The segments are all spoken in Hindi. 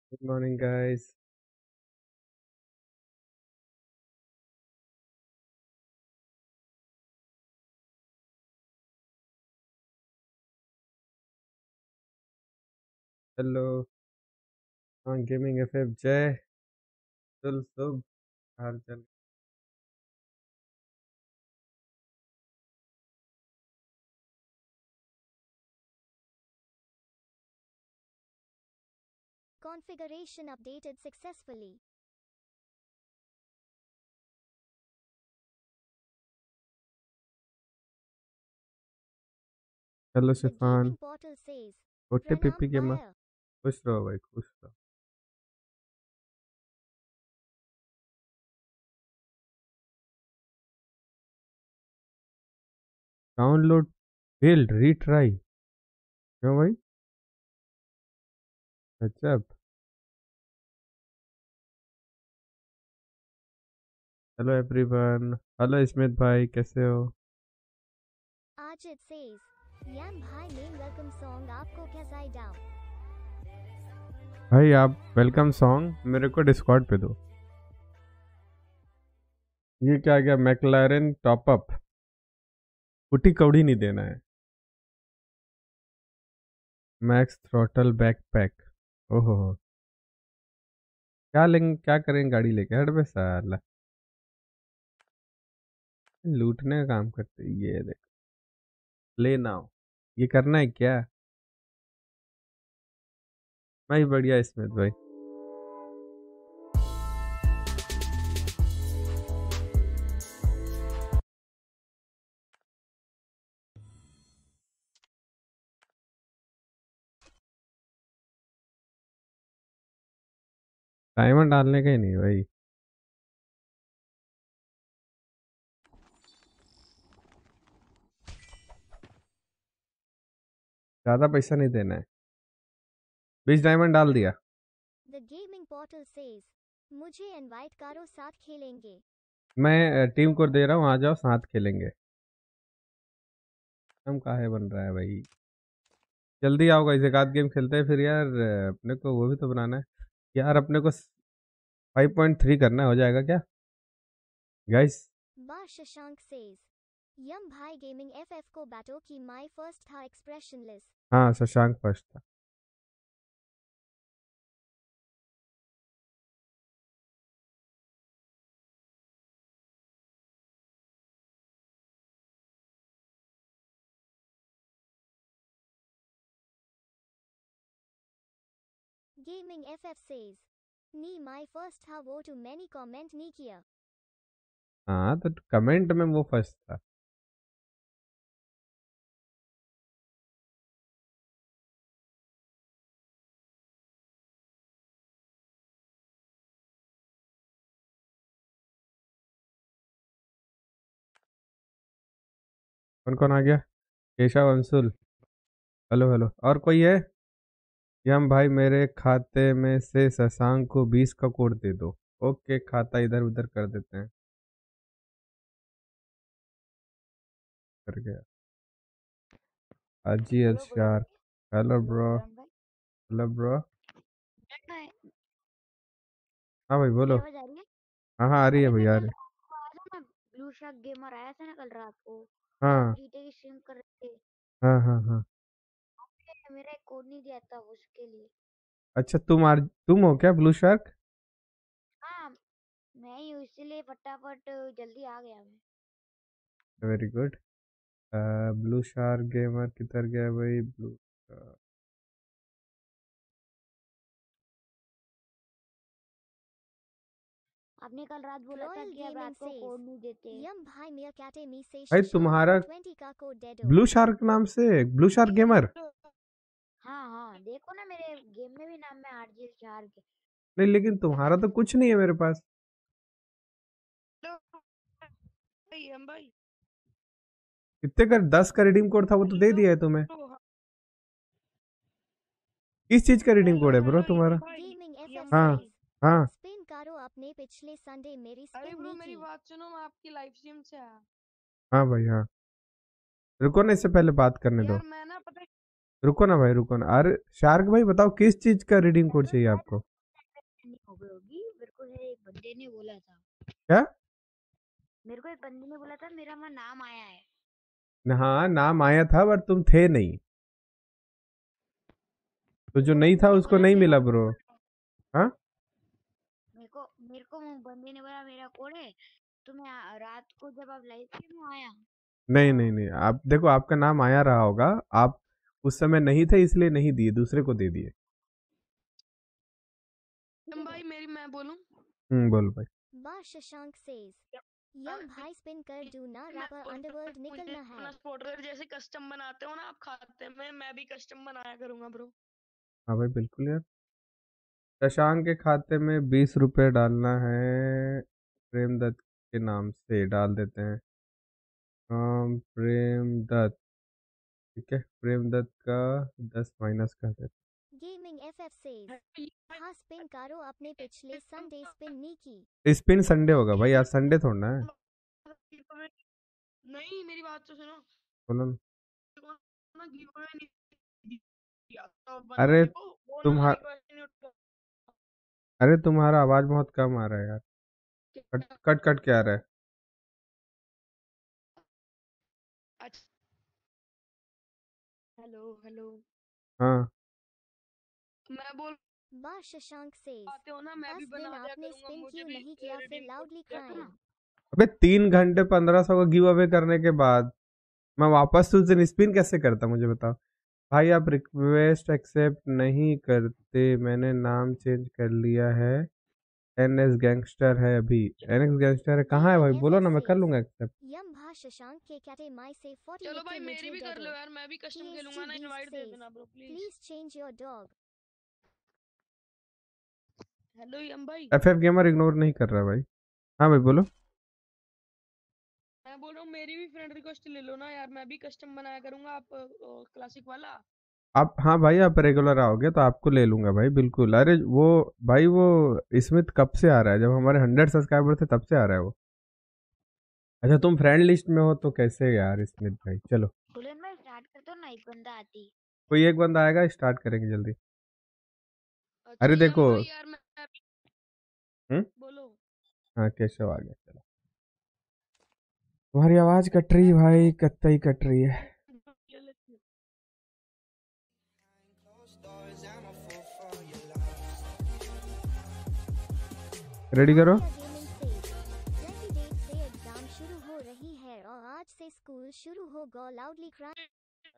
Good morning, guys. Hello, on Gaming FF Jay. Sul Sub. हाल चाल। Configuration updated successfully. Hello The Shifan. gaming portal says, छोटे Pranam पिपी गेमर। Bhaiya. खुश रहो भाई, खुश रहो। Download failed retry. क्यों भाई? गजब। Hello everyone. हेलो स्मिथ भाई, कैसे हो? आज it says, Yam Bhai main welcome song आपको कैसा है down? भाई आप वेलकम सॉन्ग मेरे को डिस्कॉर्ड पे दो। ये क्या गया? McLaren top up. कुटी कौड़ी नहीं देना है। Max throttle backpack. ओहो। क्या लेंगे, क्या करेंगे गाड़ी लेके? हट बे साला। लूटने का काम करते ये देख। लेना हो ये करना है क्या? भाई बढ़िया स्मिथ भाई। डायमंड डालने का ही नहीं भाई। ज्यादा पैसा नहीं देना है। 20 डायमंड डाल दिया। The gaming portal says, मुझे invite करो साथ खेलेंगे। मैं टीम को दे रहा हूँ, आ जाओ साथ खेलेंगे। हम काहे बन रहा है भाई? जल्दी आओ गाइस, एक आध गेम खेलते हैं फिर यार। अपने को वो भी तो बनाना है यार। अपने को 5.3 करना है, हो जाएगा क्या guys? Ba Shashank says, Yam Bhai gaming FF को बैटो की my first था expressionless. हाँ, शशांक फर्स्ट था। Gaming FF says, नी my first था वो to many comment नहीं किया। हाँ तो कमेंट में वो फर्स्ट था। कौन कौन आ गया? केशव, अंशुल। हेलो हेलो, और कोई है? यम भाई मेरे खाते में से शशांक को 20 का कोड दे दो। ओके, खाता इधर उधर कर देते हैं। कर गया। अजी बोलो बोलो अशार। हेलो बोलो ब्रो। करण भाई। Hello bro. मैं हाँ भाई मेरी बोलो। आवाज आ रही है? हाँ हाँ, आ रही है अरे भाई, मैं आ कल रही है। आपको आया था ना, ब्लू शार्क गेमर आया था ना कल रात को। आप हाँ जीटे की स्ट्रीम कर रहे थे। हाँ हाँ हाँ। मेरा एक कोड नहीं दिया था उसके लिए। अच्छा, तुम हो क्या ब्लू शार्क? हाँ, मैं ही हूँ, इसीलिए फटाफट जल्दी आ गया मैं। Very good. Blue shark gamer किधर गया भाई? ब्लू आपने कल रात बोला था रॉयल कि आप गेमिंग रात को सेज, कोड नहीं देते। यम भाई मेरा कैटेमी से भाई शशांक तुम्हारा को 20 का कोड दे दो। ब्लू शार्क नाम से ब्लू शार्क गेमर? हाँ हाँ, देखो ना मेरे गेम में भी नाम है आरजे शार्क। नहीं लेकिन तुम्हारा तो कुछ नहीं है मेरे पास। भाई हम भाई कितने का? 10 का रिडीम कोड था, वो तो दे दिया है तुम्हें। किस चीज का रिडीम हेलो कोड है ब्रो भाई तुम्हारा? गेमिंग एफएफ हाँ सेज, हाँ। स्पिन करो आपने पिछले संडे मेरी अरे स्पिन ब्रो नहीं मेरी की। बात सुनो, मैं आपकी लाइव स्ट्रीम से आया हाँ भाई हाँ। रुको ना, इससे पहले बात करने दो। यार। मैं ना पता है रुको ना भाई, रुको ना। अरे शार्क भाई बताओ किस चीज का रिडीम कोड चाहिए भाई आपको? बंदे ने बोला था। क्या? मेरे को एक बंदे ने बोला था मेरा वहाँ नाम आया है। हाँ नाम आया था पर तुम थे नहीं, तो जो वो नहीं था बंदे ने उसको बोला नहीं मेरा मिला ब्रो। हाँ मेरे को वो बंदे ने बोला मेरा कोड है। तो मैं रात को जब आप लाइव थे मैं आया। नहीं नहीं नहीं, आप देखो आपका नाम आया रहा होगा, आप उस समय नहीं थे इसलिए नहीं दिए, दूसरे को दे दिए। भाई मेरी मैं बोलूं। बोल भाई। Ba Shashank says, Yum bhai spin कर do ना rapper underworld निकलना है। स्पॉटर जैसे कस्टम बनाते हो ना आप खाते में, मैं भी कस्टम बनाया करूंगा ब्रो। हाँ भाई बिल्कुल यार। शशांक के खाते में 20 रुपए डालना है, प्रेम दत्त के नाम से डाल देते हैं। प्रेम दत्त, ठीक है, प्रेम दत्त का 10 माइनस कर देते Gaming FF says, हाँ स्पिन करो अपने पिछले संडे स्पिन नहीं की। हैं। स्पिन संडे होगा भाई, आज संडे थोड़ा है। नहीं मेरी बात तो सुनो। बोलो ना। ना गिव अवे नहीं दिया तो अरे बंदे को वो ना तुम्हारा रिक्वेस्ट नहीं उठा। अरे तुम्हारा आवाज बहुत कम आ रहा है यार, कट कट कट के आ रहा है। अच्छा हेलो हेलो हाँ मैं बोल बा शशांक says, आते हो ना, मैं भी 10 दिन बना दिया आपने करूंगा, स्पिन मुझे क्यों भी नहीं किया फिर रिडीम कोड लाउडली दिया क्राइंग। करो। अबे 3 घंटे 1500 का गिव अवे करने के बाद मैं वापस से उस दिन स्पिन कैसे करता, मुझे बताओ। भाई आप रिक्वेस्ट एक्सेप्ट नहीं करते, मैंने नाम चेंज कर लिया है, एनएस गैंगस्टर है अभी। एनएस गैंगस्टर है कहाँ है भाई, Gaming बोलो FF ना मैं कर says, लूंगा एक्सेप्ट। यम भा शशांक के कहते माई से 40 चलो भाई लिखते मेरी मुझे भी दे कर लो दो। यार, मैं भी कस्टम खेलूंगा TSG ना, Beast इनवाइट दे says, देना bro please. please change your dog. Hello Yam भाई। एफएफ गेमर इग्नोर नहीं कर रहा भाई। हाँ भाई बोलो। मैं बोल रहा हूँ मेरी भी फ्रेंड रिक्वेस्ट ले लो ना यार, मैं भी कस्टम बनाया करूंगा, आप क्लासिक वाला। आप हाँ भाई आप रेगुलर आओगे तो आपको ले लूंगा भाई बिल्कुल। अरे वो भाई वो स्मिथ कब से आ रहा है, जब हमारे 100 सब्सक्राइबर थे तब से आ रहा है वो। अच्छा तुम फ्रेंड लिस्ट में हो तो कैसे यार स्मिथ भाई, चलो बुलेन भाई स्टार्ट कर दो ना, एक बंदा आती। कोई एक बंदा आएगा, स्टार्ट करेंगे जल्दी। अच्छा अरे यम देखो। भाई यार मैं हम्म। बोलो। हाँ केशव आ गया, चलो। तुम्हारी आवाज कट रही है भाई, कतई कट रही है। रेडी करो। Gaming says, 20 डेट से एग्जाम शुरू हो रही है और आज से स्कूल शुरू होगा लाउडली क्राइंग।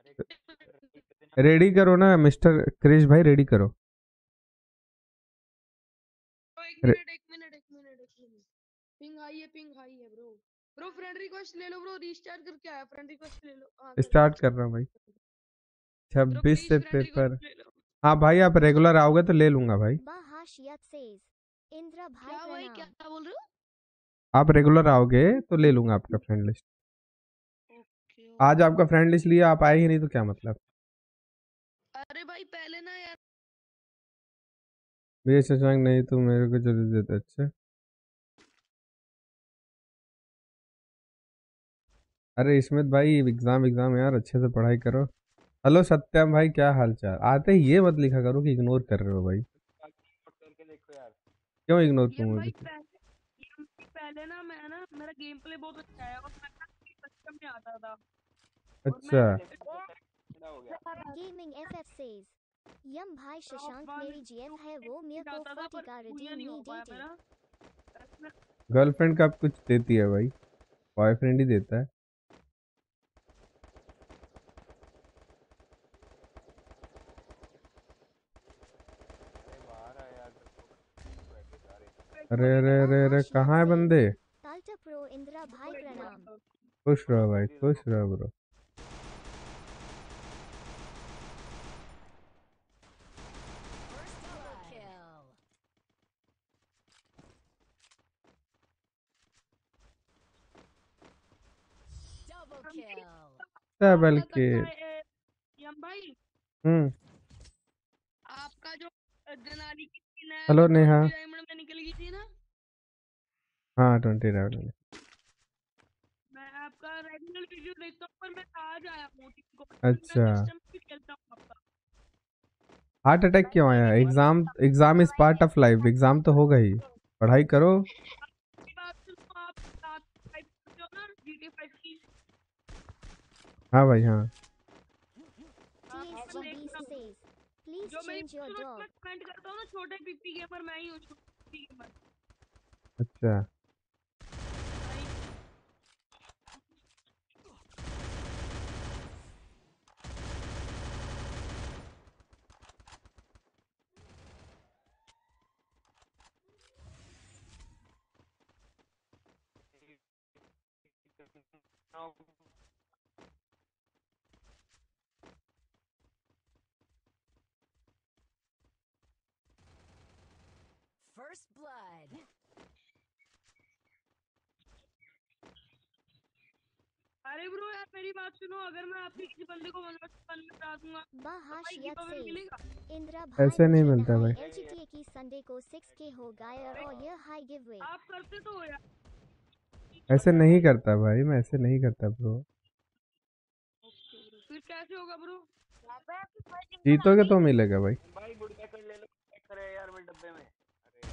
रेडी करो ना मिस्टर क्रिश भाई, रेडी करो। एक मिनट एक मिनट एक मिनट एक मिनट। पिंग हाई है ब्रो। ब्रो फ्रेंड रिक्वेस्ट ले लो ब्रो, रीस्टार्ट करके आया, फ्रेंड रिक्वेस्ट ले लो। हाँ कर स्टार्ट लो कर रहा हूँ भाई। ब्रो 26 से प्लीज फ्रेंड पेपर। रिक्वेस्ट ले लो। हाँ भाई आप रेगुलर आओगे तो ले लूंगा भाई। बाहाशियत says, इंद्रा भाई क्या भाई प्रणाम। क्या बोल रहे हो? आप रेगुलर आओगे तो ले लूंगा आपका फ्रेंड लिस्ट। ओके आज आपका फ्रेंड लिस्ट लिया, आप आए ही नहीं तो क्या मतलब। अरे भाई पहले ना यार। भैया शशांक नहीं तो मेरे को जल्दी देते। अच्छा अरे स्मिथ भाई एग्जाम एग्जाम यार, अच्छे से पढ़ाई करो। हेलो सत्यम भाई, क्या हाल चाल। आते ही ये मत लिखा करो कि इग्नोर कर रहे हो भाई। क्यों इग्नोर ये करूंगा भाई किसी। पहले ना मैं ना मेरा गेम प्ले बहुत अच्छा है और मैं ना कस्टम में आता था और मैं अच्छा Gaming FF says, यम भाई शशांक मेरी जीएफ है वो मेरे को 40 का रिडीम नहीं देती। गर्लफ्रेंड कब कुछ देती है भाई, बॉयफ्रेंड ही देता है। अरे अरे अरे अरे कहाँ है बंदे। ताल्टा प्रो इंदिरा भाई प्रणाम। खुश रहो भाई, खुश रहो ब्रो। Double kill. यम भाई हम्म। आपका जो देनाली की स्किन है हेलो वो नेहा। 20 डायमंड में निकल गई थी ना। हाँ 20 राउंड में। मैं आपका रेगुलर वीडियो देखता हूँ पर मैं आज आया हूँ को अच्छा मैं कस्टम भी खेलता हूँ आपका। हार्ट अटैक भाई क्यों आया, मेरी भी exam exam is part of life, exam तो होगा ही। पढ़ाई करो। मेरी बात सुनो, आप साथ टाइप करते हो ना GTA 5 की? हाँ भाई हाँ। हाँ, पर TSG देखना Beast bro, says, please जो मेरी change your सुनो, dog. मैं कमेंट करता हूँ ना, छोटे पीपी गेमर मैं ही हूँ, छोटे पीपी गेमर। अच्छा First blood. अरे ब्रो यार मेरी बात सुनो, अगर मैं आपके किसी बंदे को 1v1 में हरा दूंगा तो Bahash भाई की पावर says, मिलेगा? इंदिरा भाई ऐसे नहीं मुझे मिलता नहाई भाई। LGTA की संडे को 6K हो गया और ये हाई गिव वे. आप करते तो हो यार। ऐसे नहीं करता भाई, मैं ऐसे नहीं करता ब्रो। ओके ब्रो, फिर कैसे होगा ब्रो? यहाँ पे आपकी फर्स्ट इनकम आ जीतोगे गई। तो मिलेगा भाई। भाई गुड बैक ले लो, बैक करे यार मेरे डब्बे में। अरे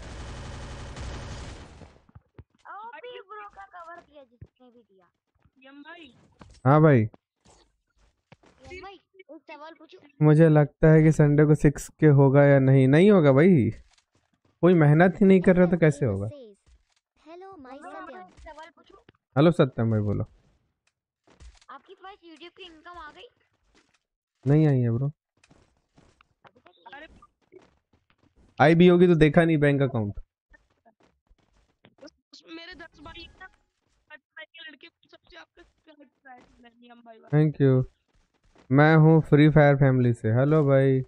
यार ओपी ब्रो का कवर किया जिसने भी दिया। यम भाई, हाँ भाई, यम भाई एक सवाल पूछूं? मुझे लगता है कि संडे को 6K होगा या नहीं। नहीं होगा भाई, कोई मेहनत ही नहीं कर रहा तो कैसे FF होगा। says, hello my ब्रो मैं Satyam. एक सवाल पूछूं? हेलो सत्यम भाई बोलो। आपकी फर्स्ट यूट्यूब की इनकम आ गई? नहीं आई है ब्रो। अभी तक नहीं। अरे आई भी होगी तो देखा नहीं बैंक अकाउंट। मेरे 10 भाई हैं ना, 10 भाई के लड़के सबसे आपका फेवरेट फ्रेंड है यम भाई। Thank you. मैं हूँ फ्री फायर फैमिली से। हेलो भाई।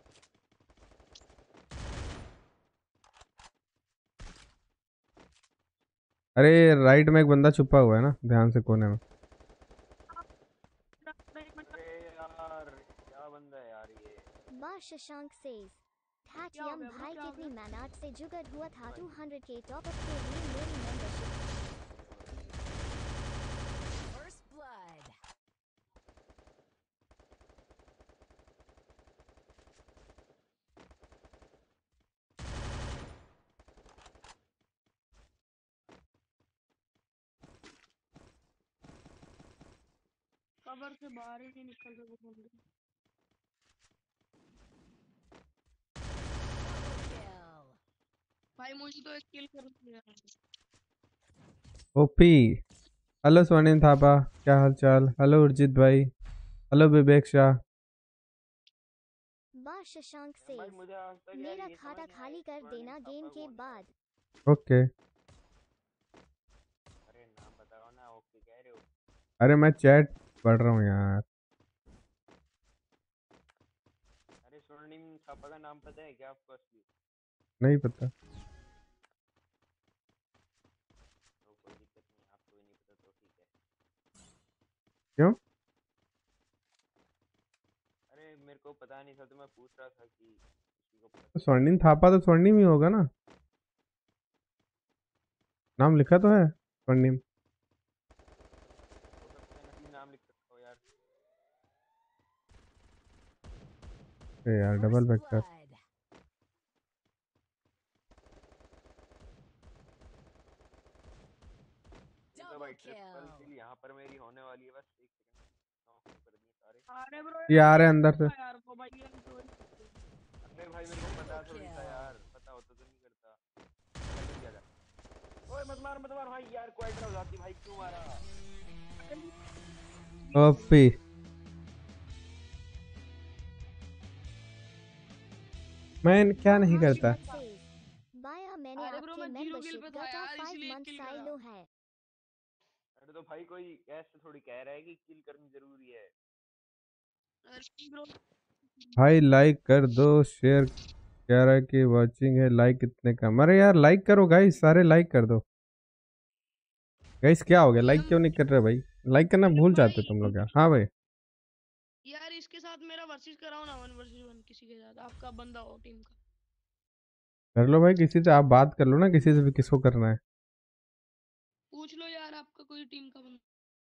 अरे राइट में एक बंदा छुपा हुआ है ना, ध्यान से कोने में। अरे यार क्या बंदा है यार ये। बा शशांक says, ठाट क्या हो यम गया ब्रो, भाई क्या हो कितनी गया? मेहनत से जुगाड़ हुआ था 200K टॉप अप के लिए मेरी मेंबरशिप. First blood. कवर से बाहर ही नहीं निकल रहे वो बंदे। Double kill. भाई मुझे तो एक किल करना है। ओपी। हेलो स्वर्णिम थापा, क्या हाल चाल। हेलो उर्जित भाई। हेलो विवेक शाह। बा शशांक भाई says, मुझे आज तक यार मेरा ये खाता समझ नहीं खाली आया कर स्वर्णिम देना थापा गेम के कौन है? बाद. ओके। अरे नाम बताओ ना, ओके कह रहे हो? अरे मैं चैट पढ़ रहा हूँ यार। अरे स्वर्णिम थापा का नाम पता है क्या आपको असली? नहीं पता। तो कोई दिक्कत नहीं, आपको भी नहीं पता तो ठीक है। क्यों? अरे मेरे को पता नहीं था तो मैं पूछ रहा था कि किसी को पता तो स्वर्णिम थापा तो स्वर्णिम ही होगा ना, नाम लिखा तो है स्वर्णिम। हो सकता है नकली नाम लिख सकता हो यार। अरे यार डबल First वेक्टर। blood. ठीक है Double भाई, ट्रिपल kill. किल यहाँ पर मेरी होने वाली है, बस एक सेकंड। नॉक कर दिए सारे। अरे ब्रो ये आ रहे हैं अंदर से। यार वो भाई ये चोरी करते हैं। अरे भाई मेरे को पता थोड़ी था यार, पता होता तो नहीं करता। गलत किया था। ओए मत मार भाई यार, क्वाइटर हो जाती भाई, क्यों मारा? ओपी। मैं क्या नहीं करता। says, बाया मैंने अरे ब्रो आपके मैं 0 किल मेंबरशिप पे था गटा यार, 5 इसलिए एक मंथ किल साइलो करा। है. अरे तो भाई कोई ऐसे थोड़ी कह रहा है कि किल करनी जरूरी है। अरे ब्रो भाई लाइक कर दो, शेयर कह रहा है कि वाचिंग है, लाइक कितने कम। अरे यार लाइक करो गाइस, सारे लाइक कर दो। गाइस क्या हो गया, लाइक क्यों नहीं कर रहे भाई? लाइक करना भूल जाते तुम लोग यार। हाँ भाई। यार इसके साथ मेरा वर्सेस कराओ ना, 1v1 किसी के साथ, आपका बंदा हो टीम का। कर लो भाई, किसी से आप बात कर लो ना, किसी से भी, किसको करना है। पूछ लो यार आपका कोई टीम का बंदा।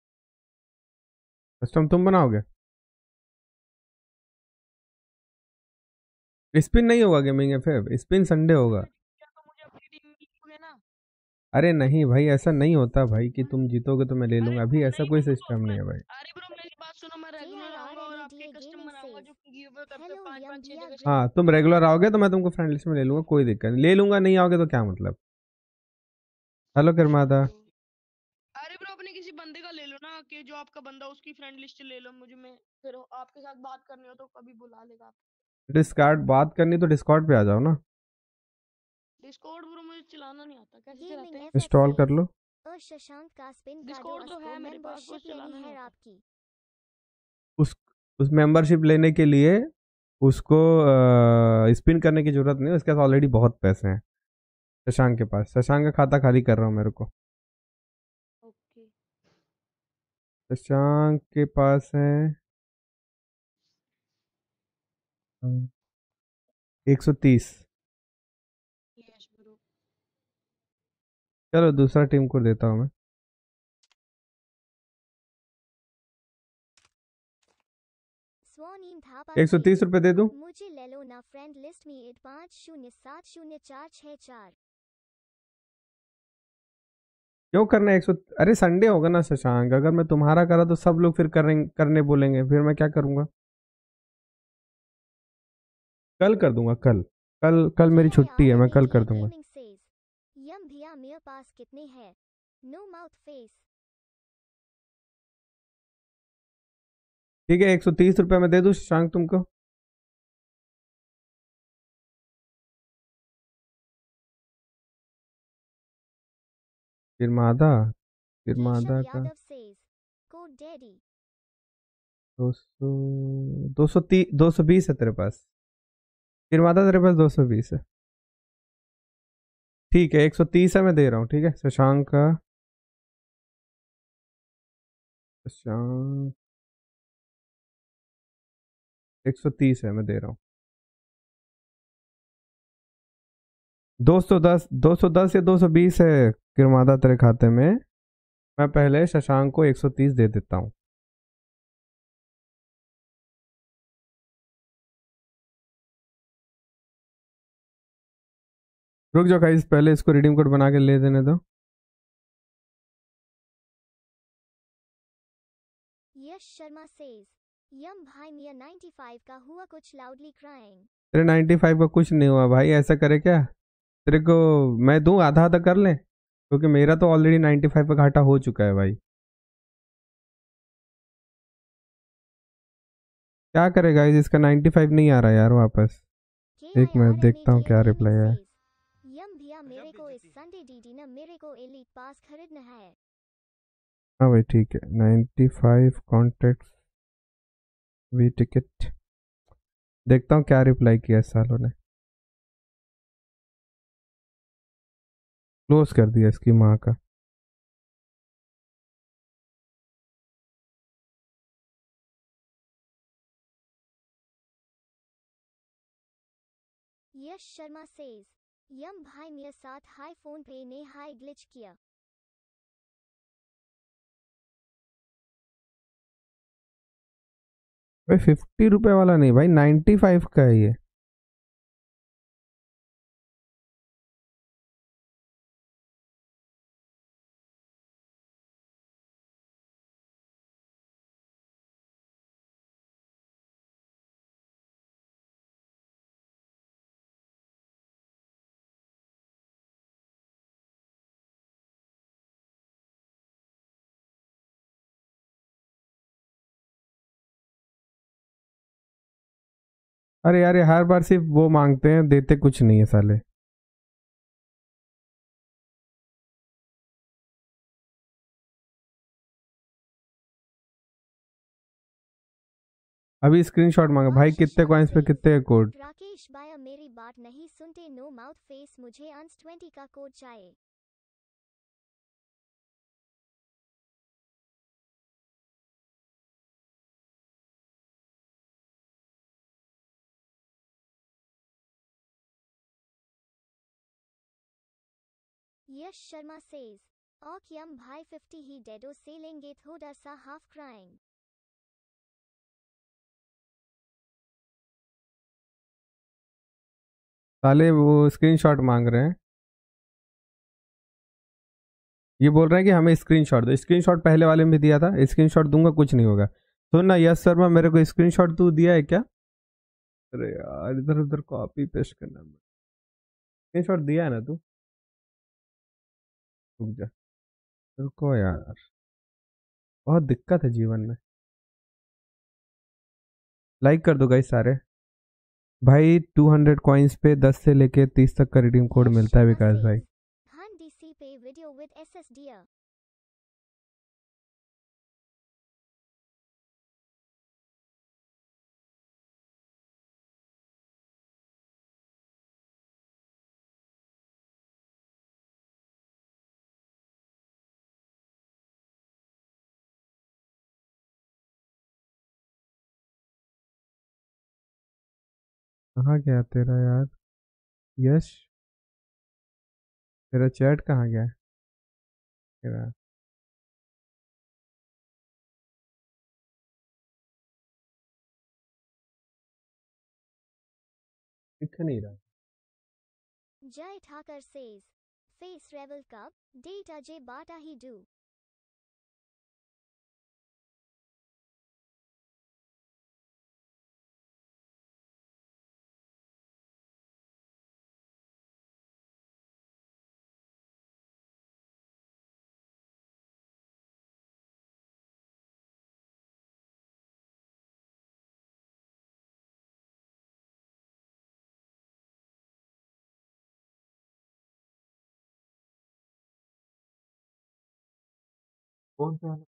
कस्टम तुम बनाओगे? स्पिन नहीं होगा गेमिंग एफएफ, स्पिन संडे होगा। क्या तो मुझे अपनी टीम में लिखोगे ना, अरे नहीं भाई, ऐसा नहीं होता भाई कि तुम जीतोगे तो मैं ले अरे लूंगा, ब्रो अभी ऐसा नहीं कोई ब्रो, सिस्टम नहीं है भाई। अरे ब्रो मेरी बात सुनो, मैं रेगुलर आऊंगा और आपके KIRMEDA कस्टम Gaming बनाऊंगा says, जो गिव करते हैं Hello 5-5 6 Yambia जगह से। हाँ, तुम रेगुलर आओगे तो मैं तुमको फ्रेंड लिस्ट में ले लूंगा, कोई दिक्कत नहीं। ले लूंगा, नहीं आओगे तो क्या मतलब। हेलो अच्छा किरमादा। ब्रो। अरे ब्रो अपने किसी बंदे का ले लो ना, कि जो आपका बंदा उसकी फ्रेंड लिस्ट ले लो मुझे, मैं फिर आपके साथ बात करनी हो तो कभी बुला लेगा आप। डिस्कॉर्ड बात करनी तो डिस्कॉर्ड पे आ जाओ ना, डिस्कॉर्ड ब्रो मुझे चलाना नहीं आता, कैसे चलाते Gaming हैं? FF इंस्टॉल कर says, लो। शशांक का स्पिन का दो डिस्कॉर्ड तो अस्को है मेरे पास, वो मेंबरशिप चलाना लेनी नहीं है आता। आपकी। उस उस मेंबरशिप लेने के लिए उसको स्पिन करने की जरूरत नहीं है, उसके पास ऑलरेडी बहुत पैसे हैं। शशांक के पास, शशांक का खाता खाली कर रहा हूँ मेरे को। ओके। शशांक के पास है 130। Yes bro. चलो दूसरा टीम को देता हूँ मैं। स्वनीम थापा 130 says, रुपए दे दूँ? मुझे ले लो ना फ्रेंड लिस्ट में 85070464। क्यों करना है 100? अरे संडे होगा ना शशांक, अगर मैं तुम्हारा करा तो सब लोग फिर करने बोलेंगे, फिर मैं क्या करूंगा। कल कर दूंगा, कल कल कल मेरी छुट्टी है, मैं कल कर दूंगा। Gaming says, यम भैया मेरे पास कितने हैं? No mouth face. ठीक है, 130 रुपए मैं दे दूँ शशांक तुमको। फिर केशव मादा का यादव says, कोड डैडी। 200 230 220 है तेरे पास। फिर मादा तेरे पास 220 है। ठीक है, 130 है, मैं दे रहा हूँ। ठीक है शशांक का, शशांक 130 है, मैं दे रहा हूँ। 210 या 220 है किरमादा तेरे खाते में। मैं पहले शशांक को 130 दे देता हूँ। रुक जाओ गाइस, पहले इसको रिडीम कोड बना के ले देने दो। यश शर्मा says, यम भाई मिया 95 का हुआ कुछ लाउडली क्राइंग। तेरे 95 का कुछ नहीं हुआ भाई, ऐसा करे क्या? तेरे को मैं दूं, आधा आधा कर ले, क्योंकि मेरा तो ऑलरेडी 95 का घाटा हो चुका है भाई। क्या करे गाइस, इसका 95 नहीं आ रहा यार वापस। एक मिनट देखता हूँ क्या रिप्लाई है। यम भैया मेरे को इस संडे डीडी ना मेरे को एलीट पास खरीदना है। हाँ भाई ठीक है, 95 कॉन्टेक्ट वी टिकट। देखता हूँ क्या रिप्लाई किया सालों ने। क्लोज कर दिया इसकी माँ का। यश शर्मा says, यम भाई मेरे साथ हाई फोन पे ने हाई ग्लिच किया। भाई 50 रुपए वाला नहीं भाई, 95 का है ये। अरे यार, ये हर बार सिर्फ वो मांगते हैं, देते कुछ नहीं है साले। अभी स्क्रीनशॉट मांगा भाई, कितने कॉइंस पे कितने कोड। राकेश बाया मेरी बात नहीं सुनते, नो माउथ फेस, मुझे अंस 20 का कोड चाहिए। Yash Sharma says, okay Yum भाई 50 ही डेडो से लेंगे थोड़ा सा हाफ क्राइंग। साले वो स्क्रीनशॉट मांग रहे हैं। ये बोल रहे हैं कि हमें स्क्रीनशॉट दो। स्क्रीनशॉट पहले वाले में भी दिया था, स्क्रीनशॉट दूंगा कुछ नहीं होगा। सुन ना यश शर्मा, मेरे को स्क्रीनशॉट तू दिया है क्या? अरे यार इधर उधर कॉपी पेस्ट करना, स्क्रीनशॉट दिया है ना तू? रुक जा, रुको यार, बहुत दिक्कत है जीवन में। लाइक कर दो गाइस सारे भाई। 200 कॉइन्स पे 10 से लेके 30 तक का रिडीम कोड मिलता है विकास भाई। Han DC pay video with SSD. कहाँ गया तेरा यार यश? तेरा चैट कहाँ गया है तेरा? दिख नहीं रहा। Jai Thakur says, Face Revel Cup, date Ajay Bata he do. कौन सा वाला?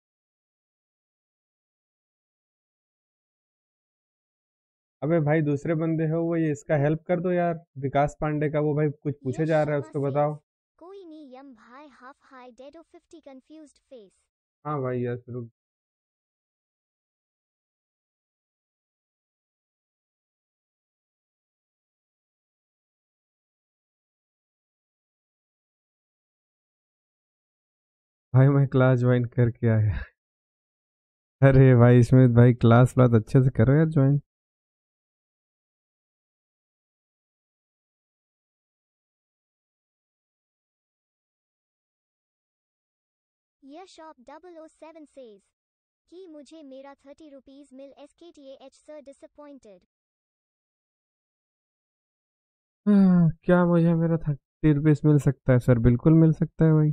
अबे भाई दूसरे बंदे हो वो, ये इसका हेल्प कर दो यार, विकास पांडे का। वो भाई कुछ पूछे Yash जा रहा है, Sharma उसको says, बताओ। Koi ni yam bhai half high dead of 50 confused face. हाँ भाई यश रुक। भाई मैं क्लास ज्वाइन करके आया। अरे भाई इसमें भाई क्लास बात अच्छे से करो यार ज्वाइन। Yashop 007 says, कि मुझे मेरा 30 rupees मिल SKTAH sir disappointed. क्या मुझे मेरा 30 रुपीज मिल सकता है सर? बिल्कुल मिल सकता है भाई।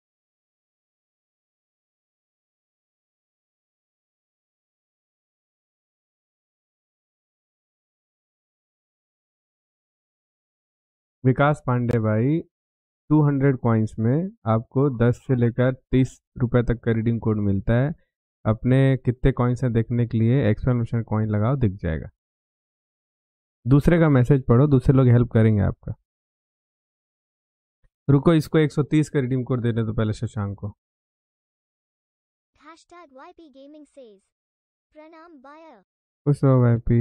विकास पांडे भाई 200 कॉइन्स में आपको 10 से लेकर 30 रुपए तक का रिडीम कोड मिलता है। अपने कितने कॉइन्स हैं देखने के लिए एक्सक्लेमेशन कॉइन लगाओ, दिख जाएगा। दूसरे का मैसेज पढ़ो, दूसरे लोग हेल्प करेंगे आपका। रुको इसको 130 का रिडीम कोड देने दो पहले शशांक को। Hashtag YP Gaming says, Pranam buyer. खुश हो भाई पी।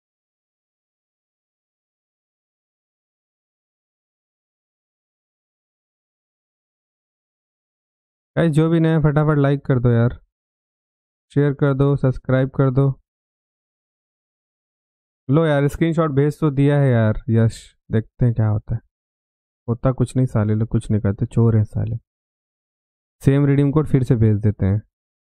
गाइस जो भी नया फटाफट लाइक कर दो यार, शेयर कर दो, सब्सक्राइब कर दो। लो यार स्क्रीनशॉट भेज तो दिया है यार यश, देखते हैं क्या होता है। होता कुछ नहीं, साले लोग कुछ नहीं करते, चोर हैं साले। सेम रिडीम कोड फिर से भेज देते हैं।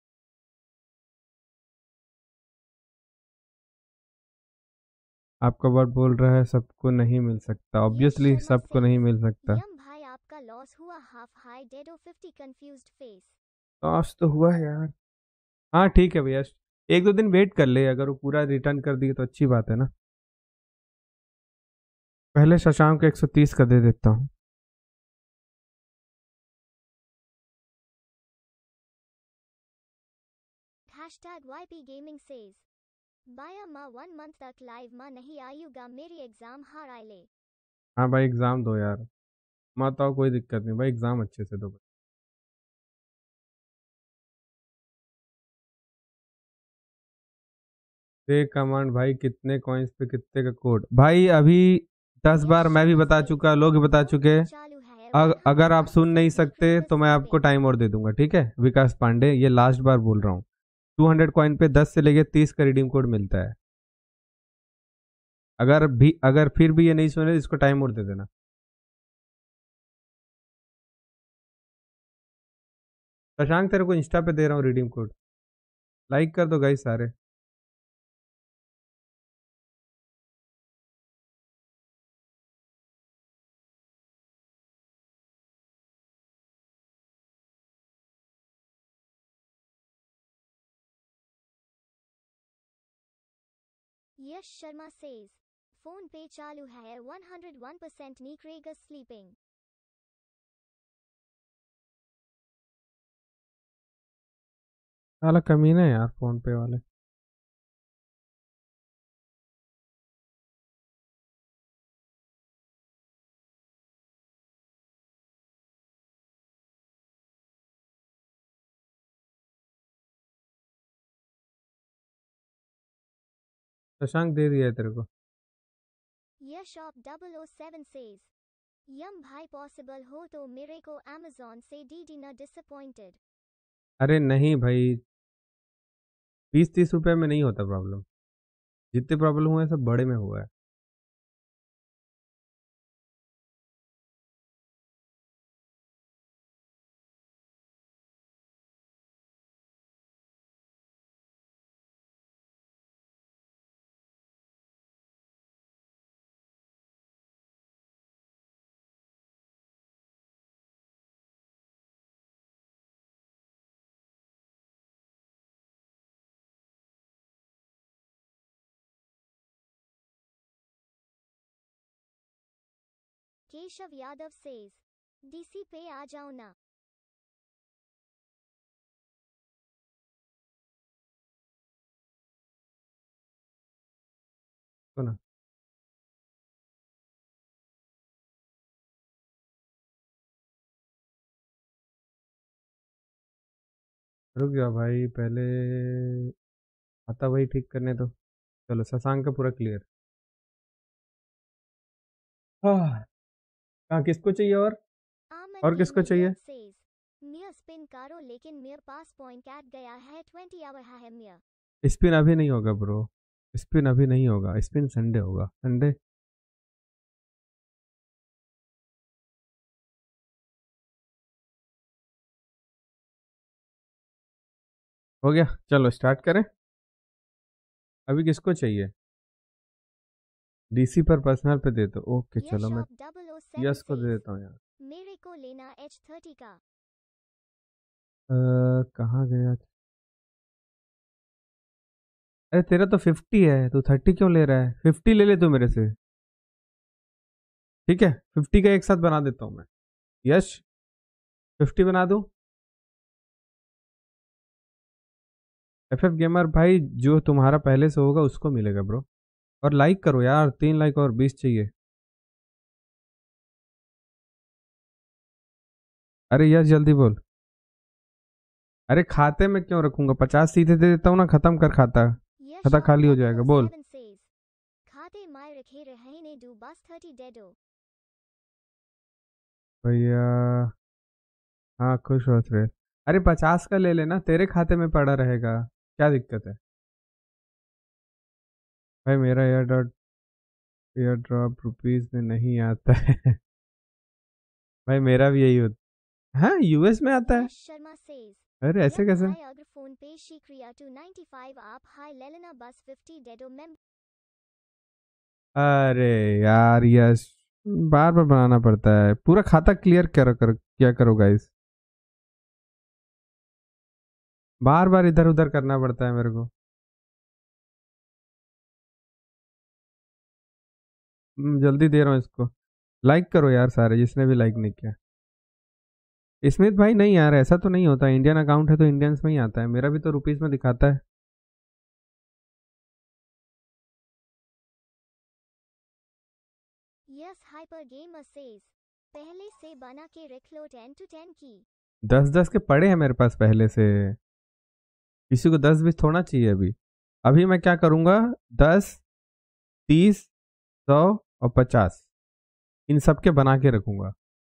आपका वर्ड बोल रहा है सबको नहीं मिल सकता, ऑब्वियसली Sharma सबको says, नहीं मिल सकता। यम भाई आपका लॉस हुआ half high dead of 50 confused face. Loss तो हुआ है यार। हाँ ठीक है भैया, एक दो दिन वेट कर ले, अगर वो पूरा रिटर्न कर दिए तो अच्छी बात है ना। पहले शशांक को 130 का दे देता हूँ। Hashtag YP Gaming says, बाया माँ 1 month तक लाइव माँ नहीं आयूगा मेरी एग्जाम हार आइले। हाँ भाई एग्जाम दो यार, मत आओ कोई दिक्कत नहीं भाई, एग्जाम अच्छे से दो। दे कमांड भाई, कितने कॉइन्स पे कितने का कोड भाई? अभी 10 बार मैं भी बता चुका, लोग भी बता चुके। चालू है अगर आप सुन नहीं सकते तो मैं आपको टाइम और दे दूंगा, ठीक है विकास पांडे, ये लास्ट बार बोल रहा हूँ। 200 कॉइन पे 10 से लेके 30 का रिडीम कोड मिलता है। अगर फिर भी ये नहीं सुने तो इसको टाइम और दे देना। शशांक तेरे को इंस्टा पे दे रहा हूँ रिडीम कोड, लाइक कर दो गाइस सारे। यश शर्मा says, फोन पे चालू है 101% नीकरेगा स्लीपिंग। साला कमीने हैं यार फोन पे वाले। शशांक दे दिया है तेरे को। यश ऑफ 007 says, यम भाई पॉसिबल हो तो मेरे को अमेज़न से डी ना डिसअपॉइंटेड। अरे नहीं भाई, 20-30 रुपए में नहीं होता प्रॉब्लम, जितने प्रॉब्लम हुए हैं सब बड़े में हुआ है। केशव यादव says, डीसी पे आ जाओ ना। सुना रुक जाओ भाई, पहले आता वही ठीक करने दो। चलो शशांक का पूरा क्लियर। हाँ, कहाँ किसको चाहिए आमन और किसको गेमर चाहिए? यद says, मिया स्पिन करो लेकिन मेरे पास पॉइंट कैट गया है 20 आवर है मिया। स्पिन अभी नहीं होगा ब्रो, स्पिन अभी नहीं होगा, स्पिन संडे होगा, संडे। हो गया, चलो स्टार्ट करें। अभी किसको चाहिए? डीसी पर पर्सनल पे दे दो। ओके चलो यश मैं ऑफ 007 यस को दे says, देता हूँ यार। मेरे को लेना H30 का। कहाँ गया? अरे तेरा तो 50 है, तू 30 क्यों ले रहा है? 50 ले ले तू मेरे से, ठीक है? 50 का एक साथ बना देता हूँ मैं। यश 50 बना दूँ? एफएफ गेमर भाई, जो तुम्हारा पहले से होगा उसको मिलेगा ब्रो। और लाइक करो यार, 3 लाइक और 20 चाहिए। अरे यश जल्दी बोल। अरे खाते में क्यों रखूंगा, 50 सीधे दे देता हूँ ना, खत्म कर खाता, यश खाता ऑफ खाली हो जाएगा। बोल 007 says, खाते माय रखे रहे ने डू बस 30 डेडो। भैया, हाँ खुश हो रहे। अरे 50 का ले लेना, तेरे खाते में पड़ा रहेगा, क्या दिक्कत है भाई? मेरा एयर ड्रॉप रुपीज में नहीं आता है भाई मेरा भी यही होता। हाँ यूएस में आता है। यश शर्मा says, अरे ऐसे यम कैसे? भाई अगर फोन पे शिक्रिया 295 आप हाई ले लेना बस 50 डेडो मेम। अरे यार यस, बार बार बनाना पड़ता है, पूरा खाता क्लियर क्या करो गाइस, बार बार इधर उधर करना पड़ता है मेरे को। जल्दी दे रहा हूँ इसको, लाइक करो यार सारे, जिसने भी लाइक नहीं किया। स्मिथ भाई नहीं यार, ऐसा तो नहीं होता, इंडियन अकाउंट है तो इंडियंस में ही आता है, मेरा भी तो रुपीस में दिखाता है। यस हाइपर गेमर says, पहले से बना के रख लो 10 to 10 की। 10-10 के पड़े हैं मेरे पास पहले से, किसी को 10 भी थोड़ा चाहिए अभी। अभी मैं क्या करूँगा, 10, 30, 100 और 50 इन सब के बना के रखूँगा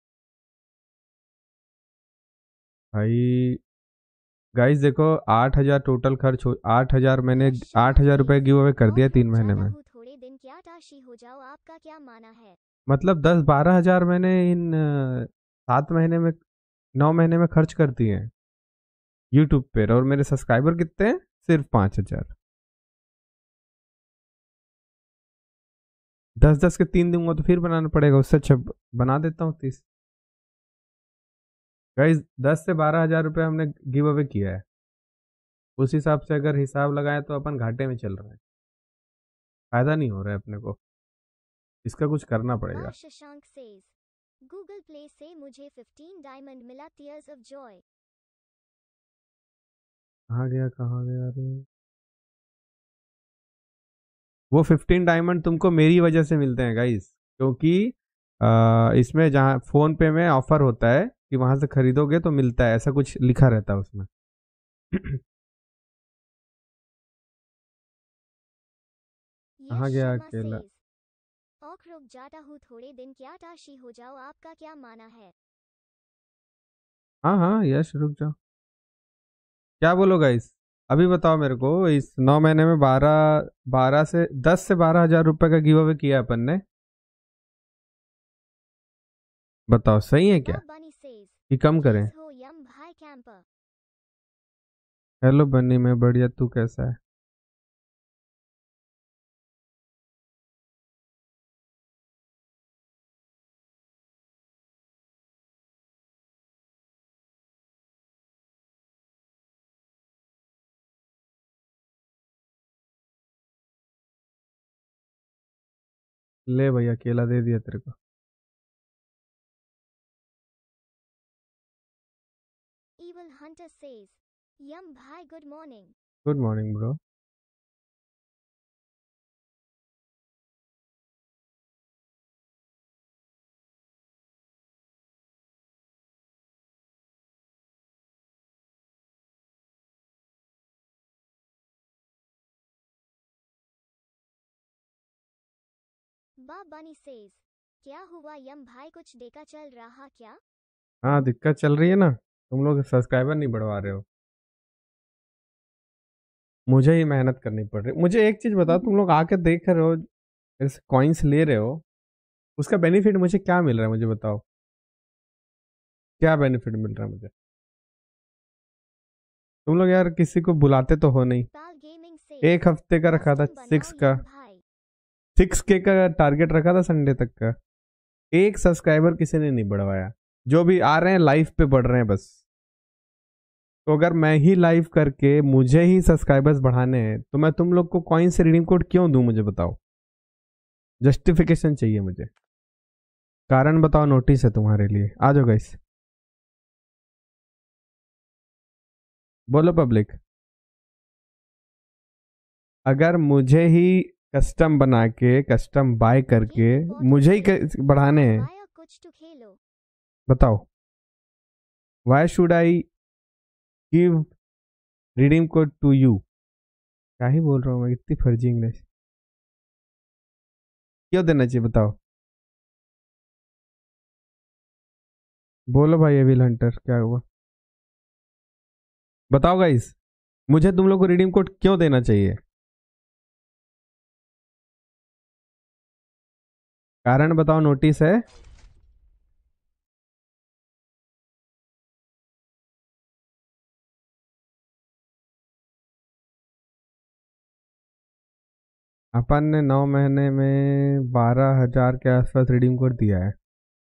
भाई। गाइस देखो 8,000 टोटल खर्च हो, 8,000 मैंने 8,000 रुपये गिव अवे कर दिया 3 महीने में। थोड़े दिन क्या टाशी हो जाओ, आपका क्या माना है? मतलब 10-12 हज़ार मैंने इन 7 महीने में 9 महीने में खर्च कर दिए हैं। यूट्यूब पे, और मेरे सब्सक्राइबर कितने हैं? सिर्फ 5,000। 10-10 के 3 दूंगा तो फिर बनाना पड़ेगा, उससे अच्छा बना देता हूँ 30। गाइस 10 से 12 हज़ार रुपये हमने गिव अवे किया है, उस हिसाब से अगर हिसाब लगाए तो अपन घाटे में चल रहे हैं, फायदा नहीं हो रहा है अपने को, इसका कुछ करना बा पड़ेगा। शशांक सेज गूगल प्ले से मुझे 15 डायमंड मिला, टीयर्स ऑफ जॉय। कहाँ गया रे? वो 15 डायमंड तुमको मेरी वजह से मिलते हैं गाइस, क्योंकि इसमें जहाँ फोन पे में ऑफर होता है कि वहां से खरीदोगे तो मिलता है, ऐसा कुछ लिखा रहता है उसमें। कहाँ यश गया शर्मा अकेला? सेज औक रुक जाता हूँ थोड़े दिन, क्या टाशी हो जाओ, आपका क्या माना है? हाँ हाँ यश रुक जाओ, क्या बोलो गाइस? अभी बताओ मेरे को, इस 9 महीने में 10 से 12 हज़ार रुपए का गिव अवे किया अपन ने, बताओ सही है क्या बनी सेज कि कम करें? हो यम भाई कैंपर। हेलो बन्नी, मैं बढ़िया, तू कैसा है? ले भैया, केला दे दिया तेरे को। Evil Hunter says, Yum bhai, good morning. Good morning bro. बा बनी says, क्या हुआ यम भाई, कुछ देखा चल रहा क्या? हाँ दिक्कत चल रही है ना, तुम लोग सब्सक्राइबर नहीं बढ़वा रहे हो, मुझे ही मेहनत करनी पड़ रही है। मुझे एक चीज बताओ, तुम लोग आके देख रहे हो, मेरे से कॉइन्स ले रहे हो, उसका बेनिफिट मुझे क्या मिल रहा है? मुझे बताओ क्या बेनिफिट मिल रहा है मुझे? तुम लोग यार किसी को बुलाते तो हो नहीं। Pal Gaming says, 1 हफ्ते का रखा था, custom 6 बनाओ का, यम भाई। 6K का टारगेट रखा था संडे तक का, एक सब्सक्राइबर किसी ने नहीं बढ़वाया, जो भी आ रहे हैं लाइव पे बढ़ रहे हैं बस। तो अगर मैं ही लाइव करके मुझे ही सब्सक्राइबर्स बढ़ाने हैं तो मैं तुम लोग को कॉइन से रिडीम कोड क्यों दूं? मुझे बताओ, जस्टिफिकेशन चाहिए मुझे, कारण बताओ, नोटिस है तुम्हारे लिए, आ जाओ गाइस, बोलो पब्लिक। अगर मुझे ही कस्टम बना के, कस्टम बाय करके Gaming Bot मुझे ही says, बढ़ाने हैं, भाई कुछ तो खेलो। बताओ why should I give redeem code to you? क्या ही बोल रहा हूँ मैं, इतनी फर्जी इंग्लिश क्यों देना चाहिए बताओ? बोलो भाई एविल हंटर, क्या हुआ बताओ गाइस, मुझे तुम लोग को रिडीम कोड क्यों देना चाहिए? कारण बताओ, नोटिस है? अपन ने 9 महीने में 12 हज़ार के आसपास रिडीम कोड दिया है।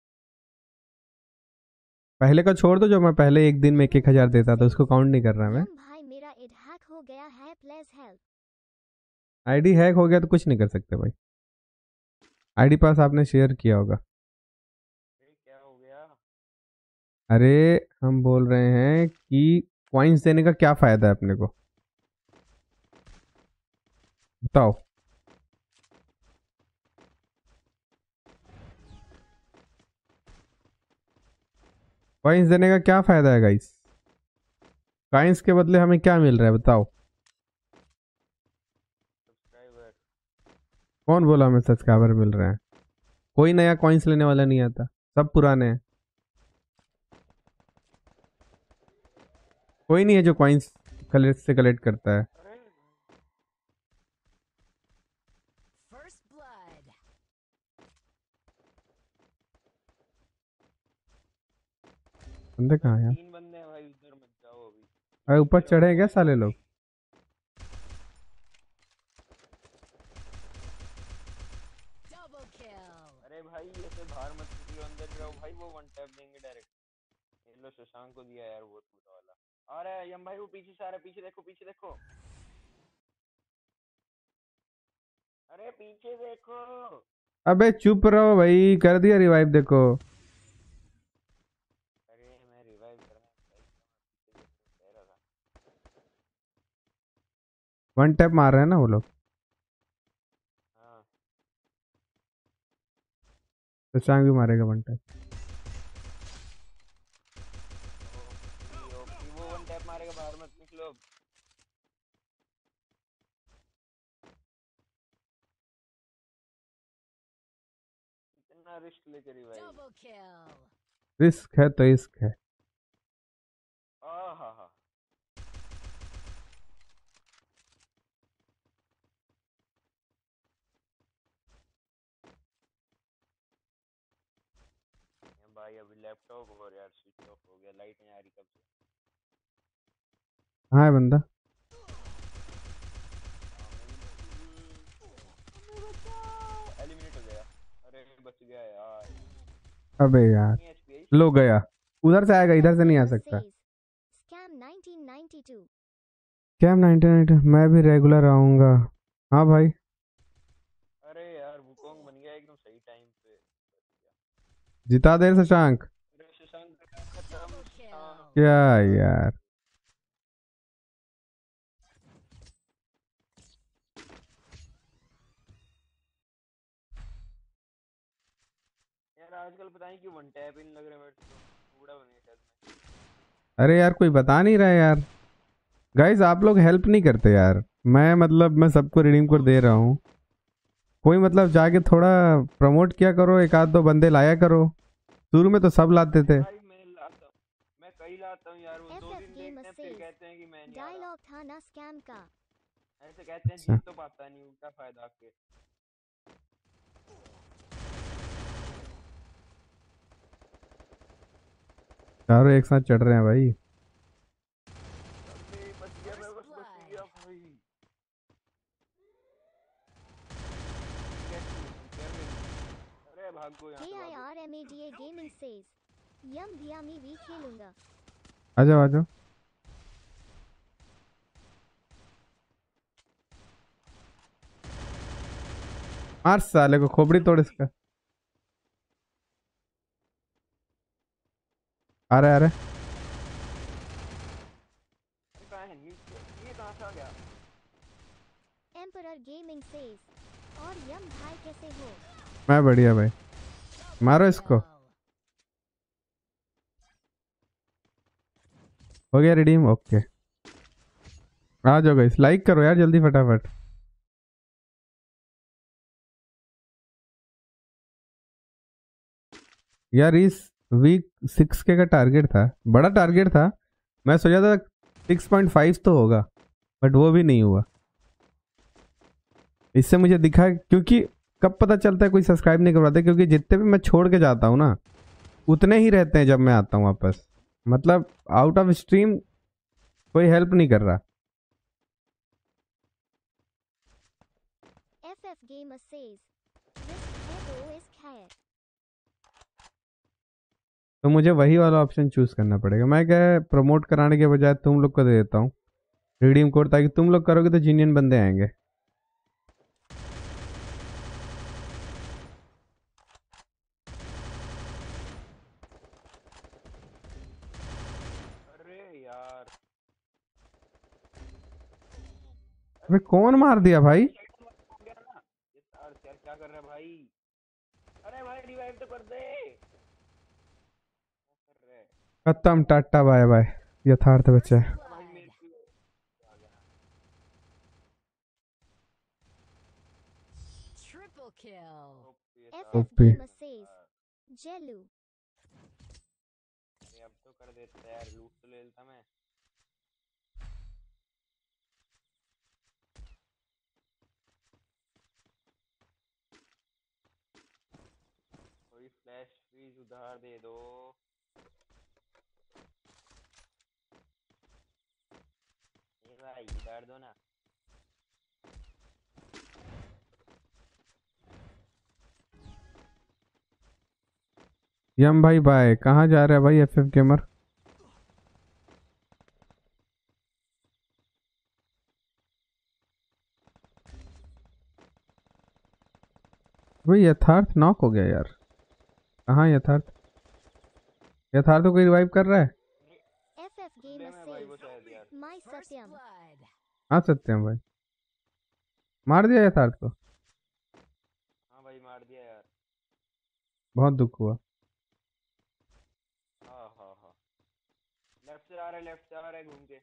पहले का छोड़ दो, जो मैं पहले एक दिन में 1-1 हज़ार देता था, उसको काउंट नहीं कर रहा मैं। यम भाई मेरा इड हैक हो गया है, प्लीज हेल्प। आईडी हैक हो गया तो कुछ नहीं कर सकते भाई, आईडी पास आपने शेयर किया होगा। क्या हो गया? अरे हम बोल रहे हैं कि कॉइन्स देने का क्या फायदा है अपने को, बताओ। कॉइन्स देने का क्या फायदा है गाइस? कॉइन्स के बदले हमें क्या मिल रहा है बताओ? सब्सक्राइबर। कौन बोला हमें सब्सक्राइबर मिल रहे हैं? कोई नया कॉइन्स लेने वाला नहीं आता, सब पुराने हैं। कोई नहीं है जो कॉइन्स कलेक्ट करता है। अरे First blood. बंदे कहाँ हैं यार? 3 बंदे हैं भाई, उधर मत जाओ अभी। अरे ऊपर चढ़े क्या साले लोग? Double kill. अरे भाई ऐसे बाहर मत निकलो, अंदर जाओ भाई, वो वन टैप देंगे डायरेक्ट। ये लो शशांक को दिया यार वो पूरा वाला। अरे यम भाई वो पीछे से आ रहा है, पीछे देखो पीछे देखो। अरे पीछे देखो। अबे चुप रहो भाई, कर दिया रिवाइव देखो। अरे मैं रिवाइव करने भाई पीछे देखने कह रहा था। वन टैप मार रहे हैं ना वो लोग। हाँ शशांक भी मारेगा वन टैप। ओपी ओपी, वो वन टैप मारेगा, बाहर मत निकलो। इतना रिस्क लेके रिवाइव। Double kill. रिस्क है तो इश्क है। आहा हा। भाई अभी लैपटॉप और यार स्विच ऑफ हो गया, लाइट नहीं आ रही कब से। हाँ है बंदा। एलिमिनेट हो गया। अरे बच गया यार। अबे यार नहीं एचपी लो गया। उधर से आएगा, इधर से नहीं आ Gamer सकता। says. Scam 1992. क्या 99? मैं भी रेगुलर आऊंगा। हाँ भाई। अरे यार वुकोंग बन गया एकदम सही टाइम पे। जिता दे शशांक। अरे शशांक का खत्म। Double kill. हाँ। क्या यार। यार आजकल पता नहीं क्यों वन टैप ही नहीं लग रहा मेरे को, बूढ़ा बन गया शायद मैं। अरे यार कोई बता नहीं रहा है यार। गाइस आप लोग हेल्प नहीं करते यार। मैं मतलब मैं सबको रिडीम कोड दे रहा हूँ। कोई मतलब जाके थोड़ा प्रमोट किया करो, एक आध दो बंदे लाया करो। शुरू में तो सब लाते थे। भाई मैं लाता हूँ, मैं कई लाता हूँ यार, वो 2 FF दिन Gamer देखते हैं फिर says. कहते हैं कि मैं नहीं आ रहा। Dialogue था ना scam का. ऐसे कहते हैं अच्छा जीत तो पाता नहीं हूँ, क्या फायदा आपके। चारों एक साथ चढ़ रहे हैं भाई। अबे बच गया मैं, First बस बच blood. गया भाई। कैसी क्या मेरी। अरे भागो यहाँ से भागो। KIRMADA Gaming says. Yum भैया मैं भी खेलूंगा. आ जाओ आ जाओ। मार साले को, खोपड़ी तोड़ इसका। आ रहा है आ रहा है। अरे कहाँ है ये कहाँ से आ गया। Emperor Gaming says. और यम भाई कैसे हो? मैं बढ़िया भाई। मारो इसको। Kill. हो गया रिडीम, ओके। आ जाओ गाइस, लाइक करो यार जल्दी फटाफट। यार इस वीक 6K का टारगेट था, बड़ा टारगेट था। मैं सोचा था 6.5 तो होगा, बट वो भी नहीं हुआ। इससे मुझे दिखा, क्योंकि कब पता चलता है कोई सब्सक्राइब नहीं करवाते, क्योंकि जितने भी मैं छोड़ के जाता हूँ ना उतने ही रहते हैं जब मैं आता हूँ वापस। मतलब आउट ऑफ स्ट्रीम कोई हेल्प नहीं कर रहा। FF Gamer says. Risk है तो इश्क है. तो मुझे वही वाला ऑप्शन चूज करना पड़ेगा। मैं क्या प्रमोट कराने के बजाय तुम लोग को दे देता हूँ रिडीम कोड, ताकि तुम लोग करोगे तो जीनियन बंदे आएंगे। अरे यार। अबे कौन मार दिया भाई? साइड में हो गया ना ये यार, क्या कर रहा है भाई। अरे भाई रिवाइव तो कर दे। क्या कर रहा है खत्म, टाटा बाय बाय। यथार्थ बचे। First भाई blood. मेरे को आ गया। Triple kill. OP FF OP. Gamer says. Jellu. अरे अब तो कर देता यार, लूट तो ले लेता मैं। कोई फ्लैश फ्रीज उधार दे दो। भाई बैठ दो ना। यम भाई बाय कहाँ जा रहा है भाई एफएफ गेमर? भाई यथार्थ नॉक हो गया यार। कहाँ यथार्थ? यथार्थ को कोई रिवाइव कर रहा है? FF Gamer में भाई वो says, शायद यार। My First Satyam. blood. हाँ सत्यम भाई मार दिया यथार्थ को। हाँ भाई मार दिया यार। बहुत दुख हुआ। हाँ हाँ हाँ। लेफ्ट से आ रहा है, लेफ्ट से आ रहा है घूम के।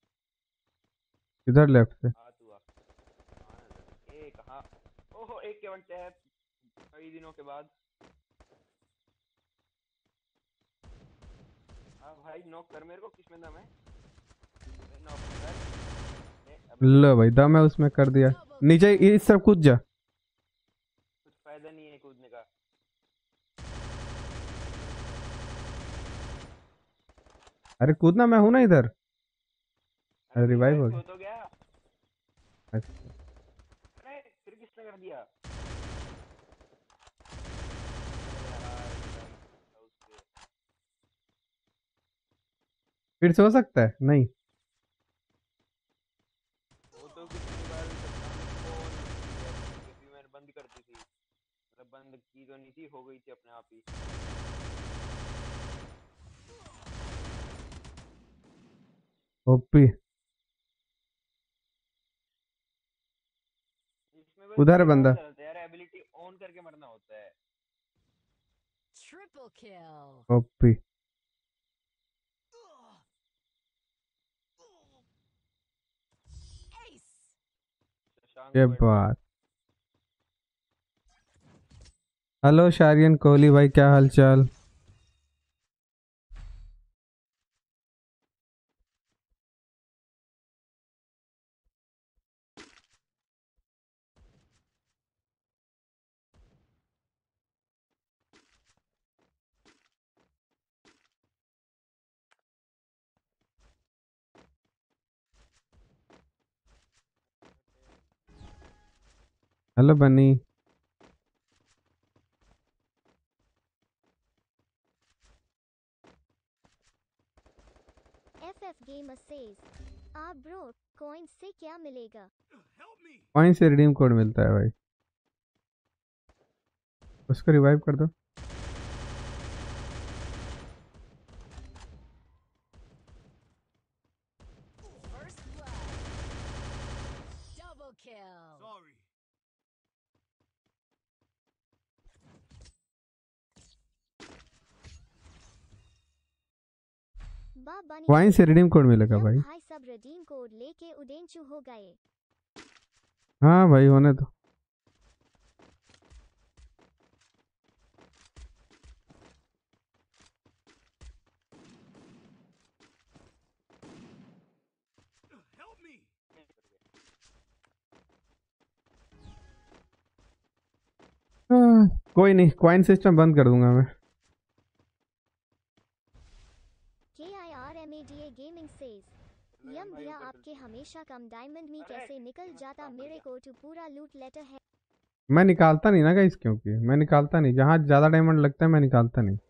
इधर लेफ्ट से। आ तू आ। ए कहाँ? ओहो एक के वन टैप कई दिनों के बाद। हाँ भाई नॉक कर मेरे को, किसमें दम है? नॉक कर। लो भाई दम है उसमें कर दिया। नीचे इस तरफ कूद जा। कुछ फायदा नहीं है कूदने का। अरे कूदना मैं हूं ना इधर। अरे अरे रिवाइव हो हो गया। तो गया। अच्छा। अरे फिर किसने कर दिया? फिर से हो सकता है नहीं। वो तो कितनी बार भी सकता हूँ, लेकिन वो on होती है, क्योंकि मैंने बंद कर दी थी। मतलब बंद की तो नहीं थी, हो गई थी अपने आप ही। ओपी इसमें बस उधर है ये बंदा। चलता है यार, एबिलिटी ऑन करके मरना होता है। Triple kill. OP Ace. Shashank ये बट बात। हेलो शारियन कोहली भाई क्या हाल चाल? हेलो बनी। FF Gamer says, bro, coins से क्या मिलेगा? कॉइन से रिडीम कोड मिलता है भाई। उसको रिवाइव कर दो। First blood. Double kill. Bunny coin से says, रिडीम कोड मिलेगा यम भाई। भाई सब redeem कोड लेके उडेंचू हो गए। हाँ भाई होने दो। कोई नहीं कॉइन सिस्टम बंद कर दूंगा मैं। KIRMADA Gaming says, यम भैया आपके हमेशा कम डायमंड में कैसे निकल जाता मेरे को तो पूरा लूट लेटर है। मैं निकालता नहीं ना गाइस, क्योंकि मैं निकालता नहीं, जहाँ ज्यादा डायमंड लगता है मैं निकालता नहीं।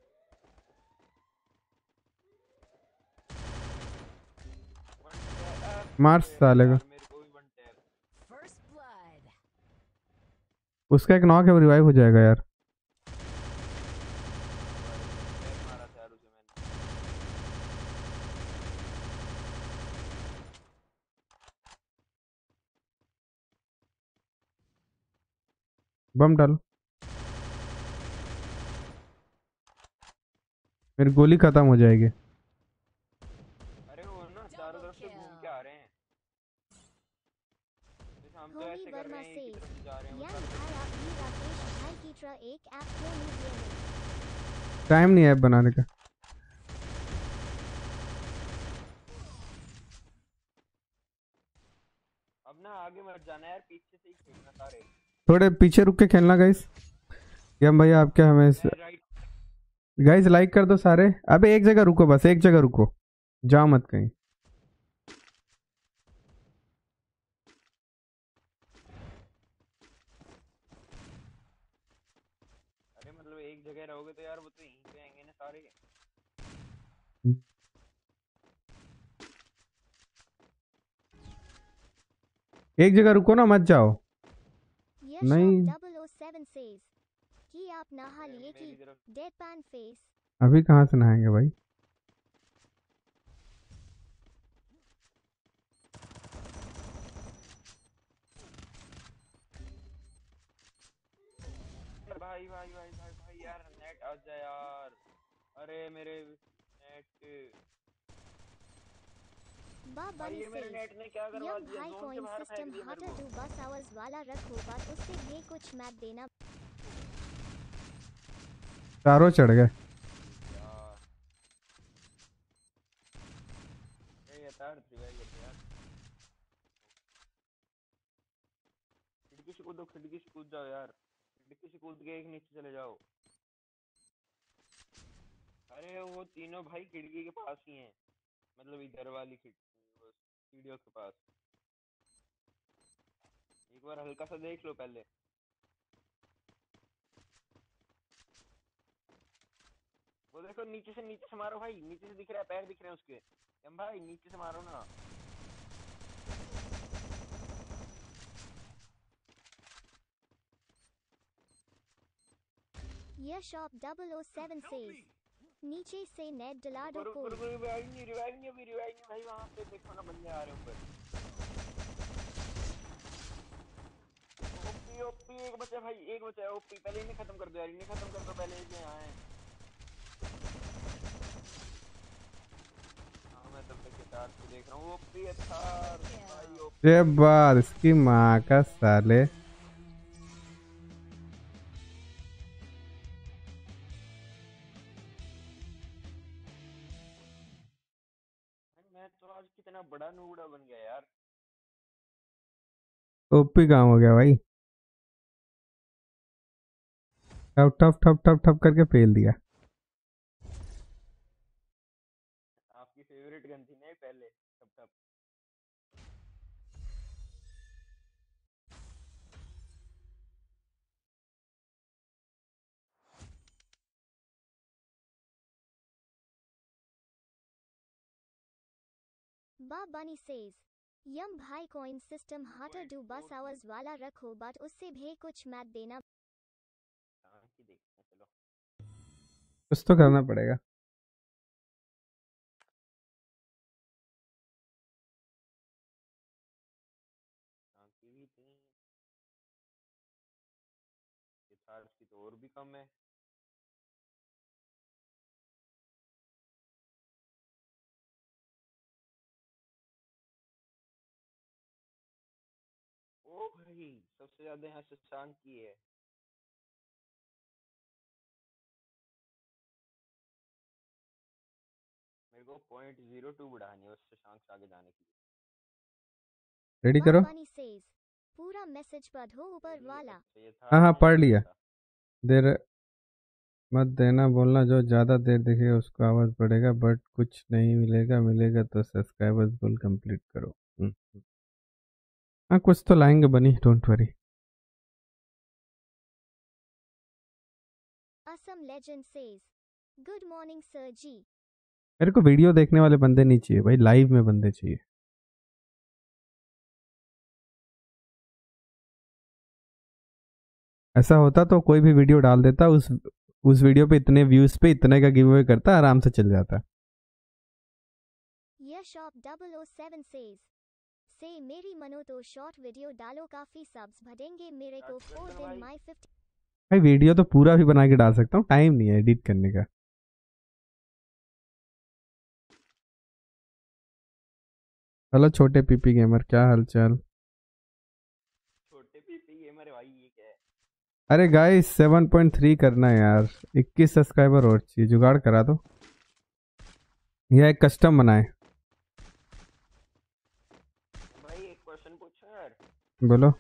मार साले को। मेरे को भी वन टैप। First blood. उसका एक नॉक है वो रिवाइव हो जाएगा यार। टैप मारा था यार उसे मैंने। बम डालो। मेरी गोली खत्म हो जाएगी। अरे वो ना चारों तरफ से घूम के आ रहे हैं। जैसे हम तो होमी ऐसे कर वर्मा रहे हैं, एक ही says, तरफ से जा रहे हैं, वो यम चारों तरफ भाई आप भी राकेश भाई की तरह एक ऐप क्यों नहीं देने? टाइम नहीं है ऐप बनाने का। अब ना आगे मत जाना यार, पीछे से ही खेलना सारे। थोड़े पीछे रुक के खेलना गाइस। यम भैया आप क्या हमें राइट। गाइस लाइक कर दो सारे। अबे एक जगह रुको, बस एक जगह रुको, जाओ मत कहीं। एक जगह रुको ना, मत जाओ। यह नहीं। शॉप 007 सेज कि आप नहा लिए कि मेरी तरफ डेड पैन फेस। अभी कहाँ से नहाएंगे भाई? भाई भाई भाई भाई भाई यार नेट आ जा यार। अरे मेरे नेट भाई बनी ये मेरे सेज नेट ने क्या करवा यंग दिया, भाई जोन से कॉइन बाहर फेंक सिस्टम दिया मेरे हाटर को। टू बस आवर्स वाला रखो बस उससे भी कुछ मैप देना। चारों चढ़ गए। यार ये तार रिवाइव कर दे यार। खिड़की से कूदो, खिड़की से कूद जाओ यार, खिड़की से कूद के एक नीचे चले जाओ। अरे वो तीनों भाई खिड़की के पास ही हैं, मतलब इधर वाली खिड़की वो सीढ़ियों के पास। एक बार हल्का सा देख लो पहले। वो देखो नीचे से मारो भाई, नीचे से दिख रहा है, पैर दिख रहे हैं उसके। एम भाई नीचे से मारो ना। यह शॉप 007 सेज नीचे से नेट डला दो रुको कोई। रुको, रिवाइव नहीं अभी रिवाइव नहीं भाई, वहां पे देखो ना बंदे आ रहे हैं ऊपर। ओपी ओपी एक बचा भाई, एक बचा है ओपी, पहले इन्हें खत्म कर दो यार, इन्हें खत्म कर दो पहले, ये यहाँ है। हाँ मैं तब तक के चार्ज को देख रहा हूँ। ओपी अच्छा भाई ओपी। ये बात इसकी माँ का साले। मैं तो आज कितना बड़ा नूबड़ा बन गया यार। ओपी काम हो गया भाई। ठप ठप ठप ठप ठप करके फेल दिया। आपकी फेवरेट गन थी ना ये पहले, तब तब। बनी सेज यम भाई कॉइन सिस्टम हाटर डू बस आवर्स वाला रखो बट उससे भी कुछ मैप देना। की देखते हैं चलो। कुछ तो करना पड़ेगा। शांति भी थी, ये चार्ज की तो और भी कम है। ओ भाई सबसे ज्यादा यहाँ से शांत की है। मेरे को .02 बढ़ानी है उससे शांत से आगे जाने के लिए। रेडी करो। बनी सेज पूरा मैसेज पढ़ो ऊपर ये वाला। अच्छा ये था, हाँ हाँ मैंने पढ़ नहीं लिया। पढ़ा था। देर मत देना बोलना, जो ज़्यादा देर देखेगा उसको आवाज़ बढ़ेगा बट कुछ नहीं मिलेगा, मिलेगा तो सब्सक्राइबर्स गोल कंप्लीट करो। हाँ कुछ तो लाएंगे Bunny, don't worry. Assam legend says good morning sir ji. मेरे को वीडियो देखने वाले बंदे नहीं चाहिए भाई, लाइव में बंदे चाहिए। ऐसा होता तो कोई भी वीडियो डाल देता, उस वीडियो पे इतने व्यूज पे इतने का गिव अवे करता, आराम से चल जाता। यह शॉप 007 सेज से मेरी मनो तो शॉर्ट वीडियो डालो काफी सब्स बढ़ेंगे मेरे को स्टार्ट कर 4 दो दिन भाई। माई 50। भाई वीडियो तो पूरा भी बना के डाल सकता हूँ, टाइम नहीं है एडिट करने का। हेलो छोटे पीपी गेमर, क्या हालचाल? छोटे पीपी गेमर भाई ये क्या है? अरे गाइस 7.3 करना है यार, 21 सब्सक्राइबर और चाहिए, जुगाड़ करा दो। यह एक कस्टम बनाए। भाई एक क्वेश्चन पूछो यार। बोलो।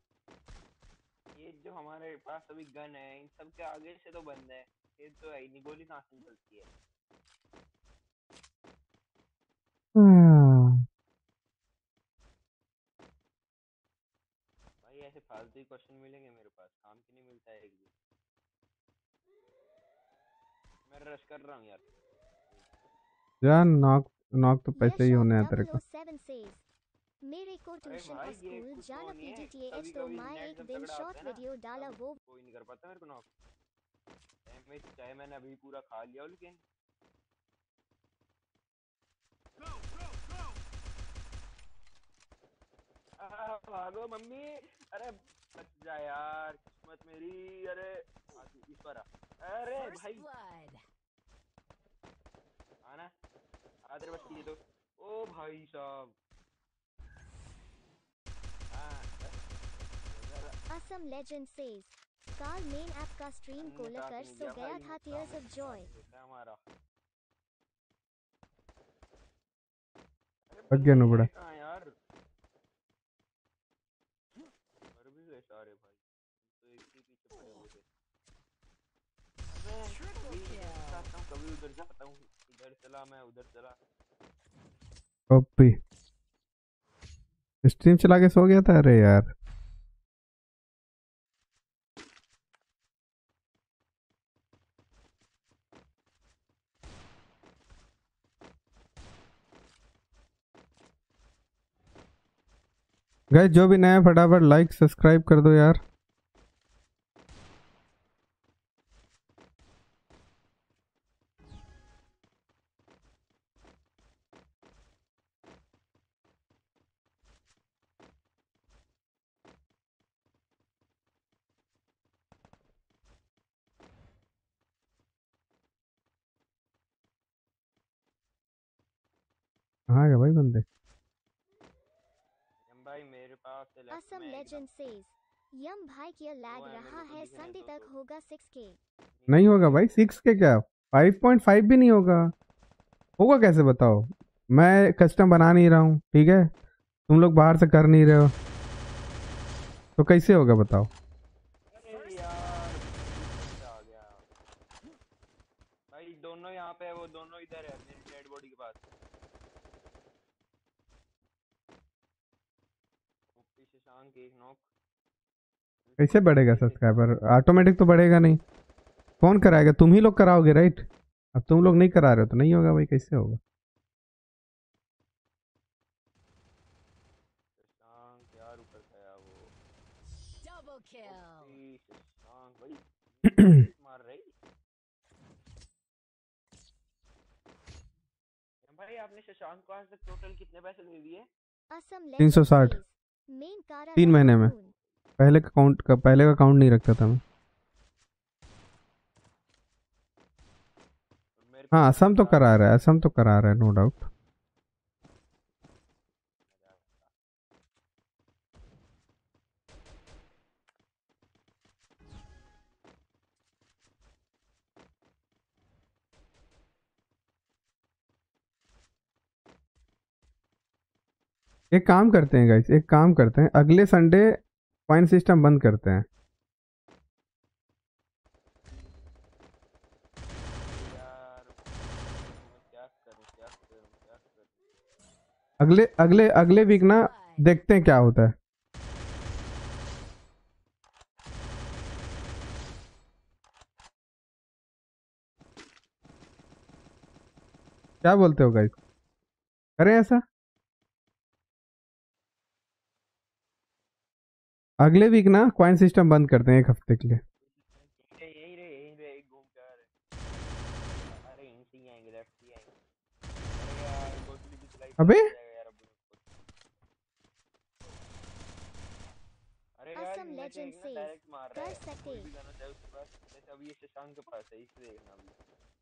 ये जो हमारे पास अभी गन है, इन सब के आगे से तो बंद है, ये तो है ही नहीं, गोली कहाँ से निकलती है? भाई ऐसे फालतू ही क्वेश्चन मिलेंगे मेरे पास, काम की नहीं मिलता है एक भी। मैं रश कर रहा हूँ यार। यार नॉक नॉक तो यह पैसे ही होने हैं शॉप तेरे को। 007 सेज मेरे को अरे ट्यूशन भाई और ये स्कूल कुछ जाना वो नहीं है, PDTH कभी तो कभी मैं नेट एक जब दिन तगड़ा आता शॉर्ट है ना वीडियो डाला तब वो कोई नहीं कर पाता मेरे को नॉक। चाहे मैंने अभी पूरा खा लिया हो लेकिन भागो मम्मी। अरे बच जा यार, किस्मत मेरी। अरे तू इस पर आ। अरे First भाई blood. आना, आ तेरे बस की तो। ओ भाई साहब। हाँ जरा असम लेजेंड सेज कार्ल मेन ऐप का स्ट्रीम को अन्य साथ लेकर नहीं सो दिया गया भाई, था मुक्का टीयर्स ऑफ मुक्का जॉय। साथ होता है हमारा। अरे भाग गया बंदे नुबड़ा। हैं कहाँ यार, मर भी गए सारे भाई, तो एक ही पीछे पड़े हुए थे। मैं Triple कभी इधर kill. जाता हूँ कभी उधर जाता हूँ, इधर चला मैं उधर चला। ओपी स्ट्रीम चला के सो गया था। अरे यार गाइस, जो भी नया है फटाफट लाइक सब्सक्राइब कर दो यार। कहाँ गए भाई बंदे? भाई मेरे पास से लेफ्ट असम में लेजेंड एकदम सेज यम भाई किया लैग वो है, मेरे रहा को है दिखने संडे दो तक तो होगा 6K। नहीं नीचे होगा वाले भाई, को। 6 के क्या, 5.5 भी नहीं होगा। होगा कैसे बताओ? मैं कस्टम बना नहीं रहा हूँ, ठीक है? तुम लोग बाहर से कर नहीं रहे हो, तो कैसे होगा बताओ? अरे यार ऊपर से आ गया भाई, दोनों यहाँ पे है, वो दोनों इधर है मेरी डेड बॉडी के पास। ओपी शशांक एक नॉक। कैसे रिस्पॉन्स बढ़ेगा करके देखता हूँ। सब्सक्राइबर? ऑटोमेटिक तो बढ़ेगा नहीं। कौन कराएगा? तुम ही लोग कराओगे राइट? अब तुम लोग नहीं करा रहे हो तो नहीं होगा भाई, कैसे होगा? शशांक यार ऊपर गया वो। Double kill. ओपी शशांक भाई, किस मार रही भाई। आपने शशांक को आज तक टोटल कितने पैसे दे दिए? असम लेजेंड 360 सेज मेन कारा 3 महीने में। लैंगून। पहले का काउंट नहीं रखता था मैं। और मेरे को हाँ, तो असम तो 50 करा दे रहा है, दिए। असम तो करा रहा है, नो डाउट। एक काम करते हैं गाइस, एक काम करते हैं, अगले संडे पॉइंट सिस्टम बंद करते हैं। यार मैं क्या करूं क्या करूं क्या करूं। अगले अगले अगले वीक First ना blood. देखते हैं क्या होता है। क्या बोलते हो गाइस? करें ऐसा? अगले वीक ना कॉइन सिस्टम बंद करते हैं एक हफ्ते के लिए। यहीं रे एक घूम के आ रहे। अरे यहीं से ही आएंगे, लेफ्ट से ही आएंगे। अरे यार गोटली की सिलाई अबे खराब हो जाएगा यार अब मेरे को। अरे यार असम इनमें से लेजेंड एक ना सेज डायरेक्ट मार रहा कर है, सकते। कोई भी गाना चाहे उसके पास, जैसे अभी ये शशांक के पास है, इसे देखना अभी।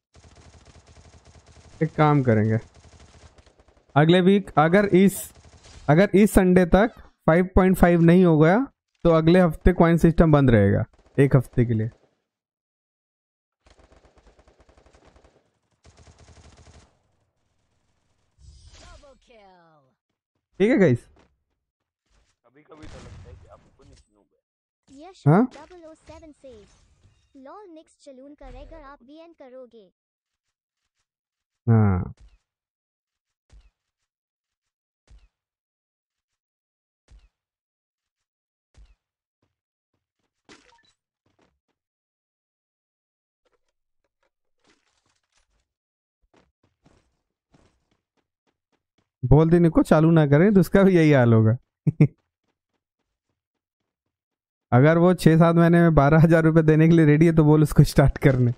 एक काम करेंगे, अगले अभी वीक इनका अगर इस संडे तक 5.5 नहीं हो गया तो अगले हफ्ते कॉइन सिस्टम बंद रहेगा एक हफ्ते के लिए। Double kill. ठीक है गाइस? कभी कभी तो लगता है कि आपको नहीं सुनूंगा। यश हाँ 007 सेज लॉल निक्स चलून करेगा आप भी एंड करोगे। हाँ, बोल देने को चालू ना करें तो उसका भी यही हाल होगा। अगर वो 6-7 महीने में 12,000 रुपये देने के लिए रेडी है तो बोल उसको स्टार्ट करने।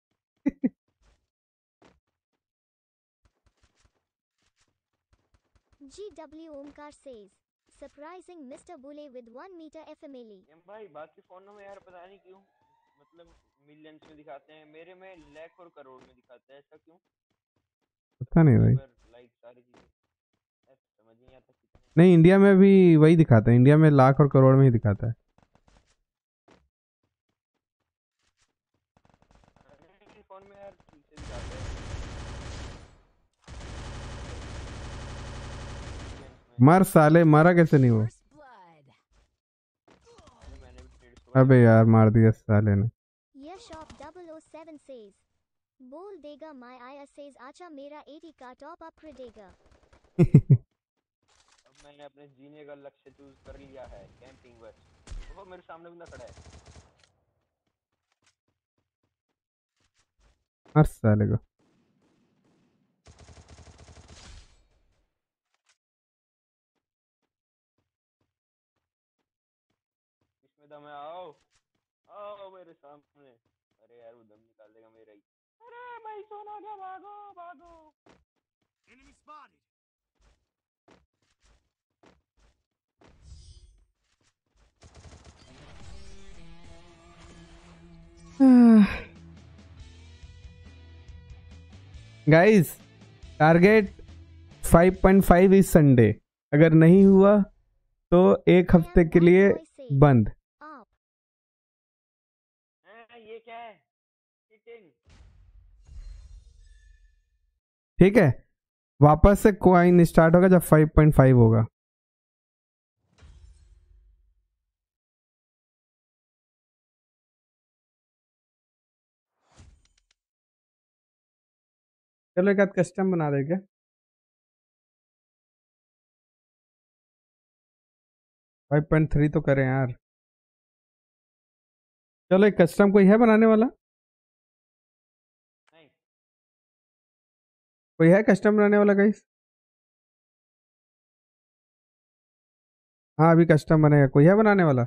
GW Omkar says, surprising Mr. Bule with 1 meter FMLE. ये भाई बाकी फोनों में यार पता नहीं क्यों मतलब मिलियंस में दिखाते हैं, मेरे में लाख और करोड़ में दिखाते हैं, ऐसा क्यों? पता नहीं भाई। लाइक सारी चीजें ऐसा समझ नहीं आता कितने। नहीं, इंडिया में भी वही दिखाता है, इंडिया में लाख और करोड़ में ही दिखाता है। फोन में यार ठीक से दिखाते हैं मर साले, मारा कैसे नहीं वो? First blood. मैंने भी ट्रेड अबे यार मार दिया साले ने। Yashop 007 says, बोल देगा my Aya says आचा मेरा 80 का टॉप अप कर देगा। अब मैंने अपने जीने का लक्ष्य चूज कर लिया है, कैंपिंग बस। वो मेरे सामने बंदा खड़ा है। मर साले को। इसमें दम है, आओ आओ मेरे सामने। अरे यार वो दम निकाल देगा मेरा ही। अरे भाई सोना क्या, भागो भागो। Enemy spotted. गाइस, टारगेट 5.5 इस संडे। अगर नहीं हुआ तो एक हफ्ते के लिए बंद। आप ये क्या है? चीटिंग। ठीक है, वापस से कॉइन स्टार्ट होगा जब 5.5 होगा। चलो एक आध कस्टम बना दे क्या? 5.3 तो करें यार। चलो एक कस्टम कोई है बनाने वाला? नहीं कोई है कस्टम बनाने वाला गाइस? हाँ अभी कस्टम बनेगा, कोई है बनाने वाला?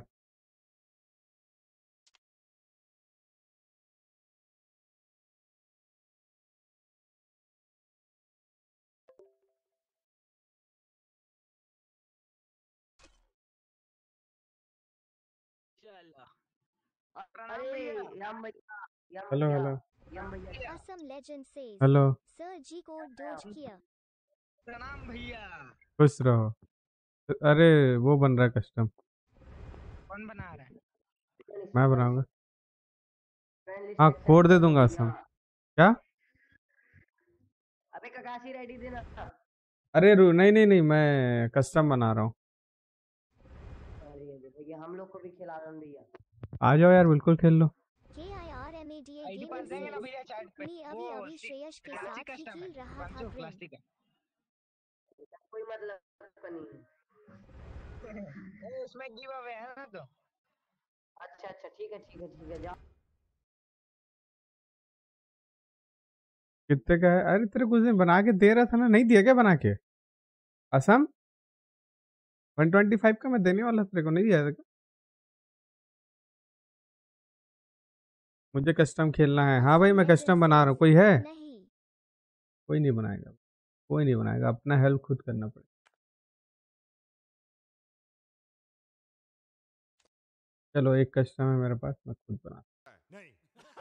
Hello hello Assam legend says hello. Sir ji को डोज किया। प्रणाम भैया। खुश रहो। अरे वो बन रहा है कस्टम। कौन बना रहा है? मैं बनाऊंगा। हाँ कोड दे दूंगा असम। क्या? अबे ककाशी रेडी देना। अरे नहीं नहीं नहीं, मैं कस्टम बना रहा हूँ। अरे भैया हम लोग को भी खिला दो भैया। आ जाओ यार, बिल्कुल खेल लो। KIRMADA आईडी गेमिंग पास देंगे ना सेज भैया चैट पे? मैं वो अभी श्रेयस के साथ क्लासिक ही कस्टम है, खेल रहा था 500 ग्रेन। क्लासिक है। कोई मतलब नहीं है। ए, उसमें गिव अवे है ना तो। अच्छा अच्छा ठीक है ठीक है ठीक है जाओ। कितने का है? अरे तेरे कुछ दिन बना के दे रहा था ना, नहीं दिया क्या बना के? असम 125 का मैं देने वाला था, तेरे को नहीं दिया था क्या? मुझे कस्टम खेलना है। हाँ भाई मैं कस्टम बना रहा हूँ। कोई है? नहीं कोई नहीं बनाएगा, कोई नहीं बनाएगा, अपना हेल्प खुद करना पड़ेगा। चलो एक कस्टम है मेरे पास, मैं खुद बना। नहीं।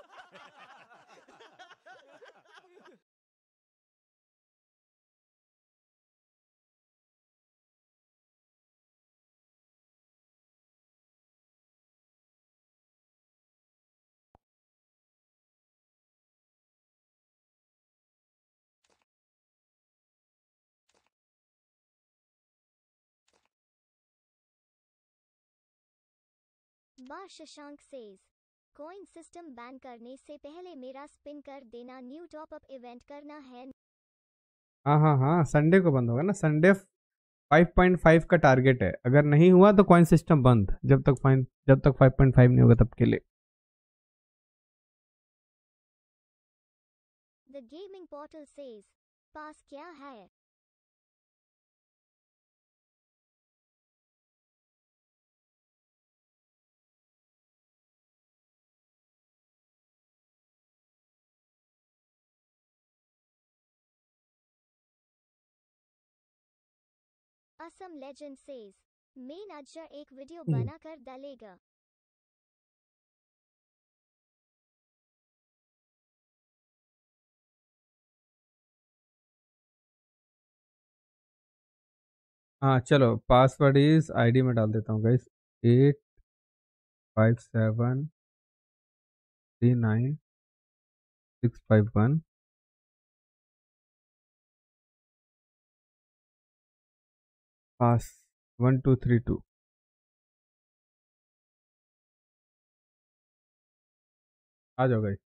बा Shashank says coin system ban करने से पहले मेरा स्पिन कर देना, न्यू टॉप अप इवेंट करना है। हाँ हाँ हाँ, संडे को बंद होगा ना। संडे 5.5 का टारगेट है। अगर नहीं हुआ तो कॉइन सिस्टम बंद, जब तक 5.5 नहीं होगा तब के लिए। द गेमिंग पोर्टल सेज पास क्या है? असम लेजेंड सेज मेन अज्जर एक वीडियो हम्म। बनाकर डालेगा। हाँ चलो, पासवर्ड इज आईडी में डाल देता हूँ गाइस। 85739651 पास 1232। आ जाओ गाइस।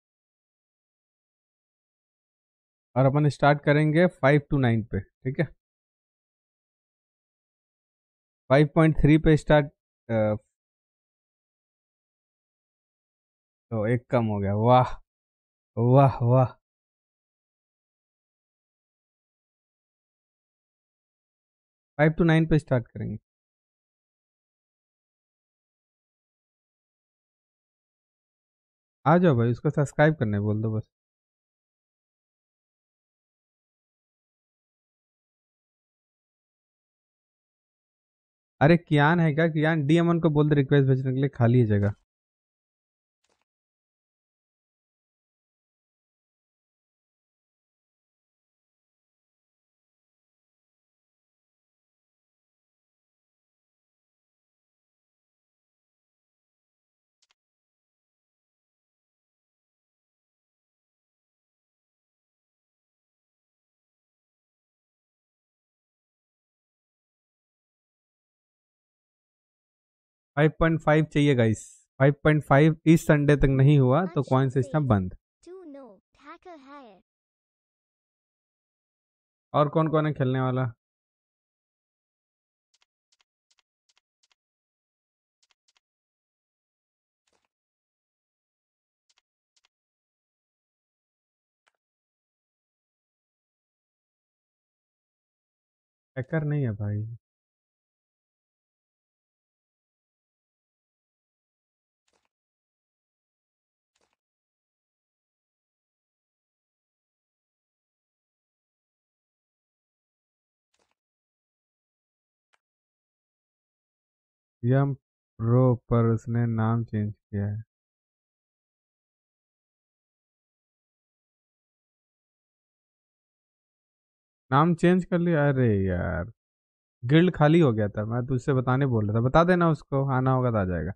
और अपन स्टार्ट करेंगे 5 to 9 पे, ठीक है। 5.3 पे स्टार्ट। तो एक कम हो गया, वाह वाह वाह। 5 to 9 पे स्टार्ट करेंगे। आ जाओ भाई, उसको सब्सक्राइब करने बोल दो बस। अरे कियान है क्या? कियान डी अमन को बोल दे रिक्वेस्ट भेजने के लिए, खाली है जगह। फाइव 5.5 चाहिए गाइस। 5.5 इस संडे तक नहीं हुआ तो कॉइन सिस्टम बंद। टू नो हैकर है। और कौन कौन है खेलने वाला? हैकर नहीं है भाई। यम प्रो पर उसने नाम चेंज किया है। नाम चेंज कर लिया? अरे यार, गिल्ड खाली हो गया था, मैं तुझसे बताने बोल रहा था। बता देना उसको, आना होगा तो आ जाएगा।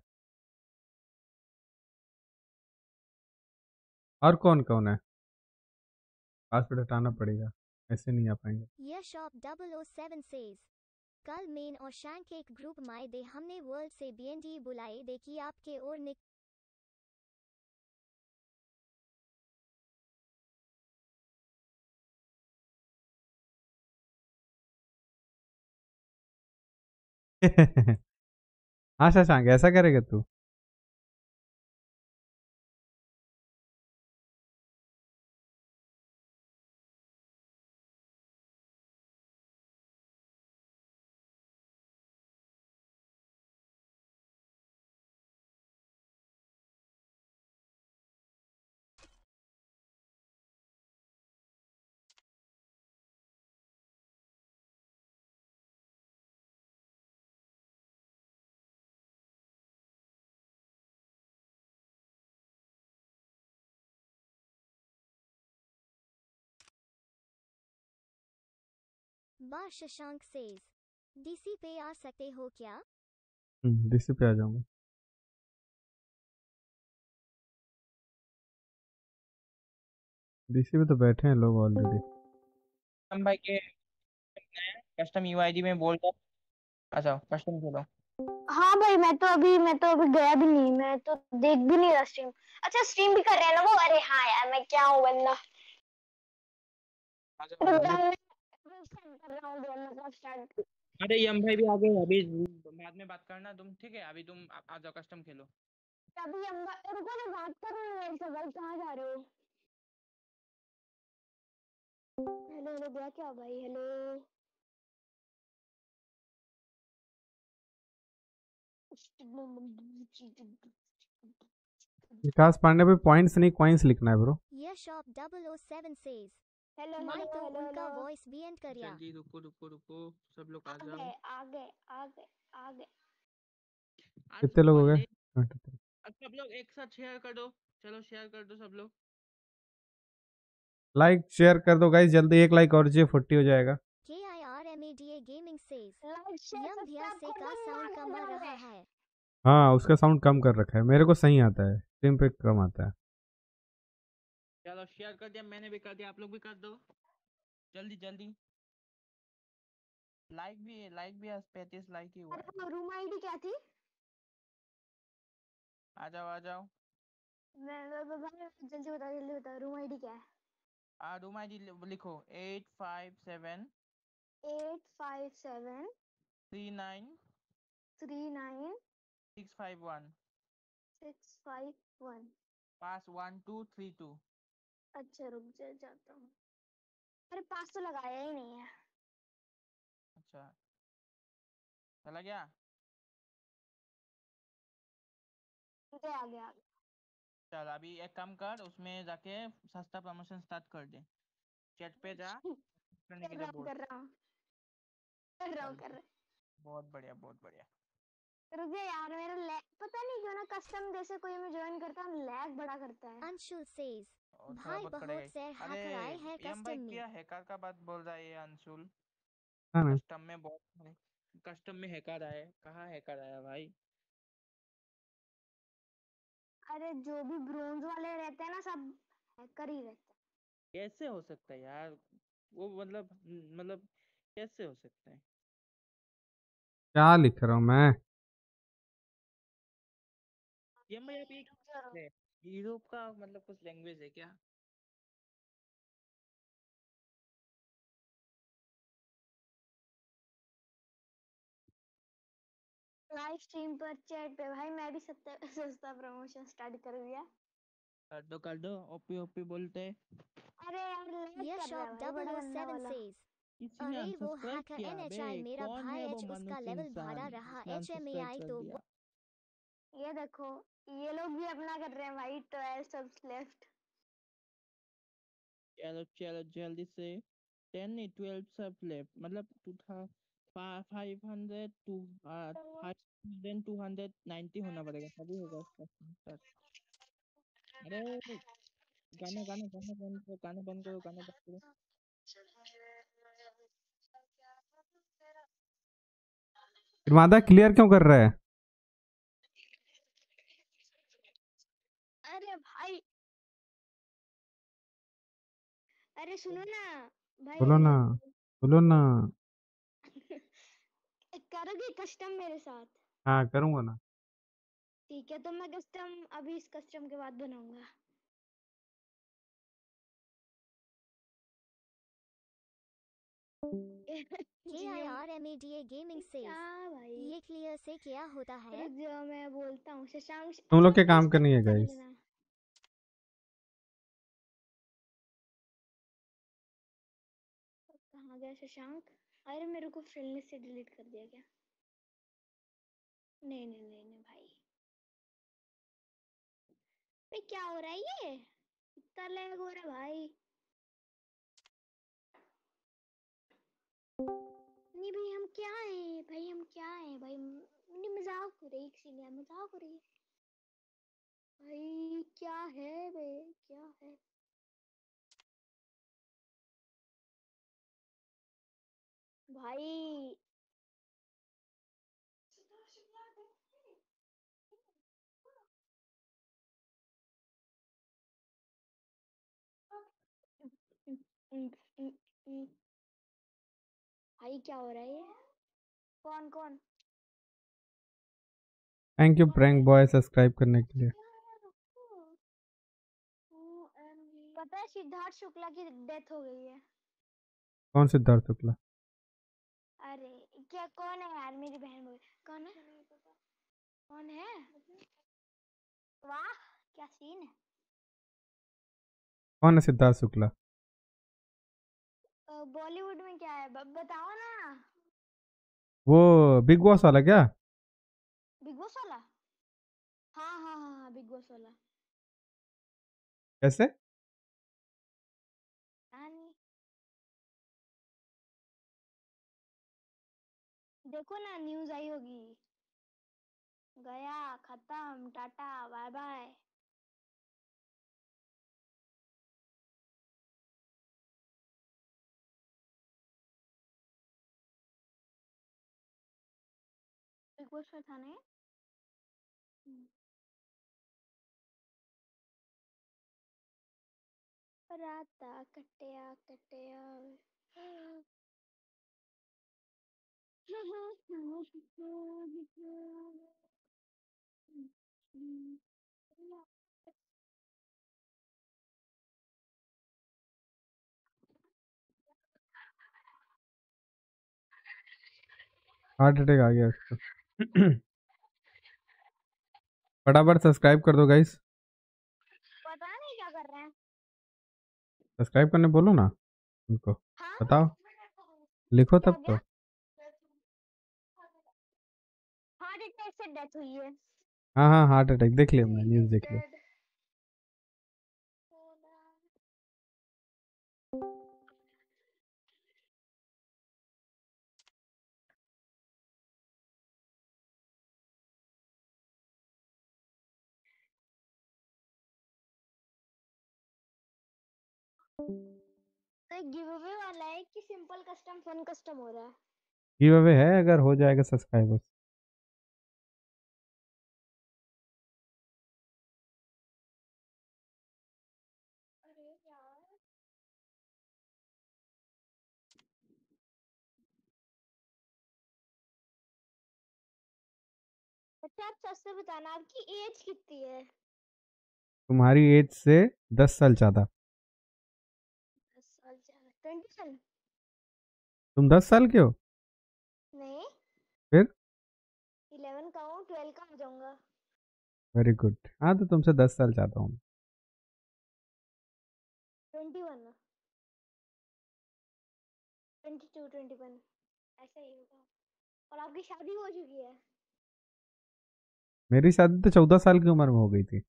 और कौन कौन है? पासवर्ड हटाना पड़ेगा, ऐसे नहीं आ पाएंगे। यह शॉप 007 सेज कल मेन और शैंक एक ग्रुप माए दे हमने वर्ल्ड से बीएनडी बुलाए दे कि आपके और निक हाँ शशांक, ऐसा करेगा तू? बा शशांक सेज डीसी पे आ सकते हो क्या? डीसी पे आ जाऊंगा। डीसी पे तो बैठे हैं लोग ऑलरेडी। हम भाई के कस्टम यूआईडी में बोल कर अच्छा कस्टम खेलो। हाँ भाई मैं तो अभी गया भी नहीं, मैं तो देख भी नहीं रहा स्ट्रीम। अच्छा स्ट्रीम भी कर रहे हैं ना वो? अरे हाँ यार मैं क्या हूँ बंदा। आ जाओ, आ जाओ। कर रहा हूँ दोनों का स्टार्ट। अरे यम भाई भी आ गए, अभी बाद में बात करना तुम, ठीक है? अभी तुम आ जाओ, कस्टम खेलो। अभी रुको ना, बात करो ना मेरे से भाई, कहाँ जा रहे हो? हेलो हेलो गया क्या भाई? हेलो विकास पांडे पे पॉइंट्स नहीं, कॉइन्स लिखना है ब्रो। यह शॉप 007 सेज हेलो मैं हेलो तो हेलो उनका हेलो वॉइस भी एंड करिया। जल्दी रुको रुको रुको, सब लोग आ आ जाओ। गए आ गए आ गए आ गए। कितने लोग हो गए? बंदे 23। सब लोग एक साथ शेयर कर दो, चलो शेयर कर दो सब लोग। लाइक शेयर कर दो गाइस जल्दी, एक लाइक और चाहिए 40 हो जाएगा। KIRMADA Gaming says like share Yum भैया सब्सक्राइब से कर का दो साउंड कम आ ना रहा में। है। हाँ उसका साउंड कम कर रखा है, मेरे को सही आता है, स्ट्रीम पे कम आता है। चलो शेयर कर दिया, मैंने भी कर दिया, आप लोग भी कर दो जल्दी जल्दी। लाइक भी आज 35 लाइक ही हुआ है। अरे रूम आईडी क्या थी? आ जाओ आ जाओ। भाई जल्दी बता रूम आईडी क्या है? रूम आईडी लिखो 857 857 39 39 651 651। पास 1232। अच्छा रुक जा जाता हूँ। अरे पास तो लगाया ही नहीं है। अच्छा चला गया। मुझे आ गया। चल अभी एक काम कर, उसमें जाके सस्ता प्रमोशन स्टार्ट कर दे, चैट पे जा करने के लिए बोल। कर रहा हूँ कर रहा हूँ चल कर रहा बहुत बढ़िया बहुत बढ़िया। हूँ। रुक जा यार मेरा लैग पता नहीं क्यों ना कस्टम जैसे कोई मैं ज्वाइन करता हूँ लैग बड़ा करता है। अंशुल says और थोड़ा भाई बहुत बहुत करेगा ही। से अरे हैकर आए हैं यम भाई कस्टम में। क्या हैकर का बात बोल रहा है ये अंशुल? हाँ ना। कस्टम में बहुत कस्टम में हैकर आए, कहाँ हैकर आया भाई? अरे जो भी ब्रोंज वाले रहते हैं ना सब हैकर ही रहते कैसे हो सकता है यार वो, मतलब कैसे हो सकता है? क्या लिख रहा हूँ मैं? यम भाई आप हैं। ये यूरोप का मतलब कुछ लैंग्वेज है क्या? लाइव स्ट्रीम पर चैट पे भाई मैं भी सस्ता प्रमोशन स्टार्ट कर दिया। कर दो ओपी ओपी बोलते। अरे यार लैग ये कर रहा शॉप है भाई बड़ा गंदा 007 वाला। says किसी ने अरे वो अनसब्सक्राइब हैकर किया बे, NHI मेरा कौन भाई है वो एच उसका मनुष्य लेवल भाड़ा इंसान रहा जिसने अनसब्सक्राइब HMAI कर तो दिया? ये देखो ये लोग भी अपना कर रहे हैं भाई 12 सब्स लेफ्ट। चलो चलो जल्दी से 10 नहीं 12 सब लेफ्ट, मतलब 500 टू 5290 होना पड़ेगा तभी होगा उसका start। अरे गाना गाना गाना बंद करो गाना बंद करो गाना बंद करो। निर्माता क्लियर क्यों कर रहा है? अरे भाई अरे सुनो ना भाई बोलो ना, बोलो ना। करोगे कस्टम मेरे साथ? हाँ करूँगा ना। ठीक है तो मैं कस्टम अभी इस कस्टम के बाद बनाऊंगा। KIRMADA Gaming says क्या भाई ये क्लियर से क्या होता है? रुक जाओ मैं बोलता हूँ शशांक। तुम लोग अच्छा के काम इसका करनी है कर गाइस। लेना। कहाँ गया शशांक? अरे मेरे को फ्रेंड लिस्ट से डिलीट कर दिया क्या? नहीं नहीं नहीं नहीं भाई भाई क्या हो रहा है ये? इतना लैग हो रहा है भाई। नहीं भाई हम क्या है भाई हम क्या है भाई नहीं मजाक हो रही किसी ने मजाक हो रही है भाई क्या है भाई क्या है भाई भाई क्या हो रहा है ये? कौन कौन थैंक यू कौन प्रैंक है? बॉय सब्सक्राइब करने के लिए। पता है सिद्धार्थ शुक्ला की डेथ हो गई है। कौन सिद्धार्थ शुक्ला? अरे क्या कौन है यार मेरी बहन बोल कौन है? कौन है? वाह क्या सीन है। कौन है सिद्धार्थ शुक्ला? बॉलीवुड में क्या है बताओ ना। वो बिग बॉस वाला क्या? बिग बॉस वाला हाँ हाँ हाँ हाँ बिग बॉस वाला। कैसे? हाँ नहीं देखो ना न्यूज आई होगी, गया, खत्म, tata, bye bye. Big boss में था ना ये? राता कटिया कटिया। हार्ट अटैक आ गया उसको। फटाफट सब्सक्राइब कर दो गाइस। पता नहीं क्या कर रहे हैं। सब्सक्राइब करने बोलो ना उनको। हाँ बताओ, लिखो क्या हो तब गया? तो। हार्ट अटैक से डेथ हुई है। हाँ हाँ, हार्ट अटैक देख लिया, मैं न्यूज़ देख लिया। तो एक गिव अवे वाला है कि सिंपल कस्टम फन कस्टम हो रहा है। गिव अवे है, अगर हो जाएगा सब्सक्राइबर्स। अरे यार, अच्छा आप सच से बताना आपकी एज कितनी है? तुम्हारी एज से 10 साल ज़्यादा। 10 साल ज्यादा, 21। तुम 10 साल के हो? नहीं, फिर 11 का हूँ, 12 का हो जाऊंगा। Very good. हाँ, तो तुमसे 10 साल ज़्यादा हूँ। 21, 22, 21 ऐसा ही होगा। और आपकी शादी हो चुकी है? मेरी शादी तो 14 साल की उम्र में हो गई थी।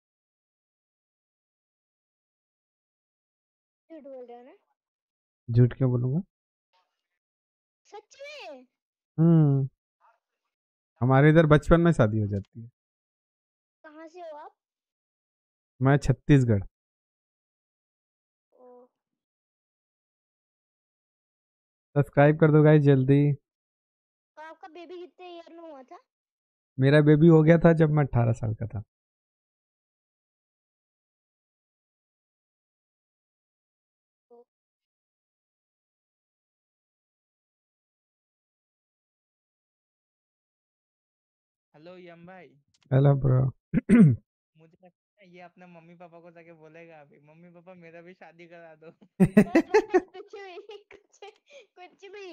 झूठ बोल रहे हो ना? झूठ क्यों बोलूँगा? सच में? हम्म, हमारे इधर बचपन में शादी हो जाती है। कहाँ से हो आप? मैं छत्तीसगढ़। ओ, सब्सक्राइब कर दो गाइस जल्दी। तो आपका बेबी कितने ईयर में हुआ था? मेरा बेबी हो गया था जब मैं 18 साल का था। ओ, हेलो यम भाई, हेलो ब्रो। मुझे लगता है ये अपने मम्मी पापा को जाके बोलेगा अभी, मम्मी पापा मेरा भी शादी करा दो। कुछ भी कुछ भी।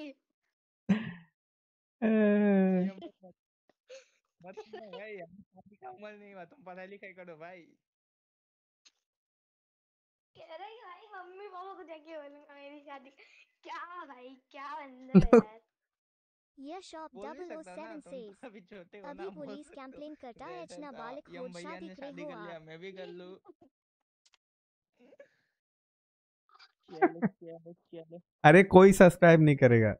यम भाई मत करो भाई, अभी शादी का उम्र नहीं हुआ, तुम पढ़ाई लिखाई करो भाई। कह रहे हैं भाई मम्मी पापा को जाके बोलूंगा मेरी शादी। क्या भाई, क्या बंदे हो यार। यह शॉप बोल नहीं सकता ना, 007 तुम सेज तो अभी छोटे हो ना, अभी बोल पुलिस सकते हो। कंप्लेन करता है जैसे ना बालिक यम खोद भैया शादी ने करे शादी हो कर लिया, आप। मैं भी कर लूं। चलो चलो चलो। अरे कोई सब्सक्राइब नहीं करेगा।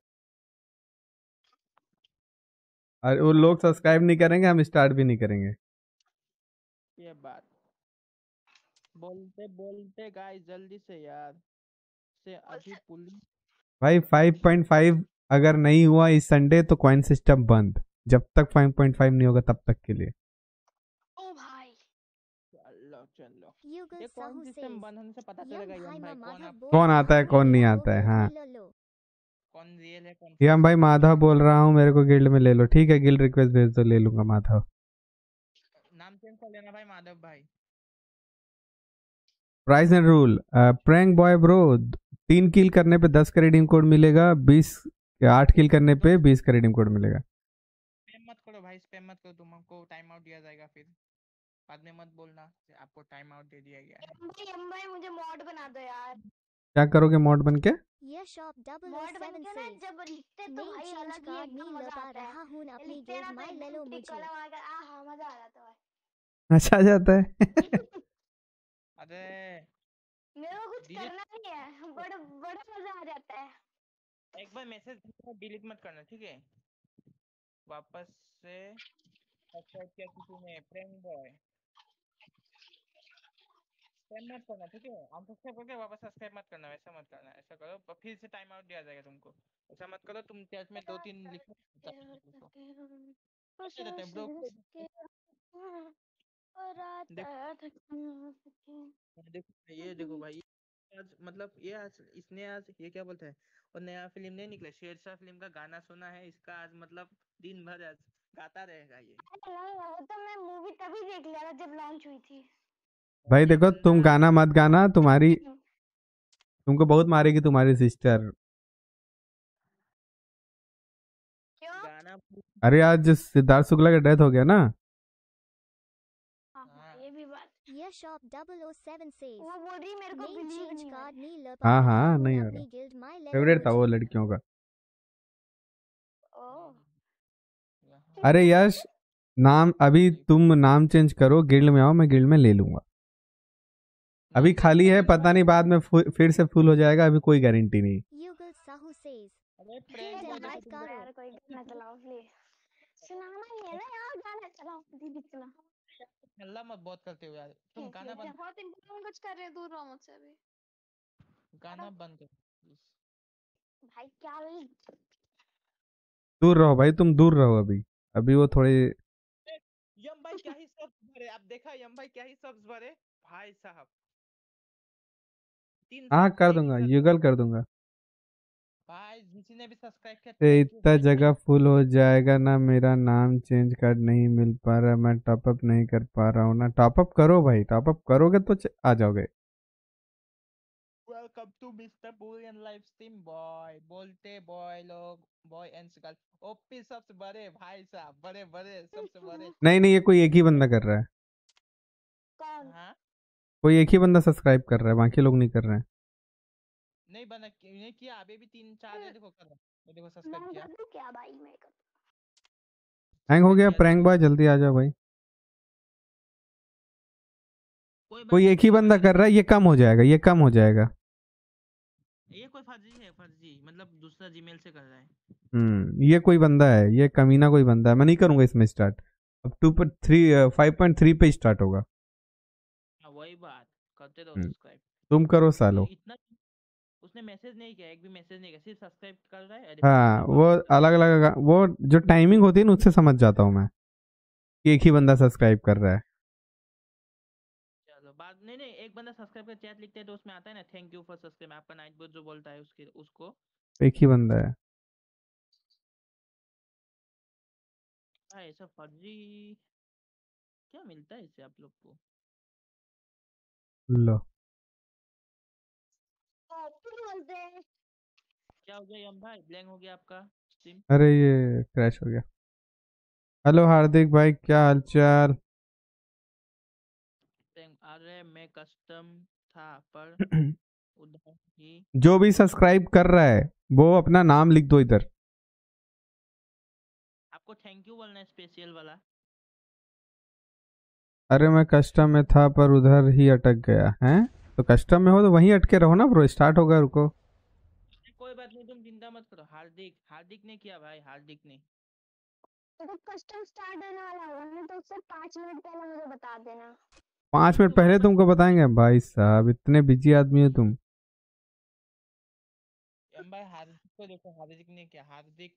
और वो लोग सब्सक्राइब नहीं करेंगे, हम स्टार्ट भी नहीं करेंगे। ये बात बोलते बोलते गाइस जल्दी से यार, से अभी पुलिस। भाई 5.5 अगर नहीं हुआ इस संडे तो कॉइन सिस्टम बंद। जब तक 5.5 नहीं होगा तब तक के लिए। ओ भाई, चलो चलो, युगल ये कौन साहू सिस्टम सेज बंद होने से पता यम चलेगा भाई यम भाई कौन माधव आप, बोल कौन आता रहा है हूँ कौन नहीं मेरे को आता है? गिल्ड हाँ, में लो लो। कौन रियल है कौन ये हम फेक है भाई पता माधव चलेगा। बोल रहा हूँ, मेरे को गिल्ड में ले लो। ठीक है, गिल्ड रिक्वेस्ट भेज दो, ले लूंगा माधव। नाम चेंज कर लेना भाई, माधव भाई। Price and rule. Prank boy bro, 3 kill करने पे 10 का रिडीम कोड मिलेगा। 8 किल करने पे 20 का रिडीम कोड मिलेगा। स्पैम मत करो भाई, स्पैम मत करो, तुमको टाइम आउट दिया जाएगा फिर बाद में मत बोलना कि आपको टाइम आउट दे दिया गया है। यम भाई मुझे मॉड बना दो यार। क्या करोगे मॉड बन के? यह शॉप मॉड बन 007 के ना सेज जब लिखते तो नहीं भाई चेंज अलग ही कार्ड एकदम नहीं मजा लगा आता है। रहा हूँ अपनी लिखते गेम ना तो माई ले एकदम लो टिक मुझे। वाला मजा, आहा मजा आ जाता है। अच्छा आ जाता है। अरे मेरे को कुछ डिलीट, करना नहीं है, बड़ा बड़ा मजा आ जाता है। एक बार मैसेज डिलीट मत करना ठीक है। वापस से सब्सक्राइब किया किसी ने, प्रैंक बॉय। स्पैम मत करना, ठीक है? अनसब्सक्राइब करके वापस सब्सक्राइब मत करना, ऐसा मत करना। ऐसा करो फिर से टाइम आउट दिया जाएगा तुमको। ऐसा मत करो, तुम चैट में 2-3 लिखो, ऐसे रहते हैं ब्रो। देखो ये देखो भाई, आज मतलब ये आज इसने आज ये क्या बोलते हैं, और नया फिल्म नहीं निकला, शेरशाह फिल्म का गाना सुना है इसका, आज मतलब दिन भर आज गाता रहेगा ये। नहीं, वो तो मैं मूवी तभी देख लिया था जब लॉन्च हुई थी। भाई ये देखो, तुम बंदा गाना मत गाना, तुमको बहुत मारेगी तुम्हारी सिस्टर। क्यों? गाना अरे आज सिद्धार्थ शुक्ला का डेथ हो गया ना। हाँ, ये भी बात। Yashop 007 says. वो बोल रही मेरे को Name बिलीव change नहीं हो card रहा। नहीं लगा हाँ पाया हाँ, हूँ नहीं हो अपनी रहा। गिल्ड माय लेवल फेवरेट था वो मुझे। लड़कियों का। ओह, अरे यश, नाम अभी तुम नाम चेंज करो, गिल्ड में आओ, मैं गिल्ड में ले लूंगा। अभी खाली है, पता नहीं बाद में फिर से फुल हो जाएगा, अभी कोई गारंटी नहीं। Yugal Sahu says. अरे ठीक प्रैंक है बॉय भाई, देखो तुम। यार कोई गाना चलाओ प्लीज। सुनाना ही है ना यार, गाना चलाओ दीदी चला। हल्ला मत बहुत करते हो यार, तुम गाना बंद, बहुत इंपॉर्टेंट कुछ कर रहे हैं, दूर रहो मुझसे अभी। गाना बंद करो प्लीज। भाई क्या भाई, दूर रहो भाई, तुम दूर रहो अभी। अभी वो थोड़े। यम भाई क्या ही सब्स भरे, आप देखा यम भाई क्या ही सब्स भरे भाई साहब। 3 हाँ, सब्स कर एक ही दूंगा, साथ युगल कर दूंगा। भाई, जिसी ने भी सब्सक्राइब किया से थैंक यू इतना भाई। जगह फुल हो जाएगा ना, मेरा नाम चेंज कार्ड नहीं मिल पा रहा, मैं टॉपअप नहीं कर पा रहा हूँ ना। टॉपअप करो भाई, टॉपअप करोगे तो आ जाओगे। Welcome to mister bullion live stream boy, बोलते बॉय लोग, बॉय एंड गर्ल। ओपी सबसे बड़े भाई साहब, बड़े बड़े सबसे बड़े। नहीं नहीं, ये कोई एक ही बंदा कर रहा है। कौन? हाँ, कोई एक ही बंदा सब्सक्राइब कर रहा है, बाकी लोग नहीं कर रहे हैं। नहीं बना, नहीं किया अभी भी 3-4 है, देखो कर रहा, ये देखो सब्सक्राइब मैं किया, कर दूं क्या भाई, मैं कर हैंग हो सब्सक्राइब गया किया प्रैंक देखो। बॉय, जल्दी आ जाओ भाई। कोई बात कोई नहीं, एक ही कोई बंदा बात कर रहा है, ये कम हो जाएगा, ये कम हो जाएगा। नहीं। ये कोई फर्जी है, फर्जी मतलब दूसरा जीमेल से कर रहा है। ये कोई बंदा है, ये कमीना कोई बंदा है। मैं नहीं करूंगा इसमें स्टार्ट। अब 5.3 पे स्टार्ट होगा। हाँ वही बात, करते रहो हम्म, सब्सक्राइब। तुम करो सालो। इतना उसने मैसेज नहीं किया, एक भी मैसेज नहीं किया, सिर्फ सब्सक्राइब कर रहा है। अरे हाँ, वो वापस कर। अलग अलग, वो जो टाइमिंग होती है ना, उससे समझ जाता हूँ मैं कि एक ही बंदा सब्सक्राइब कर रहा है। चलो बात नहीं नहीं, एक बंदा सब्सक्राइब कर चैट लिखते हैं तो उसमें आता है ना, थैंक यू फॉर सब्सक्राइब, आपका नाइट बोट जो बोलता है उसके उसको। एक ही बंदा है। हाँ ऐसा फर्जी क्या मिलता है इससे आप लोग को? लो, बोलते हैं। क्या हो गया यम भाई, ब्लैंक हो गया आपका स्ट्रीम? अरे ये क्रैश हो गया। हेलो हार्दिक भाई, क्या हालचाल? अरे मैं कस्टम था पर उधर ही। जो भी सब्सक्राइब कर रहा है वो अपना नाम लिख दो इधर। आपको थैंक यू बोलना है स्पेशल वाला। अरे मैं कस्टम में था पर उधर ही अटक गया है। तो कस्टम में हो तो वहीं अटके रहो ना ब्रो, स्टार्ट होगा, रुको। कोई बात नहीं, तुम चिंता मत करो। हार्दिक हार्दिक ने किया भाई, हार्दिक ने। तो कस्टम स्टार्ट होने वाला होगा ना, तो उससे 5 मिनट पहले मुझे बता देना। 5 मिनट पहले तुमको बताएंगे? भाई साहब, इतने बिजी आदमी हो तुम। यम भाई हार्दिक को देखो, हार्दिक ने किया। हार्दिक,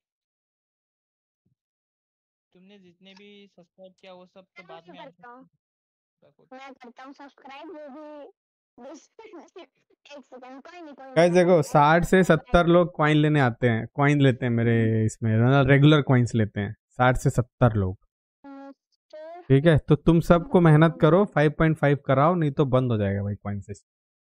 तुमने जितने भी सब्सक्राइब किया वो सब तो मैं बाद भी में करता हूँ, आंसर। मैं करता हूँ सब्सक्राइब, वो भी 1 सेकंड, कोई नहीं कोई गाइस नहीं, देखो, ऐसा 60 से सब्सक्राइब 70 लोग कॉइन लेने आते हैं, कॉइन लेते हैं मेरे इसमें, रेगुलर कॉइन्स लेते हैं 60 से 70 लोग। ठीक है, तो तुम सबको मेहनत करो, 5.5 कराओ, नहीं तो बंद हो जाएगा भाई कॉइन सिस्टम।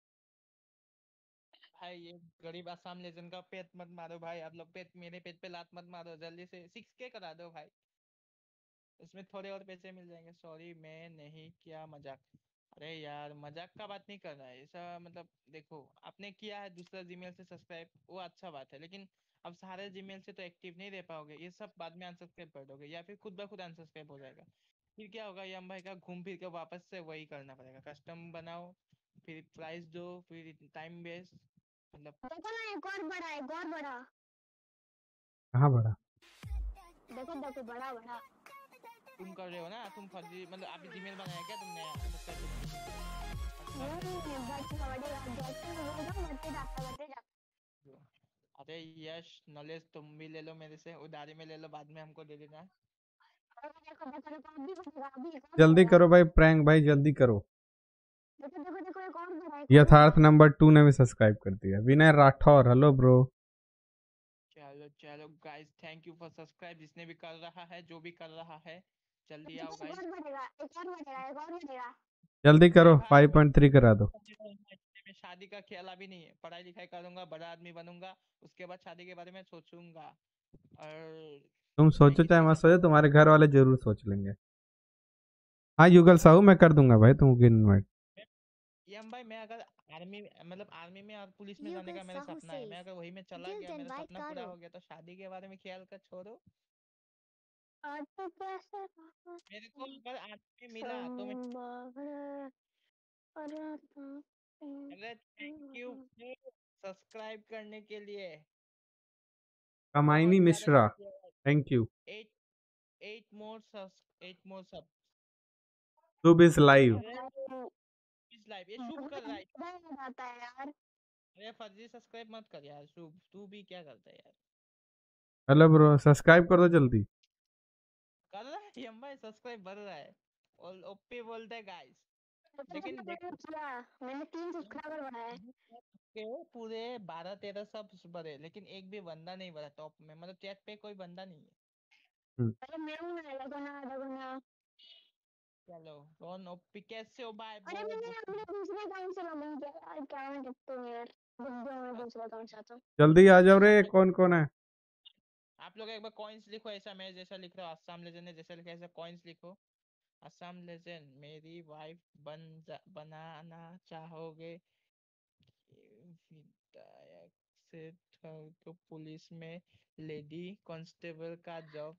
भाई ये गरीब आसाम लेजेंड का पेट मत मारो भाई, आप लोग पेट, मेरे पेट पे लात मत मारो, जल्दी से 6K करा दो भाई, इसमें थोड़े और पैसे मिल जाएंगे। सॉरी मैं नहीं किया मजाक। अरे यार मजाक का बात नहीं कर रहा है ऐसा, मतलब देखो आपने किया है दूसरा जीमेल से सब्सक्राइब, वो अच्छा बात है, लेकिन अब सारे जीमेल से तो एक्टिव नहीं रह पाओगे, ये सब बाद में अनसब्सक्राइब कर दोगे या फिर खुद ब खुद अनसब्सक्राइब हो जाएगा। फिर क्या होगा, यम भाई का घूम फिर के वापस से वही करना पड़ेगा, कस्टम बनाओ, फिर प्राइस दो, फिर टाइम वेस्ट, मतलब। देखो ना, एक और बड़ा, एक और बड़ा। कहाँ बड़ा? देखो देखो बड़ा बड़ा तुम कर रहे हो ना, तुम फर्जी मतलब अभी जीमेल बनाया क्या तुमने? अरे यश नॉलेज तुम भी ले लो मेरे से, उधारी में ले लो, बाद में हमको दे देना। जल्दी करो भाई प्रैंक, भाई जल्दी करो। देखो देखो देखो एक और बड़ा है, यथार्थ नंबर 2 ने भी सब्सक्राइब कर दिया। Vinay Rathore, hello bro. चलो चलो guys, thank you for subscribe. जिसने भी कर रहा है, जो भी कर रहा है, जल्दी आओ गाइस। जल्दी करो, भाई 5.3 करा दो। में शादी का ख्याल अभी नहीं है, पढ़ाई लिखाई करूंगा, बड़ा आदमी बनूंगा, उसके बाद शादी के बारे में सोचूंगा। और तुम सोचो चाहे मत सोचो, तुम्हारे घर वाले जरूर सोच लेंगे। हाँ युगल साहू, मैं कर दूंगा भाई तुमको इनवाइट। यम भाई, मैं अगर आर्मी मतलब आर्मी में और पुलिस में जाने का मेरा सपना है, मैं अगर वही में चला गया, मेरा सपना पूरा हो गया, तो शादी के बारे में ख्याल कर छोड़ो। मेरे को अगर आर्मी में मिला तो मैं अरे थैंक यू सब्सक्राइब करने के लिए। Kamini Mishra, thank you. 8 more सब। Shubh is live. इस लाइव ये शुभ कर रहा है यार। अरे फर्जी सब्सक्राइब मत कर यार शुभ, तू भी क्या करता है यार। हेलो ब्रो, सब्सक्राइब कर दो जल्दी। कर रहा है यम भाई, सब्सक्राइब बढ़ रहा है और ओपी बोलते हैं गाइस, लेकिन मैंने 3 सब्सक्राइबर बढ़ाए के पूरे 12-13 सब बढ़े, लेकिन एक भी बंदा नहीं बढ़ा टॉप में, मतलब चैट पे कोई बंदा नहीं है। अरे मेरे में लगना चलो कौन ओपी कैसे हो भाई? अरे मैंने अपने दूसरे अकाउंट से लॉगिन किया यार, क्या मैं कितने मिनट मैं दूसरा अकाउंट से आता हूं। जल्दी आ जाओ रे, कौन कौन है? आप लोग एक बार कॉइंस लिखो, ऐसा मैं जैसा लिख रहा हूँ, अस्साम लेजेंड ने जैसा लिखा है, ऐसा कॉइंस लिखो। असम लेजेंड मेरी वाइफ बनाना चाहोगे? विधायक से तो पुलिस में लेडी कांस्टेबल का जॉब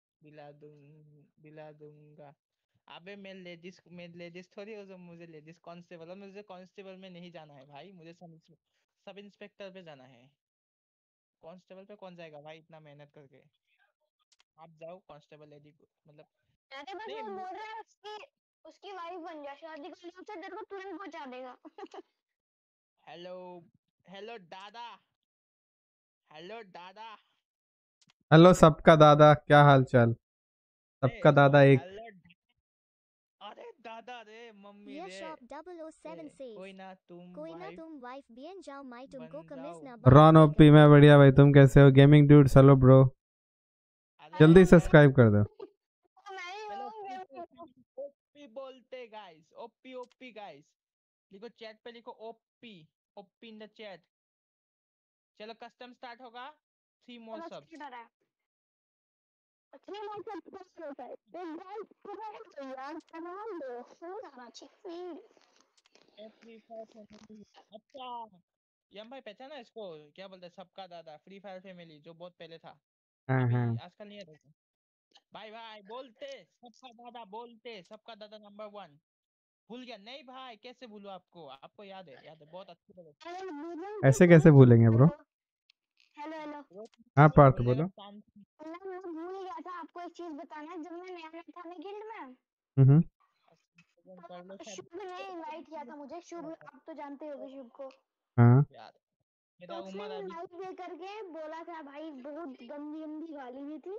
दिला दूंगा। अबे मैं लेडीज थोड़ी हो जो मुझे लेडीज कांस्टेबल, और मुझे कांस्टेबल में नहीं जाना है भाई, मुझे सब इंस्पेक्टर पे जाना है। कांस्टेबल पे कौन जाएगा भाई इतना मेहनत करके? आप जाओ कांस्टेबल लेडी को मतलब। अरे बस वो बोल रहा है उसकी वाइफ बन जा, शादी कर लो, तेरे को तुरंत पहुंचा देगा। हेलो हेलो दादा, हेलो दादा, हेलो सबका दादा, क्या हाल चाल? सबका दादा एक। अरे दादा रे मम्मी रे। शॉप 007 कोई ना तुम वाइफ बियन जाओ, माई तुमको कमिस ना रॉन ओपी, मैं बढ़िया भाई, तुम कैसे हो? Gaming dude, hello bro. जल्दी सब्सक्राइब कर दो। ओपी बोलते गाइस, ओपी ओपी गाइस, लिखो चैट पे, लिखो OP OP in the chat. चलो कस्टम स्टार्ट होगा। 3 more subs। 3 more subs होता है एक गाइस पूरा यार तमाम दो फूल आना चाहिए। अच्छा यम भाई पहचाना इसको, क्या बोलते हैं, सबका दादा, फ्री फायर फैमिली, जो बहुत पहले था, अभी आजकल नहीं है भाई। भाई बोलते सबका दादा, बोलते सबका दादा नंबर 1। भूल गया? नहीं भाई कैसे भूलूं आपको, आपको याद है, याद है, बहुत अच्छी बात। ऐसे कैसे भूलेंगे ब्रो? हेलो हेलो हाँ पार्थ बोलो। मैं भूल गया था आपको एक चीज बताना है। जब मैं नया था ना गिल्ड में, शुभ ने इनवाइट किया था मुझे। शुभ आप तो जानते होगे शुभ को। हाँ मेरा तो उम्र अभी इनवाइट दे करके बोला था भाई, बहुत गंदी गंदी गाली भी थी।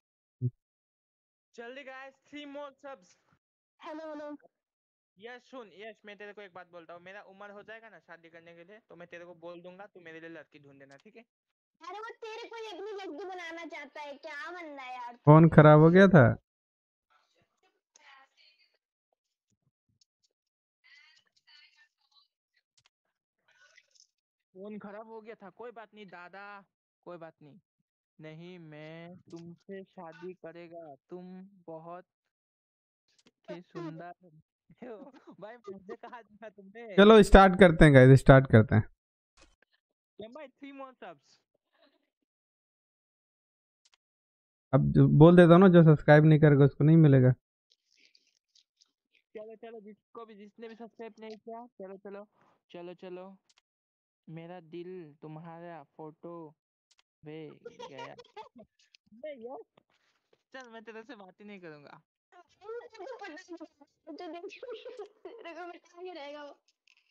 जल्दी guys 3 more subs। Hello hello yes सुन, यस मैं तेरे को एक बात बोलता हूँ, मेरा उम्र हो जाएगा ना शादी करने के लिए, तो मैं तेरे को बोल दूंगा, तू मेरे लिए लड़की ढूंढ देना, ठीक है? अरे वो तेरे को अपनी लड़की बनाना चाहता है, क्या बनना है यार? फोन खराब हो गया था। फोन खराब हो गया था, कोई बात नहीं दादा, कोई बात नहीं। नहीं मैं तुमसे शादी करेगा, तुम बहुत ही सुंदर हो। भाई मुझे कहा था तुमने। चलो स्टार्ट करते हैं गाइस, स्टार्ट करते हैं। भाई 3 more subs। अब बोल देता हूँ ना, जो सब्सक्राइब नहीं करेगा उसको नहीं मिलेगा। चलो चलो जिसने भी सब्सक्राइब नहीं किया, चलो चलो चलो चलो, मेरा दिल तुम्हारा फोटो वे गया। चल मैं तेरे से बात ही नहीं करूंगा। रहेगा वो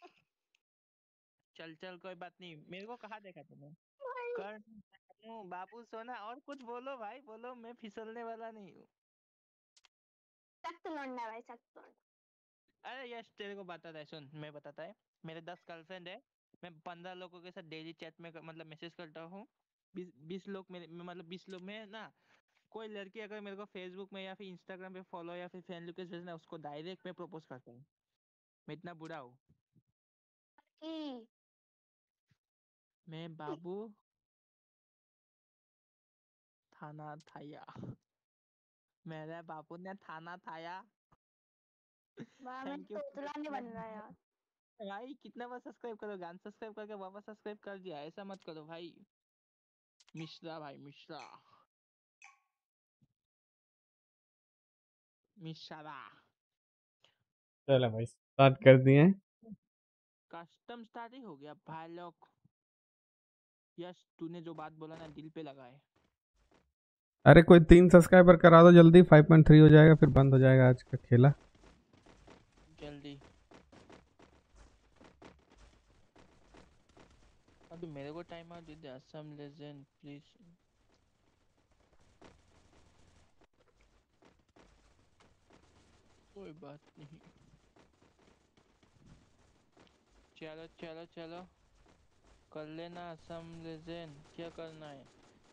चल चल कोई बात नहीं, मेरे को कहाँ देखा तूने? कर बाबू सोना, और कुछ बोलो भाई बोलो, मैं फिसलने वाला नहीं हूँ। सख्त लौंडा भाई, सख्त लौंडा। अरे यश तेरे को बताता है, सुन मैं बताता है। मेरे 10 गर्लफ्रेंड है, मैं 15 लोगों के साथ डेली चैट में मतलब मैसेज करता हूँ। 20 लोग मेरे मतलब 20 लोग में ना, कोई लड़की अगर मेरे को फेसबुक में या फिर इंस्टाग्राम पे फॉलो या फिर फ्रेंड रिक्वेस्ट भेजना, उसको डायरेक्ट में प्रपोज करता हूँ। मैं इतना बुरा हूँ। की मैं बाबू थाना थाया, मेरे बाबू ने थाना थाया। वाह, मैं थैंक यू। तो उतला नहीं बन रहा यार। भाई कितना बार सब्सक्राइब करोगे? अनसब्सक्राइब करके वापस सब्सक्राइब कर दिया, ऐसा मत करो भाई। मिश्रा भाई मिश्रा, मिश्रा। चलो भाई स्टार्ट कर दिए। कस्टम स्टार्ट ही हो गया भाई लोग। यश तूने जो बात बोला ना, दिल पे लगा है। अरे कोई 3 सब्सक्राइबर करा दो जल्दी, 5.3 हो जाएगा फिर बंद हो जाएगा आज का खेला। जल्दी। अभी मेरे को टाइम आउट दे दे, असम लेजेंड प्लीज। कोई बात नहीं, चलो चलो चलो कर लेना असम लेजेंड, क्या करना है?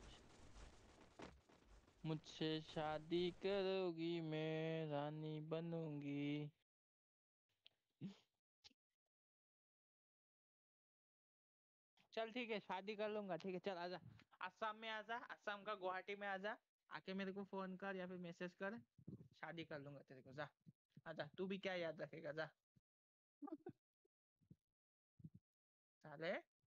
मुझसे शादी करोगी, मैं रानी बनूंगी। चल ठीक है, शादी कर लूंगा, ठीक है चल आजा। असम में आजा, असम का गुवाहाटी में आजा। आके मेरे को फोन कर या फिर मैसेज कर, शादी कर लूंगा तेरे को। जा आजा, तू भी क्या याद रखेगा, जा। साले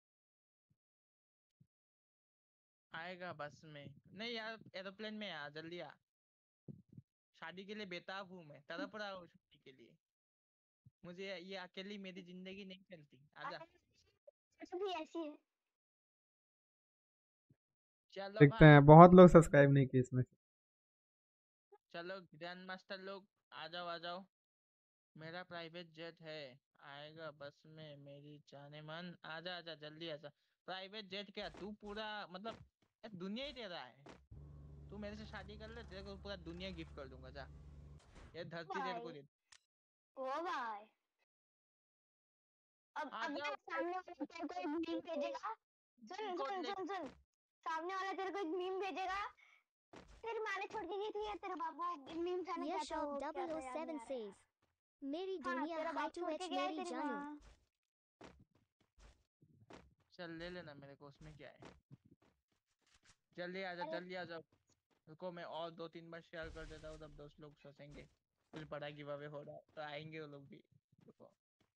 आएगा बस में नहीं यार, एरोप्लेन में आ, जल्दी आ। शादी के लिए बेताब हूँ मैं, तड़प रहा हूँ शादी के लिए। मुझे ये अकेली मेरी जिंदगी नहीं चलती, आजा। भी ऐसी है। चलो देखते भाई, हैं, बहुत लोग सब्सक्राइब नहीं किए इसमें से। चलो ग्रैंड मास्टर लोग आ जाओ आ जाओ। मेरा प्राइवेट जेट है, आएगा बस में मेरी जाने मन। आजा आजा जल्दी आजा। प्राइवेट जेट क्या, तू पूरा मतलब दुनिया ही तेरा है। तू मेरे से शादी कर ले, तेरे को पूरा दुनिया गिफ्ट कर दूंगा, जा। ये धरती तेरे को भाई दे। ओ भाई, आ अब जाओ ना सामने वाला तेरे को एक मीम भेजेगा। सुन कोड सुन ले। सुन सुन, सामने वाला तेरे को एक मीम भेजेगा। तेरी माँ ने छोड़ के गई थी या तेरा बाबू, मीम था ना, क्या यश था ऑफ वो, क्या था याद नहीं 007 आ रहा says, यार। मेरी हाँ, दुनिया तेरा हाई बाप टू छोड़ के एच गया है मेरी तेरी जानू। माँ। चल ले लेना मेरे को, उसमें क्या है। जल्दी आ जाओ अरे जल्दी आ जाओ। रुको मैं और 2-3 बार शेयर कर देता हूँ, तब दोस्त लोग सोचेंगे कुछ बड़ा गिव अवे हो रहा है, तो आएंगे वो लोग भी। रुको।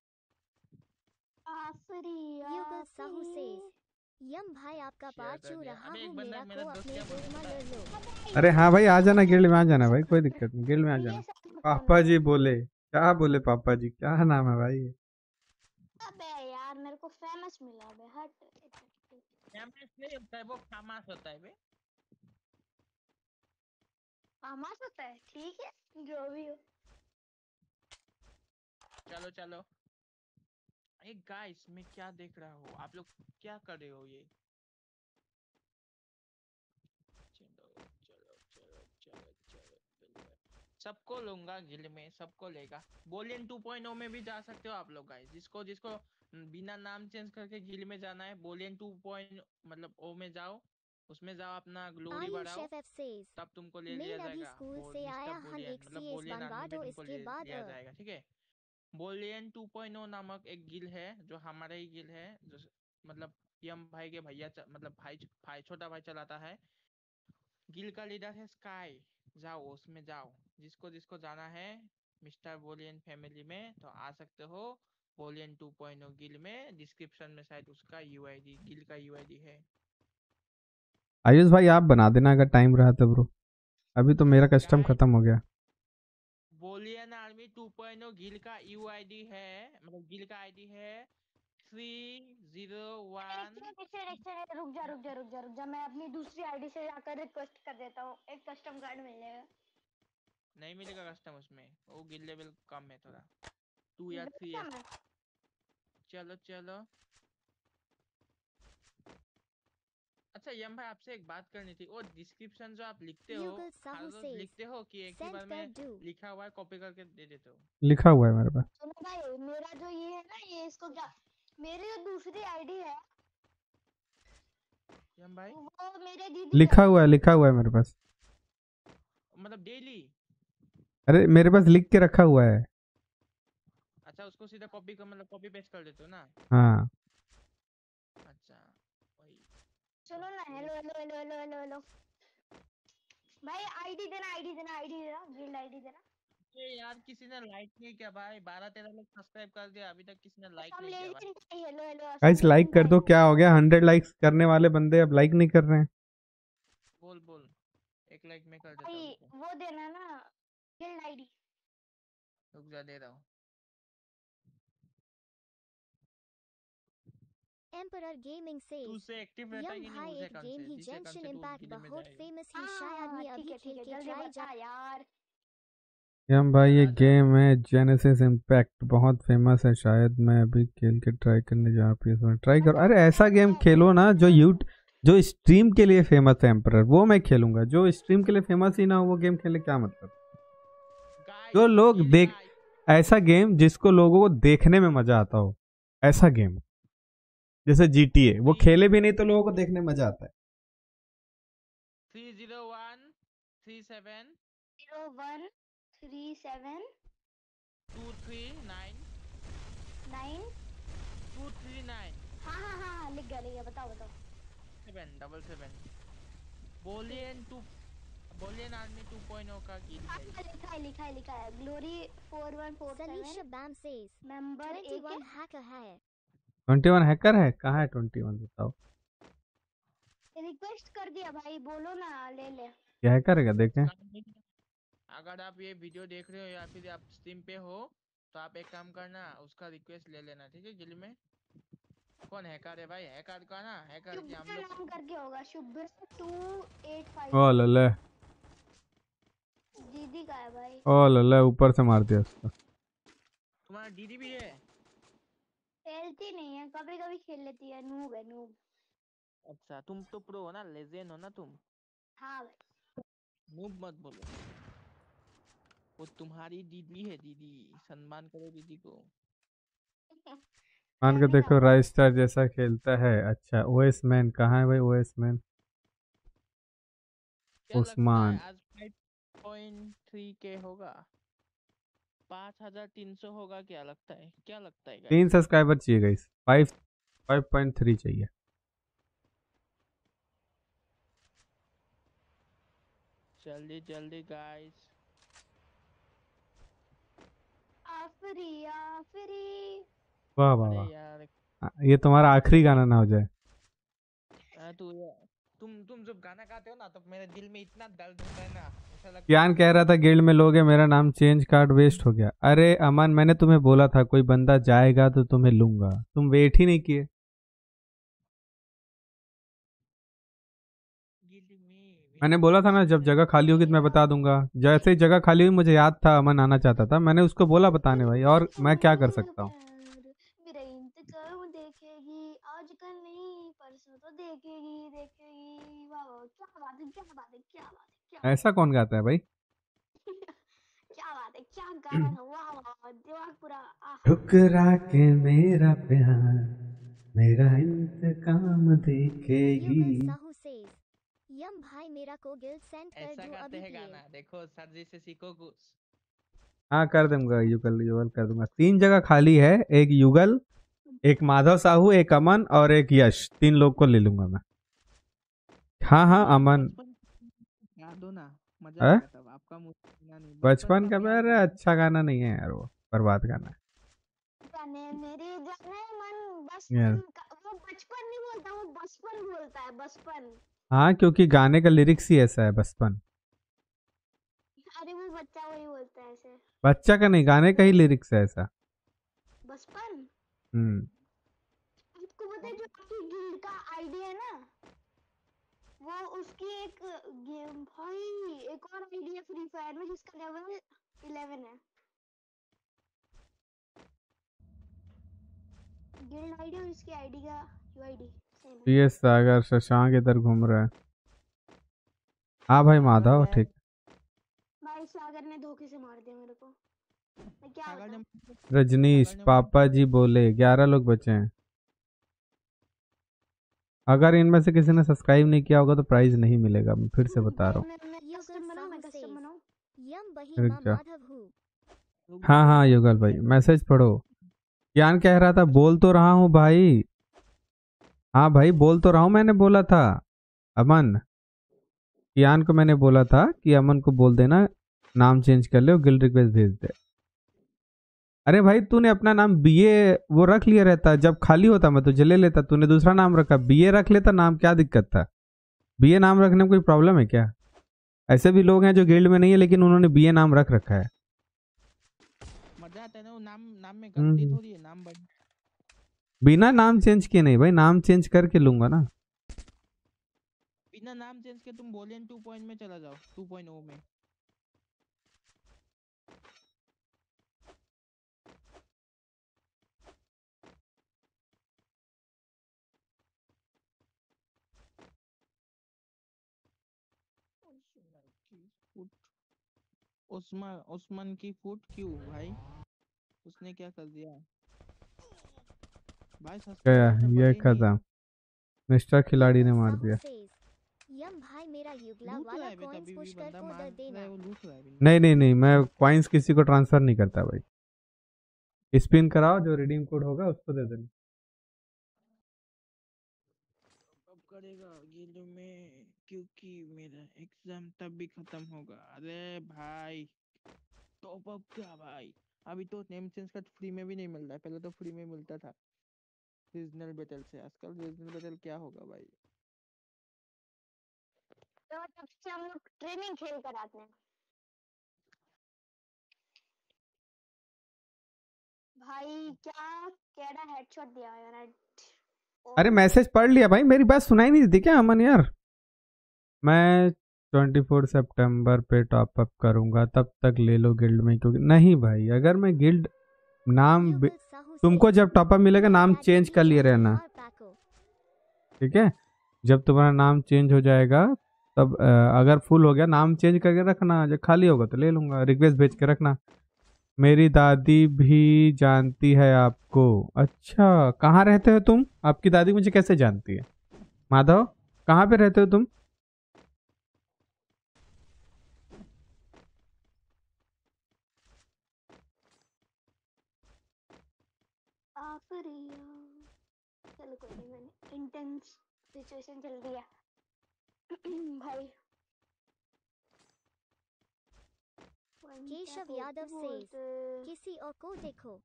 आफरी युगल साहू आफरी। says, यम भाई आपका शेयर पार कर छू दिया। रहा अबे एक हूँ, बंदा मेरा मेरा को दोस्त अपने क्या बोल रहा गोद है में पता है? लड़ लो। अरे हाँ भाई आ जाना, गिल्ड में आ जाना भाई, कोई दिक्कत नहीं, गिल्ड में आ ये जाना। सब मत पापा करना। जी बोले, क्या बोले पापा जी, क्या नाम है भाई? अबे यार, मेरे को फेमस मिला बे, हट। फेमस नहीं होता है वो, खामास होता है बे। आमास होता है, ठीक है, जो भी हो। चलो चलो। एक गाइस मैं क्या देख रहा हूँ, आप लोग क्या कर रहे हो ये? चलो चलो चलो चलो चलो चलो। सबको लूंगा गिल में, सबको लेगा। बोलियन 2.0 में भी जा सकते हो आप लोग गाइस, जिसको जिसको बिना नाम चेंज करके गिल में जाना है, बोलियन 2.0 मतलब ओ में जाओ, उसमें जाओ, अपना ग्लोरी आयुष बढ़ाओ, FF says, तब तुमको ले लिया मैं अभी जाएगा। स्कूल से मिस्टर आया हन बोलियन एक मतलब CS बोलियन बनवा आर्मी में दो, तुमको इसके बाद लिया जाएगा, ठीक है। बोलियन 2.0 नामक एक गिल है, जो हमारा ही गिल है, जो मतलब यम भाई के भैया मतलब भाई भाई छोटा भाई चलाता है। गिल का लीडर है स्काई। जाओ उसमें जाओ, जिसको जिसको जाना है मिस्टर बोलियन फैमिली में तो आ सकते हो। बोलियन 2.0 गिल में डिस्क्रिप्शन में शायद उसका यूआईडी, गिल का यूआईडी है। आयुष भाई आप बना देना अगर टाइम रहा तो ब्रो, अभी तो मेरा कस्टम गाइस खत्म हो गया। बोलियन आर्मी 2.0 गिल का यूआईडी है, मतलब गिल का आईडी है 2301 रुक जा मैं अपनी दूसरी आईडी से जाकर रिक्वेस्ट कर देता हूँ, एक कस्टम कार्ड मिल जाएगा। नहीं मिलेगा कस्टम उसमें, वो गिल लेवल कम है थोड़ा, 2 या 3 है। चलो चलो। अच्छा यम भाई आपसे एक बात करनी थी, वो डिस्क्रिप्शन जो आप लिखते हो Yugal हर Sahu रोज says, लिखते हो कि एक ही sent बार में per do. लिखा हुआ है कॉपी करके दे देते हो? लिखा हुआ है मेरे पास। सुनो भाई, मेरा जो ये है ना, ये इसको क्या, मेरी जो दूसरी आईडी है यम भाई वो मेरे दीदी लिखा हुआ है मेरे पास। मतलब डेली? अरे मेरे पास लिख के रखा हुआ है। अच्छा उसको सीधा कॉपी कर मतलब कॉपी पेस्ट कर देते हो ना? हाँ अच्छा वही। सुनो ना, hello hello hello hello hello hello भाई, आईडी देना गिल्ड आईडी देना। ये यार किसी ने लाइक नहीं किया भाई, 12-13 लोग सब्सक्राइब कर दिया, अभी तक किसी ने लाइक असम नहीं किया भाई। लेजेंड भाई, हेलो हेलो गाइस लाइक कर दो, क्या हो गया? 100 लाइक्स करने वाले बंदे अब लाइक नहीं कर रहे हैं। बोल बोल, एक लाइक में कर देता भाई, हूँ रुको। वो देना ना गिल्ड आईडी। रुक जा दे रहा हूँ। Emperor Gaming तू says, उससे एक्टिव रहता है यम कि नहीं भाई उस एक अकाउंट गेम से, ही जिस अकाउंट जेंशन से तू इम्पैक्ट गिले में बहुत जाएगा? फेमस ही शायद में अभी खेल के जल्दी ट्राई बता यार। यम भाई ये बता। गेम है जेनेसिस इम्पैक्ट, बहुत फेमस है, शायद मैं अभी खेल के ट्राई करने जा रही हूँ। ट्राई करो। अरे ऐसा गेम खेलो ना जो स्ट्रीम के लिए फेमस है एम्परर, वो मैं खेलूंगा। जो स्ट्रीम के लिए फेमस ही ना हो वो गेम खेलने क्या मतलब? जो लोग देख, ऐसा गेम जिसको लोगों को देखने में मजा आता हो, ऐसा गेम जैसे GTA, वो खेले भी नहीं तो लोगों को देखने में मजा आता है। 30137 0137 239 9। 239 हाँ लिख गया, बताओ 777 बोलियन आर्मी 2.0 का गिल है। लिखा है glory 4147 Salisha Bam says, member 21 hacker है। 21 हैकर है? कहाँ है 21? बताओ। रिक्वेस्ट कर दिया भाई, बोलो ना ले ले। क्या हैकर है? क्या देखें? अगर आप ये वीडियो देख रहे हो या फिर आप स्ट्रीम पे हो तो आप एक काम करना, उसका रिक्वेस्ट ले लेना, ठीक है? गिल में कौन हैकर है भाई? हैकर का ना, हैकर की हम लोग नाम करके होगा, शुभ्र 285। ओ लल्ले, दीदी का है भाई। ओ लल्ले, ऊपर से मार दिया उसको। तुम्हारा दीदी भी है? खेलती नहीं है, कभी कभी खेल लेती है, नूब है नूब। अच्छा तुम तो प्रो हो ना, लेजेंड हो ना तुम। हाँ भाई, नूब मत बोलो, वो तुम्हारी दीदी है, दीदी, सम्मान करो दीदी को। मान के देखो राइस स्टार जैसा खेलता है। अच्छा ओएस मैन कहाँ है भाई? OS man Usman. आज 5.3 के होगा, 5300 होगा, क्या लगता है? 3 सब्सक्राइबर चाहिए गाइस, 5.3 चाहिए। जल्दी जल्दी गाइस। आफरी वाह वाह अरे वाह, यार ये तुम्हारा आखिरी गाना ना हो जाए। तुम जब गाना गाते हो ना तो मेरे दिल में इतना दर्द होता है ना, ऐसा लगता है। ज्ञान कह रहा था गिल्ड में लोगे, मेरा नाम चेंज, कार्ड वेस्ट हो गया। अरे अमन, मैंने तुम्हें बोला था कोई बंदा जाएगा तो तुम्हें लूंगा, तुम वेट ही नहीं किए। मैंने बोला था ना जब जगह खाली होगी तो मैं बता दूंगा। जैसे ही जगह खाली हुई, मुझे याद था अमन आना चाहता था, मैंने उसको बोला बताने भाई, और मैं क्या कर सकता हूँ। मेरा इंतजार देखेगी, आज कल नहीं परसों तो देखेगी। वाह वाह, क्या ऐसा कौन गाता है भाई? क्या गाना था, वाह वाह, दिमाग पूरा ठुकरा के मेरा प्यार, मेरा इंतकाम देखेगी। Yugal Sahu says, यम भाई मेरा को गिल्ड सेंड कर ऐसा दो गाते अभी हैं प्ले। गाना, देखो सर जी से सीखो कुछ। हाँ कर दूंगा, युगल कर दूंगा। 3 जगह खाली है, एक युगल, एक माधव साहू, एक अमन और एक यश, 3 लोग को ले लूंगा मैं। हाँ अमन। गा दो ना, मजा आएगा तब। आपका नहीं, बचपन का प्यार अच्छा गाना नहीं है यार, वो बर्बाद गाना है। मेरी जाने मन यार वो बचपन नहीं बोलता, वो बचपन बोलता है, बचपन। हाँ क्योंकि गाने का लिरिक्स ही ऐसा है, बचपन। अरे वो बच्चा वही बोलता है ऐसे। बच्चा का नहीं, गाने का ही लिरिक्स है ऐसा। बचपन। उसकी एक गेम भाई, एक और आईडी है फ्री फायर में जिसका लेवल 11 है। गिल्ड आईडी और इसकी आईडी का यूआईडी सेम है। ये सागर शशांक इधर घूम रहा है। हाँ भाई माधव ठीक। भाई सागर ने धोखे से मार दिया मेरे को, मैं क्या सागर ने बताऊं। रजनीश पापा जी बोले 11 लोग बचे हैं। अगर इनमें से किसी ने सब्सक्राइब नहीं किया होगा तो प्राइज नहीं मिलेगा, मैं फिर से बता रहा हूँ। मैं कस्टम बनाऊं, मैं कस्टम बनाऊं। यम रुक बहिमा जा। माधव हूँ। हाँ हाँ युगल भाई मैसेज पढ़ो। ज्ञान कह रहा था बोल तो रहा हूँ भाई। हाँ भाई बोल तो रहा हूँ, मैंने बोला था अमन। ज्ञान को मैंने बोला था कि अमन को बोल देना नाम चेंज कर ले और गिल्ड रिक्वेस्ट भेज दे। अरे भाई तूने अपना नाम बीए वो रख लिया रहता, जब खाली होता मैं तुझे ले लेता। तूने दूसरा नाम रखा, बीए रख लेता नाम, क्या दिक्कत था? बीए नाम रखने में कोई प्रॉब्लम है क्या? ऐसे भी लोग हैं जो गिल्ड में नहीं है लेकिन उन्होंने बीए नाम रख रखा है। मजा आता है ना वो नाम में गलती थोड़ी है, नाम बन बिना नाम चेंज किए नहीं भाई, नाम चेंज करके लूंगा ना। बिना नाम चेंज के तुम वॉलियन 2 में चला जाओ, 2.0 में। उस्मान की फुट क्यों भाई? उसने क्या कर दिया भाई? क्या सब्सक्राइबर ये बढ़े नहीं। खत्म, मिस्टर खिलाड़ी ने मार दिया। यम भाई मेरा युगला लूट रहा वाला है बे, कॉइंस तभी पुश भी कर बंदा को मार दे रहा देना। है, वो लूट रहा है बिल्कुल। नहीं नहीं नहीं, मैं कॉइंस किसी को ट्रांसफर नहीं करता भाई। स्पिन कराओ, जो रिडीम कोड होगा उसको दे देना। कब करेगा गिल्ड में, क्योंकि मेरा एग्जाम तब भी खत्म होगा। अरे भाई टॉप अप क्या भाई? अभी तो नेम चेंज का फ्री में भी नहीं मिल रहा है, पहले तो फ्री में मिलता था रीजनल बैटल से। आजकल रीजनल बैटल क्या होगा भाई? तो तब से हम लोग ट्रेनिंग खेल कर आते हैं भाई। क्या केड़ा हेडशॉट दिया यार। अरे मैसेज पढ़ लिया भाई, मेरी बात सुनाई नहीं देती क्या अमन यार? मैं 24 सितंबर पे टॉप अप करूंगा, तब तक ले लो गिल्ड में। क्योंकि नहीं भाई, अगर मैं गिल्ड नाम तुमको जब टॉप अप मिलेगा नाम चेंज कर लिए रहना, ठीक है? जब तुम्हारा नाम चेंज हो जाएगा तब अगर फुल हो गया नाम चेंज करके रखना, जब खाली होगा तो ले लूंगा, रिक्वेस्ट भेज के रखना। मेरी दादी भी जानती है आपको। अच्छा कहाँ रहते हो तुम? आपकी दादी मुझे कैसे जानती है? माधव कहाँ पे रहते हो तुम? चलो कोई नहीं, मैंने इंटेंस सिचुएशन चल रही है भाई। केशव यादव सेज किसी और को देखो।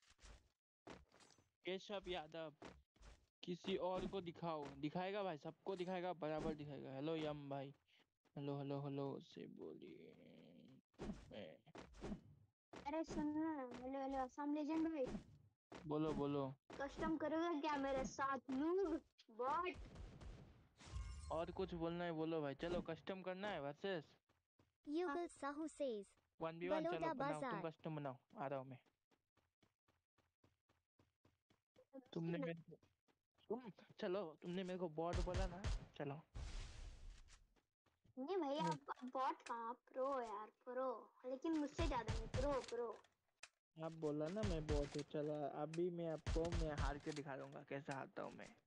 केशव यादव किसी और को दिखाओ। दिखाएगा भाई, सबको दिखाएगा, बराबर दिखाएगा। हेलो यम भाई, हेलो हेलो हेलो से बोलिए। अरे सुन ना, हेलो हेलो असम लेजेंड भाई, बोलो बोलो। कस्टम करोगे क्या मेरे साथ? नूब बॉट और कुछ बोलना है बोलो भाई। चलो कस्टम करना है वर्सेस युगल साहू सेज 1v1। चलो बलोदा बनाओ, तुम बाजार। कस्टम बनाओ, आ रहा हूँ मैं। तुमने मेरे को चलो तुमने मेरे को बॉट बोला ना, चलो। नहीं भाई, आप बॉट कहाँ, प्रो यार प्रो, लेकिन मुझसे ज्यादा नहीं, प्रो प्रो। आप बोला ना मैं बॉट हूँ, चलो अभी मैं आपको मैं हार के दिखा दूंगा कैसे हारता हूँ मैं।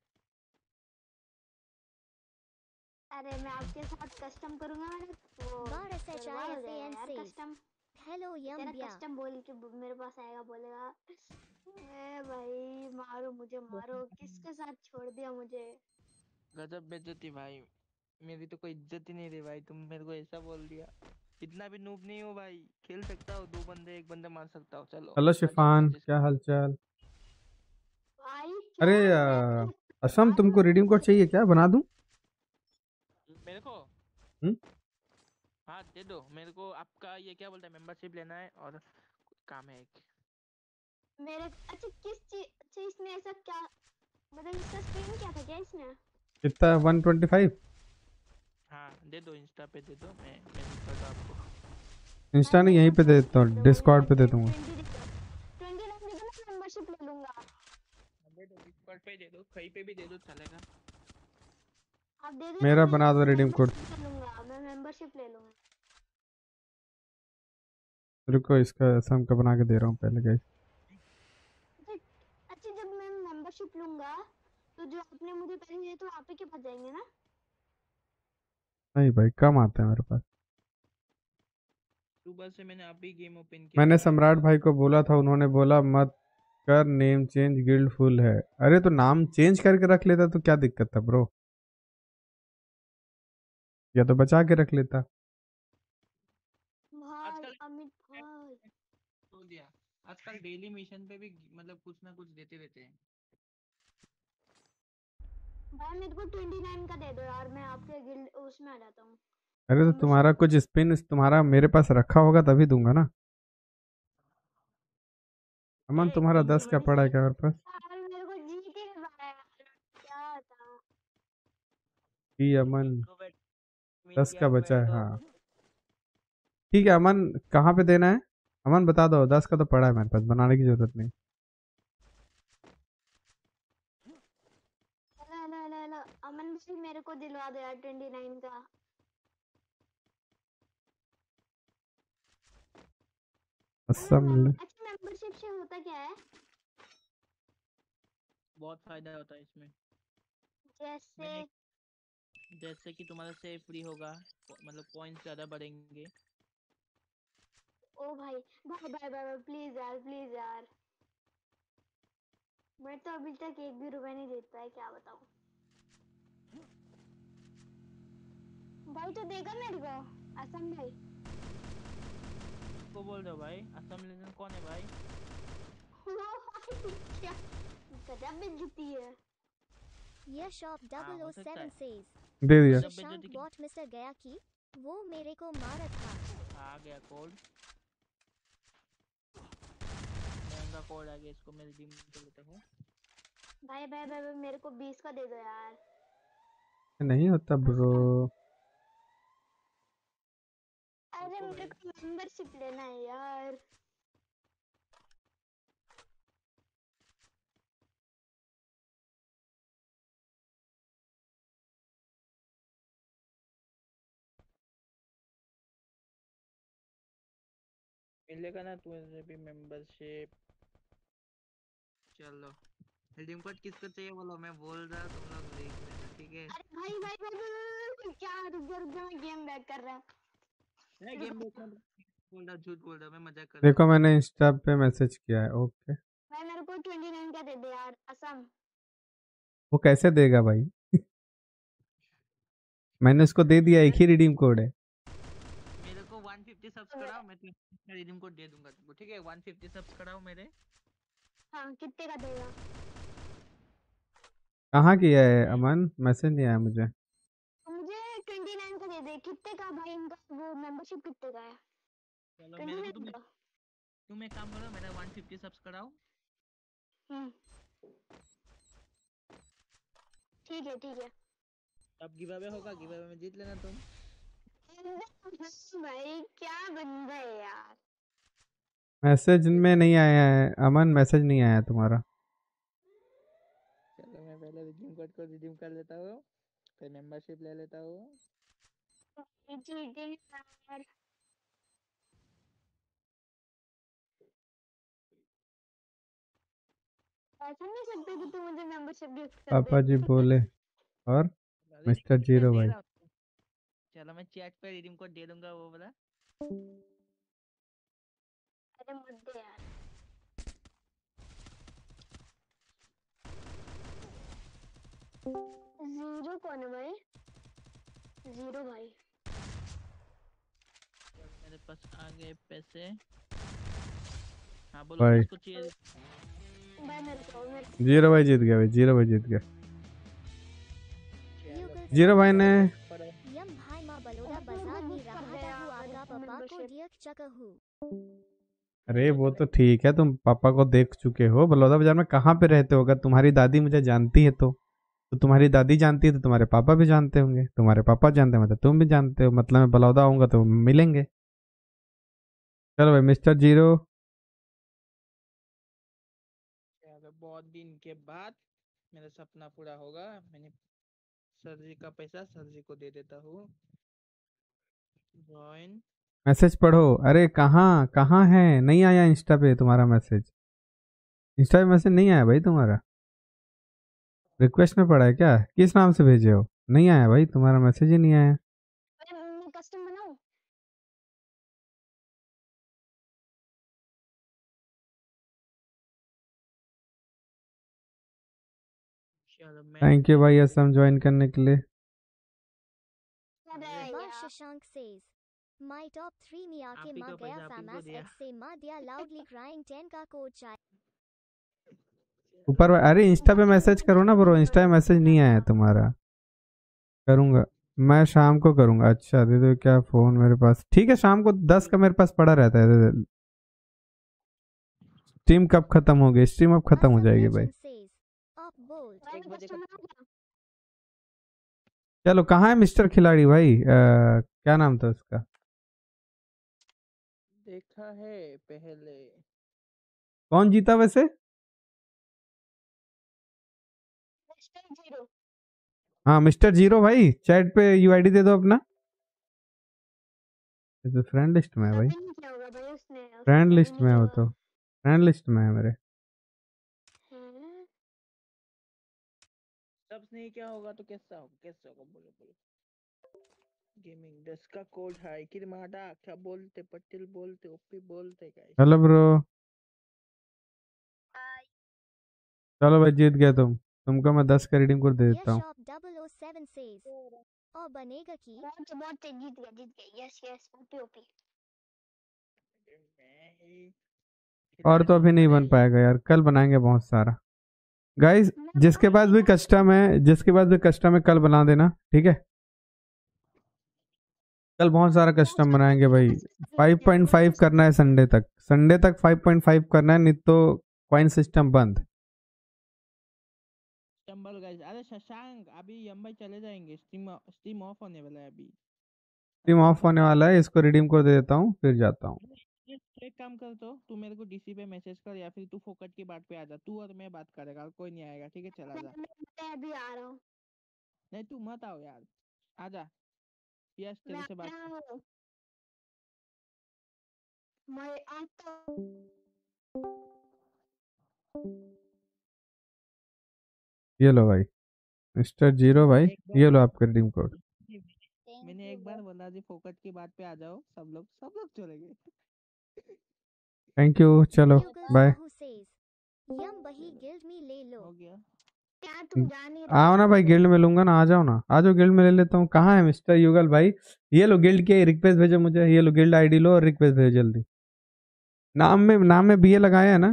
अरे मैं आपके साथ कस्टम करूंगा, मैंने वो बर्बाद हो जाएगा यार कस्टम। हेलो यम तेरा ब्या। कस्टम बोल के मेरे पास आएगा, बोलेगा ए भाई मारो मुझे मारो, किसके साथ छोड़ दिया मुझे। गजब बेइज्जती भाई, मेरी तो कोई इज्जत ही नहीं रही भाई। तुम मेरे को ऐसा बोल दिया। इतना भी नूब नहीं हो भाई, खेल सकता हो, 2 बंदे 1 बंदा मार सकता हो। चलो हेलो शिफान, क्या हालचाल? भाई अरे असम तुमको रिडीम कोड चाहिए क्या, बना दूं? मेरे को हाँ दे दो मेरे को। आपका ये क्या बोलता है, मेंबरशिप लेना है और काम है एक मेरे। अच्छा किस चीज, अच्छा इसने ऐसा क्या, मतलब इसका स्क्रीन क्या था क्या इसने? कितना 125? हाँ दे दो, इंस्टा पे दे दो, मैं मैसेज करता हूँ आपको। इंस्टा नहीं, यहीं पे दे देता हूँ, डिस्कॉर्ड पे दे दूंगा। 29 मेंबरशिप ले लूंगा। दे दो, डिस्कॉर्ड पे दे दो, कहीं पे भी दे दो चलेगा। आप दे दो, मेरा बना दो रिडीम कोड। ले लूंगा, मैं मेंबरशिप ले लूंगा। रुको, इसका सम का बना के दे रहा हूँ पहले गाइस। अच्छा जब मैं मेंबरशिप लूंगा तो जो आपने मुझे पैसे दिए तो आप ही के पास जाएंगे ना? नहीं भाई, कम आते हैं मेरे पास। सुबह से मैंने अभी गेम ओपन किया। मैंने सम्राट भाई को बोला था, उन्होंने बोला मत कर, नेम चेंज, गिल्ड फुल है। अरे तो नाम चेंज करके रख लेता तो क्या दिक्कत था ब्रो, या तो बचा के रख लेता। भाई आजकल अमित भाई तो दिया, आजकल डेली मिशन पे भी मतलब कुछ ना कुछ देते रहते हैं। भाई मेरे को 29 का दे दो यार, मैं आपके गिल्ड उसमें आ जाता हूँ। अरे तो तुम्हारा कुछ स्पिन तुम्हारा मेरे पास रखा होगा तभी दूंगा ना। अमन तुम्हारा 10 का पड़ा है क्या मेरे पास? यार मेरे को जीत ही नहीं पाया यार, क्या बताऊं। जी अमन, को बैठ मिल 10 गया का बचा मेरे है, को। हाँ ठीक है। अमन कहाँ पे देना है? अमन बता दो, 10 का तो पड़ा है मेरे पास, बनाने की जरूरत नहीं। ला अमन भाई मेरे को दिलवा दो यार 29 का। असम अच्छा मेंबरशिप से होता क्या है? बहुत फायदा होता है इसमें। जैसे जैसे कि तुम्हारा सेव फ्री होगा, मतलब पॉइंट्स ज्यादा बढ़ेंगे। ओ भाई भाई भाई भाई प्लीज यार, प्लीज यार। मैं तो अभी तक 1 भी रुपया नहीं देता है, क्या बताऊं। भाई तो देगा मेरे को असम भाई। को बोल दो भाई, असम लेजेंड कौन है भाई? क्या गजब बेइज्जती है। यह शॉप हाँ, हो सकता 007 है। सेज दे दिया। जब शशांक बेइज्जती बॉट मिस्टर गया कि वो मेरे को मारा था। आ गया कोड, महंगा कोड आ गया, इसको मैं रिडीम कर लेता हूँ। भाई भाई भाई भाई, मेरे को 20 का दे दो यार। नहीं होता ब्रो। अरे रुको मेरे भाई, को मेंबरशिप लेना है यार। मिलेगा ना तुम्हें भी मेंबरशिप। चलो, रिडीम कोड किसको चाहिए बोलो, मैं बोल रहा हूँ, तुम लोग लिख लेना, ठीक है? अरे भाई भाई भाई, क्या रुक जा मैं गेम बैक कर रहा हूँ। मैं गेम देखना बोल रहा हूँ, झूठ बोल रहा हूँ, मैं मजाक कर रहा देखो हूँ। मैंने इंस्टा पे मैसेज किया है। ओके, भाई मेरे को 29 का दे दे यार असम। वो कैसे देगा भाई? मैंने उसको दे दिया, एक ही रिडीम कोड है। मेरे को 150 सब्स कराओ, मैं तुम्हें रिडीम कोड दे दूंगा तुमको, ठीक है? 150 सब्स कराओ मेरे। हाँ कितने का देगा? कहाँ किया है अमन? मैसेज नहीं आया मुझे। मुझे 29 का दे दे। कितने का भाई इनका वो मेंबरशिप कितने का है? चलो मेरे को 29 का। तुम एक काम करो, मेरा 150 सब्स कराओ। ठीक है ठीक है। अब गिव अवे होगा, गिव अवे में जीत लेना तुम। भाई क्या बंदा है यार। मैसेज में नहीं आया है अमन, मैसेज नहीं आया तुम्हारा। चलो मैं पहले रिडीम कोड को रिडीम कर लेता हूँ, फिर मेंबरशिप ले लेता हूँ। ठीक है यार। ऐसा नहीं सकते कि तू मुझे मेंबरशिप गिफ्ट कर दे। पापा जी बोले। और अरे मिस्टर मैं जीरो दे भाई। रहा हूँ, चलो मैं चैट पे रिडीम कोड दे दूंगा वो वाला। अरे मत दे यार। जीरो कौन है भाई? जीरो भाई। मेरे पास आ गए पैसे। हाँ बोलो भाई किसको चाहिए? भाई मेरे को जीरो भाई जीत गया, भाई जीरो भाई जीत गया। जीरो भाई ने यम भाई माँ बलोदा बाजार में रहा था हूँ आपका पापा को दियक चकहू। अरे वो तो ठीक है, तुम पापा को देख चुके हो। बलौदा बाजार में कहाँ पे रहते हो? अगर तुम्हारी दादी मुझे जानती है तो तो तुम्हारी दादी जानती है तो तुम्हारे पापा भी जानते होंगे, तुम्हारे पापा जानते हैं मतलब तुम भी जानते हो, मतलब मैं बलौदा आऊंगा तो मिलेंगे। चलो भाई मिस्टर जीरो। चलो बहुत दिन के बाद मेरा सपना पूरा होगा। मैंने सर्जरी का पैसा सर्जरी को दे देता हूँ। जॉइन। मैसेज पढ़ो। अरे कहाँ कहाँ है, नहीं आया इंस्टा पे तुम्हारा मैसेज, इंस्टा पे मैसेज नहीं आया भाई तुम्हारा, रिक्वेस्ट में पड़ा है क्या, किस नाम से भेजे हो, नहीं आया भाई तुम्हारा मैसेज ही नहीं आया। मैं कस्टम बनाऊं? चलो मैं थैंक यू भाई असम ज्वाइन करने के लिए। अरे वाह यार शशांक says my top 3 मिया आप के ही मा को गया पैसा आप ही को famas दिया। x से मा दिया loudly crying 10 का कोड चाहिए। ऊपर अरे इंस्टा पे मैसेज करो ना ब्रो, इंस्टा पे मैसेज नहीं आया तुम्हारा। करूंगा मैं शाम को करूंगा। अच्छा दे दो क्या फोन मेरे पास, ठीक है शाम को 10 का मेरे पास पड़ा रहता है, दे दे। स्ट्रीम कब खत्म होगी, स्ट्रीम अब खत्म हो Asam जाएगी भाई। legend says up bold मैं 1 बजे कस्टम का बनाऊं? चलो कहाँ है मिस्टर खिलाड़ी भाई, क्या नाम था उसका। देखा है पहले। कौन जीता वैसे। Mister zero. हाँ मिस्टर जीरो भाई, चैट पे यूआईडी दे दो अपना। ये तो फ्रेंड लिस्ट में है भाई, सभी ने क्या होगा भाई, उसने उसने फ्रेंड सभी लिस्ट ने में है क्या वो होगा? तो, फ्रेंड लिस्ट में है मेरे। हैं? सब नहीं क्या होगा तो कैसा होगा बोलो बोलो। गेमिंग 10 का कोड है किरमाडा क्या बोलते पटेल बोलते ओपी बोलते गाइस। Hello bro. चलो भाई जीत गया तुमको मैं 10 का रिडीम कोड दे ये देता हूँ। शॉप 007 says और बनेगा की बहुत जीत गया यस यस ओपी ओपी। मैं ही और तो खिलाड़ी अभी नहीं बन बनाएंगे। पाएगा यार, कल बनाएंगे बहुत सारा। गाइस जिसके पास भी कस्टम है, जिसके पास भी कस्टम है कल बना देना, ठीक है। कल बहुत सारा कस्टम बनाएंगे भाई। 5.5 करना है संडे तक, संडे तक 5.5 करना है, नहीं तो कॉइन सिस्टम बंद। चंबल गाइस अरे शशांक अभी यम्बाई चले जाएंगे, स्ट्रीम ऑफ होने वाला है अभी। स्ट्रीम ऑफ होने वाला है, इसको रिडीम कोड दे देता हूँ फिर जाता हूँ। तो एक काम कर, तो तू मेरे को डीसी पे मैसेज कर या फिर तू फोकट की बात पे आ जा, तू और मैं बात करेगा और कोई नहीं आएगा, ठीक है चला जा। मैं अभी आ रहा हूँ। नहीं तू मत आओ यार, आ जा। यस तेरे मैं से बात आ रहा हूँ। मैं आता हूँ। ये लो भाई मिस्टर जीरो भाई, एक बार ये लो आपका रिडीम कोड। मैंने एक बार बोला जी फोकट की बात पे आ जाओ, सब लोग चले गए। थैंक यू चलो Google bye. Sahu says Yum बही गिल्ड में ले लो। हो गया। यार तुम जा नहीं रहे आओ ना भाई गिल्ड में लूंगा ना, आ जाओ ना, आ जाओ गिल्ड में ले लेता हूँ। कहाँ है मिस्टर युगल भाई, ये लो गिल्ड के रिक्वेस्ट भेजो मुझे, ये लो गिल्ड आईडी लो और रिक्वेस्ट भेजो जल्दी। नाम में बीए लगाया है ना।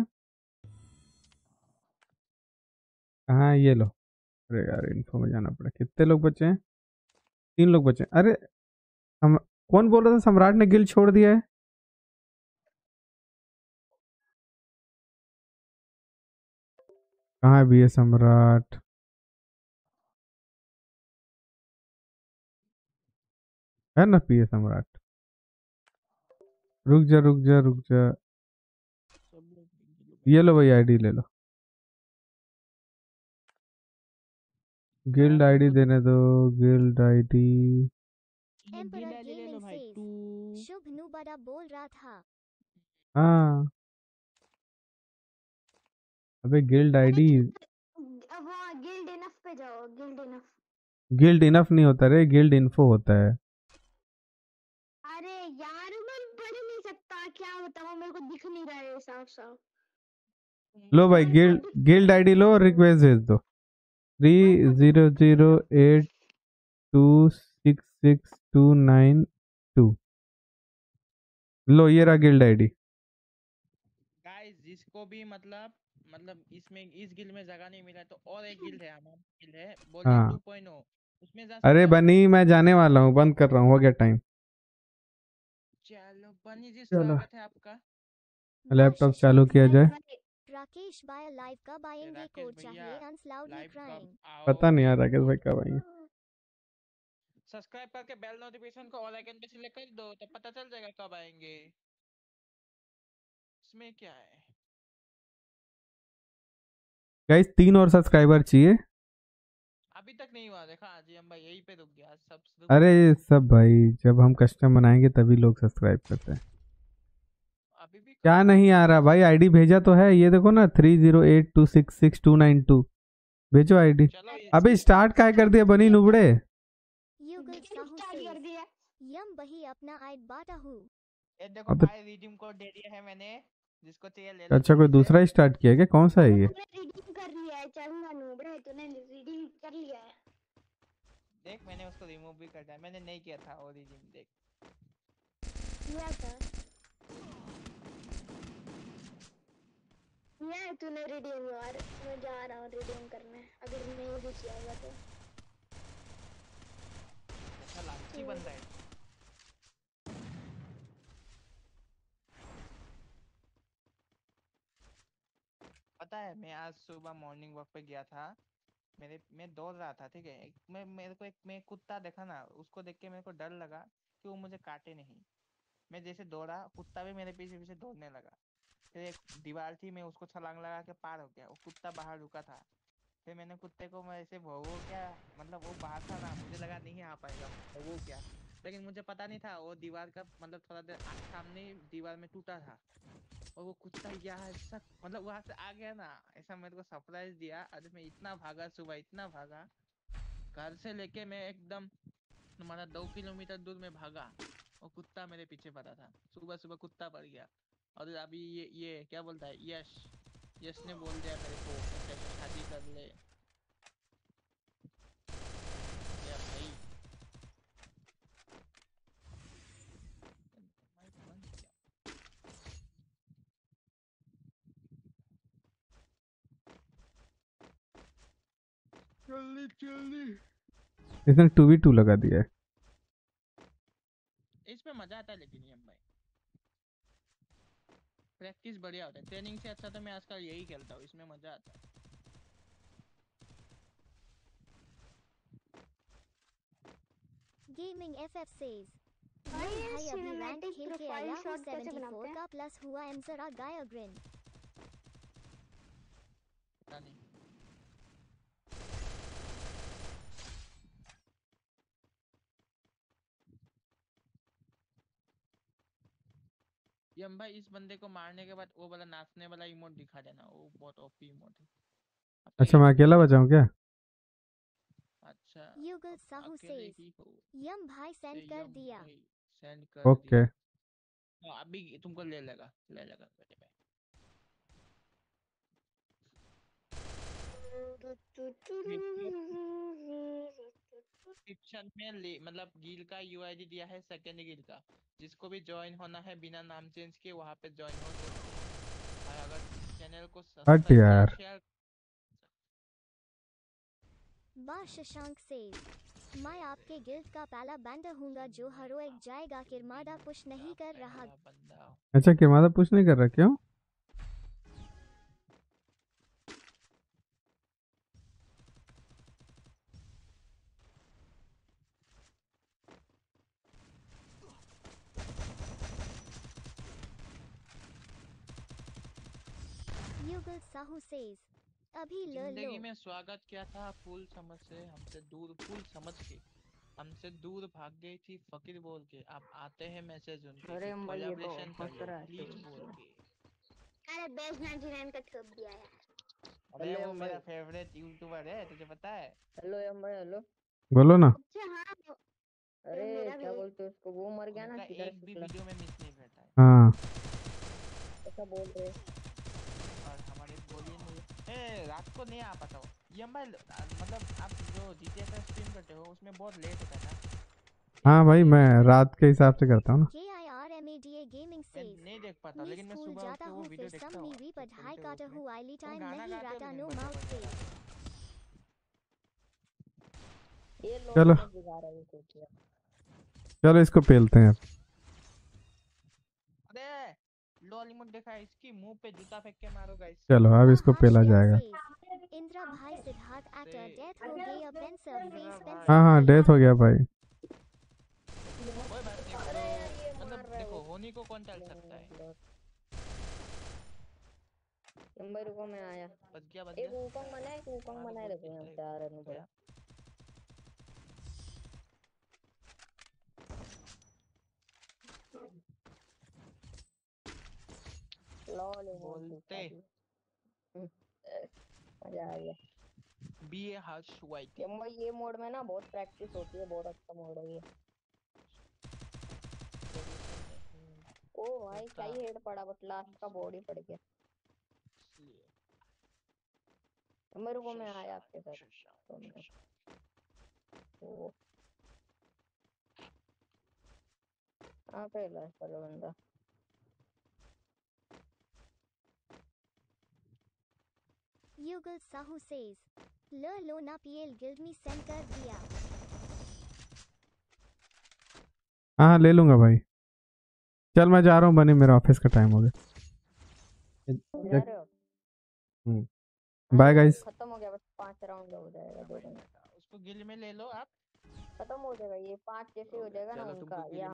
हाँ ये लो। अरे यार इन्फो में जाना पड़ा, कितने लोग बचे हैं, 3 लोग बचे हैं। अरे कौन बोल रहा था सम्राट ने गिल्ड छोड़ दिया है। कहाँ है बीए सम्राट, है ना बीए सम्राट। रुक जा रुक जा रुक जा, सब लोग ये लो भाई आईडी ले लो, गिल्ड आईडी देने दो, गिल्ड आईडी। Emperor ले लो Gaming भाई says तू। शुभ नुबड़ा बोल रहा था हाँ अबे गिल्ड आईडी, अब वहाँ गिल्ड इनफ पे जाओ, गिल्ड इनफ। गिल्ड इनफ नहीं होता रे, गिल्ड इन्फो होता है। अरे यार मैं पढ़ नहीं सकता, क्या बताऊँ, मेरे को दिख नहीं रहा है साफ साफ। लो भाई गिल्ड गिल्ड आईडी लो और रिक्वेस्ट भेज दो 3008266292। लो ये रहा गिल्ड आईडी। गाइस जिसको भी मतलब इसमें इस गिल्ड में जगह नहीं मिला तो और एक गिल्ड है, हमारा गिल्ड है बोलिंग हाँ 2.0, उसमें जा अरे सकते हो। बनी मैं जाने वाला हूँ, बंद कर रहा हूँ, हो गया टाइम। चलो बनी जी चलो स्वागत है आपका। लैपटॉप चालू किया जाए। राकेश भाई लाइव कब आएंगे? राकेश कोड भैया चाहिए अंस लाउडली लाइव क्राइंग। कब पता नहीं आओगे? यार राकेश भाई कब आएंगे। सब्सक्राइब करके बेल नोटिफिकेशन को ऑल आइकन पे सिलेक्ट कर दो, तो पता चल जाएगा कब आएंगे। इसमें क्या है? गाइस 3 और सब्सक्राइबर चाहिए। अभी तक नहीं हुआ, देखा जी हम भाई यहीं पे रुक गया, सब रुक अरे गया। सब भाई जब हम कस्टम बनाएंगे तभी लोग सब्सक्राइब करते हैं। अभी भी क्या करो। नहीं आ रहा भाई? आईडी भेजा तो है, ये देखो ना 3082666292 भेजो आईडी। चलो ये अबे स्टार्ट काय कर दिया बनी नुबड़े? युगल साहू स्टार्ट कर सेज दिया। यम बही अपना आइड बाटा हूँ। ये देखो अब तो भाई रिडीम कोड दे दिया है मैंने, जिसको चाहिए ले लो अच्छा कोई जल्दी से। दूसरा स्टार्ट किया क्या? कौन सा है ये? तूने रिडीम कर लिया है, चलना नूबड़े, तूने रिडीम कर लिया है। देख मैंने उसको रिमूव भी कर दिया, मैंने नहीं किया था वो रिडीम, देख। किया था किया तूने रिडीम यार। मैं जा रहा हूँ रिडीम करने, अगर नहीं भी किया होगा तो। अच्छा लालची बंदा है। पता है मैं आज सुबह मॉर्निंग वॉक पे गया था, मैं दौड़ रहा था, ठीक है। मैं कुत्ता देखा ना, उसको देख के मेरे को डर लगा कि वो मुझे काटे नहीं। मैं जैसे दौड़ा, कुत्ता भी मेरे पीछे पीछे दौड़ने लगा। फिर एक दीवार थी, मैं उसको छलांग लगा के पार हो गया, वो कुत्ता बाहर रुका था। फिर मैंने कुत्ते को मैं ऐसे भौंकू क्या, मतलब वो बाहर था ना, मुझे लगा नहीं आ पाएगा, भौंकू क्या। लेकिन मुझे पता नहीं था वो दीवार का मतलब थोड़ा देर सामने दीवार में टूटा था, और वो कुत्ता यहाँ ऐसा मतलब वहां से आ गया ना, ऐसा मेरे को सरप्राइज दिया। अरे मैं इतना भागा सुबह, इतना भागा, घर से लेके मैं एकदम तुम्हारा 2 किलोमीटर दूर में भागा, और कुत्ता मेरे पीछे पड़ा था। सुबह सुबह कुत्ता पड़ गया। और अभी ये क्या बोलता है, यश ने बोल दिया मेरे को ऐसे शादी कर ले। या भाई माइक बंद किया। जल्दी जल्दी। इसने 2v2 लगा दिया है। इसमें मजा आता है, लेकिन ये भाई प्रैक्टिस बढ़िया होता है, ट्रेनिंग से अच्छा तो मैं आजकल यही खेलता हूँ, इसमें मजा आता है। गेमिंग FF सेज भाई यम ये भाई अभी रैंक सिनेमैटिक खेल के प्रोफाइल आया हूँ, शॉट कैसे 74 बनाते हैं? का प्लस हुआ एम जरा गाया ग्रिन। पता नहीं। यम भाई इस बंदे को मारने के बाद वो वाला नाचने वाला इमोट दिखा देना, वो बहुत ओपी इमोट है। अब तो अच्छा ये मैं सब अकेला तो बचाऊं क्या? अच्छा युगल साहू अकेले सेज ही हो। यम भाई सेंड कर यम दिया। भाई सेंड कर ओके दिया। हाँ, अभी तुमको ले लेगा बेटे भाई। डिस्क्रिप्शन में मतलब गिल का यूआईडी दिया है, सेकंड गिल का। जिसको भी ज्वाइन होना है बिना नाम चेंज किए वहां पे ज्वाइन हो सकते हैं। और अगर चैनल को हट सब्सक्राइब या यार। शेयर। बा शशांक सेज मैं आपके गिल्ड का पहला बैंडर हूँगा जो हरोएक जाएगा। किरमादा पुश नहीं कर रहा। पहला बंदा। अच्छा किरमादा पुश नहीं कर रहा क्यों? युगल साहू सेज अभी ले लो। जिंदगी में स्वागत किया था फूल समझ से, हमसे दूर फूल समझ के हमसे दूर भाग गई थी फकीर बोल के। अब आते हैं मैसेज उनके अरे कि भाई ये तो कोलैबोरेशन कर हंस लो रहा है प्लीज शुरू बोल से। के। अरे बेस्ट 99 का ठोक दिया यार। अरे हेलो वो एम मेरा भाई। फेवरेट यूट्यूबर है, तुझे पता है। हेलो एम भाई हेलो। बोलो ना। अच्छा हाँ अरे मेरा भी क्या बोलते हो उसको, वो मर गया ना उनका किधर एक भी शुक्ला। वीडियो में मिस नहीं करता है। हाँ ऐसा बोल रहे। और हमारे बोलिए नहीं ए रात को नहीं आ पाता हो ये भाई, मतलब आप जो GTA का स्ट्रीम करते हो उसमें बहुत लेट होता है ना। हाँ भाई मैं रात के हिसाब से करता हूँ ना। KIRMADA गेमिंग मैं सेज नहीं देख पाता, मैं लेकिन मैं स्कूल सुबह उठ जाता के वो हूँ वीडियो फिर देखता सब हूँ। नीवी पर हाई काटा उसमें हूँ आईली तुम टाइम गाना नहीं गाते हो रहता लेकिन नो बड़े माउथ बढ़िया सेज। ये लोग चलो में बिगा रहा है सोचिए। चलो इसको पेलते हैं अब। अरे लो अलीमुट देखा है इसकी मुंह पे जूता फेंक के मारो गाइस। चलो अब इसको पेला जाएगा। इंद्रा भाई सिद्धार्थ एक्टर डेथ हो गई अब बेंसर वी स्पेंसर हाँ हाँ डेथ हो गया भाई। कोई बात नहीं अरे ब्रो, यार ये मार मतलब रहा है देखो वो। होनी को कौन टाल सकता है। नंबर को मैं आया। बच गया एक वूकोंग बना है, एक वूकोंग बना है, देखो यहाँ से आ रहा है बड़ा। लॉल बोलते मजा आ गया। बी ए हाउस वाइट ये मोड में ना बहुत प्रैक्टिस होती है, बहुत अच्छा मोड है ये। ओ भाई क्या ही हेड पड़ा, बट लास्ट का बॉडी पड़ गया। मेरे को मैं आया आपके साथ। ओ कहाँ पे है चलो बंदा। युगल साहू सेज लो ना पीएल गिल्ड मी सेंड कर दिया। हाँ ले लूंगा भाई। चल मैं जा रहा हूँ बनी, मेरा ऑफिस का टाइम हो गया। जा रहे हो? Bye guys. खत्म हो गया, बस 5 राउंड हो जाएगा 2 दिन। उसको गिल में ले लो आप। खत्म हो जाएगा ये 5 जैसे हो जाएगा ना उनका।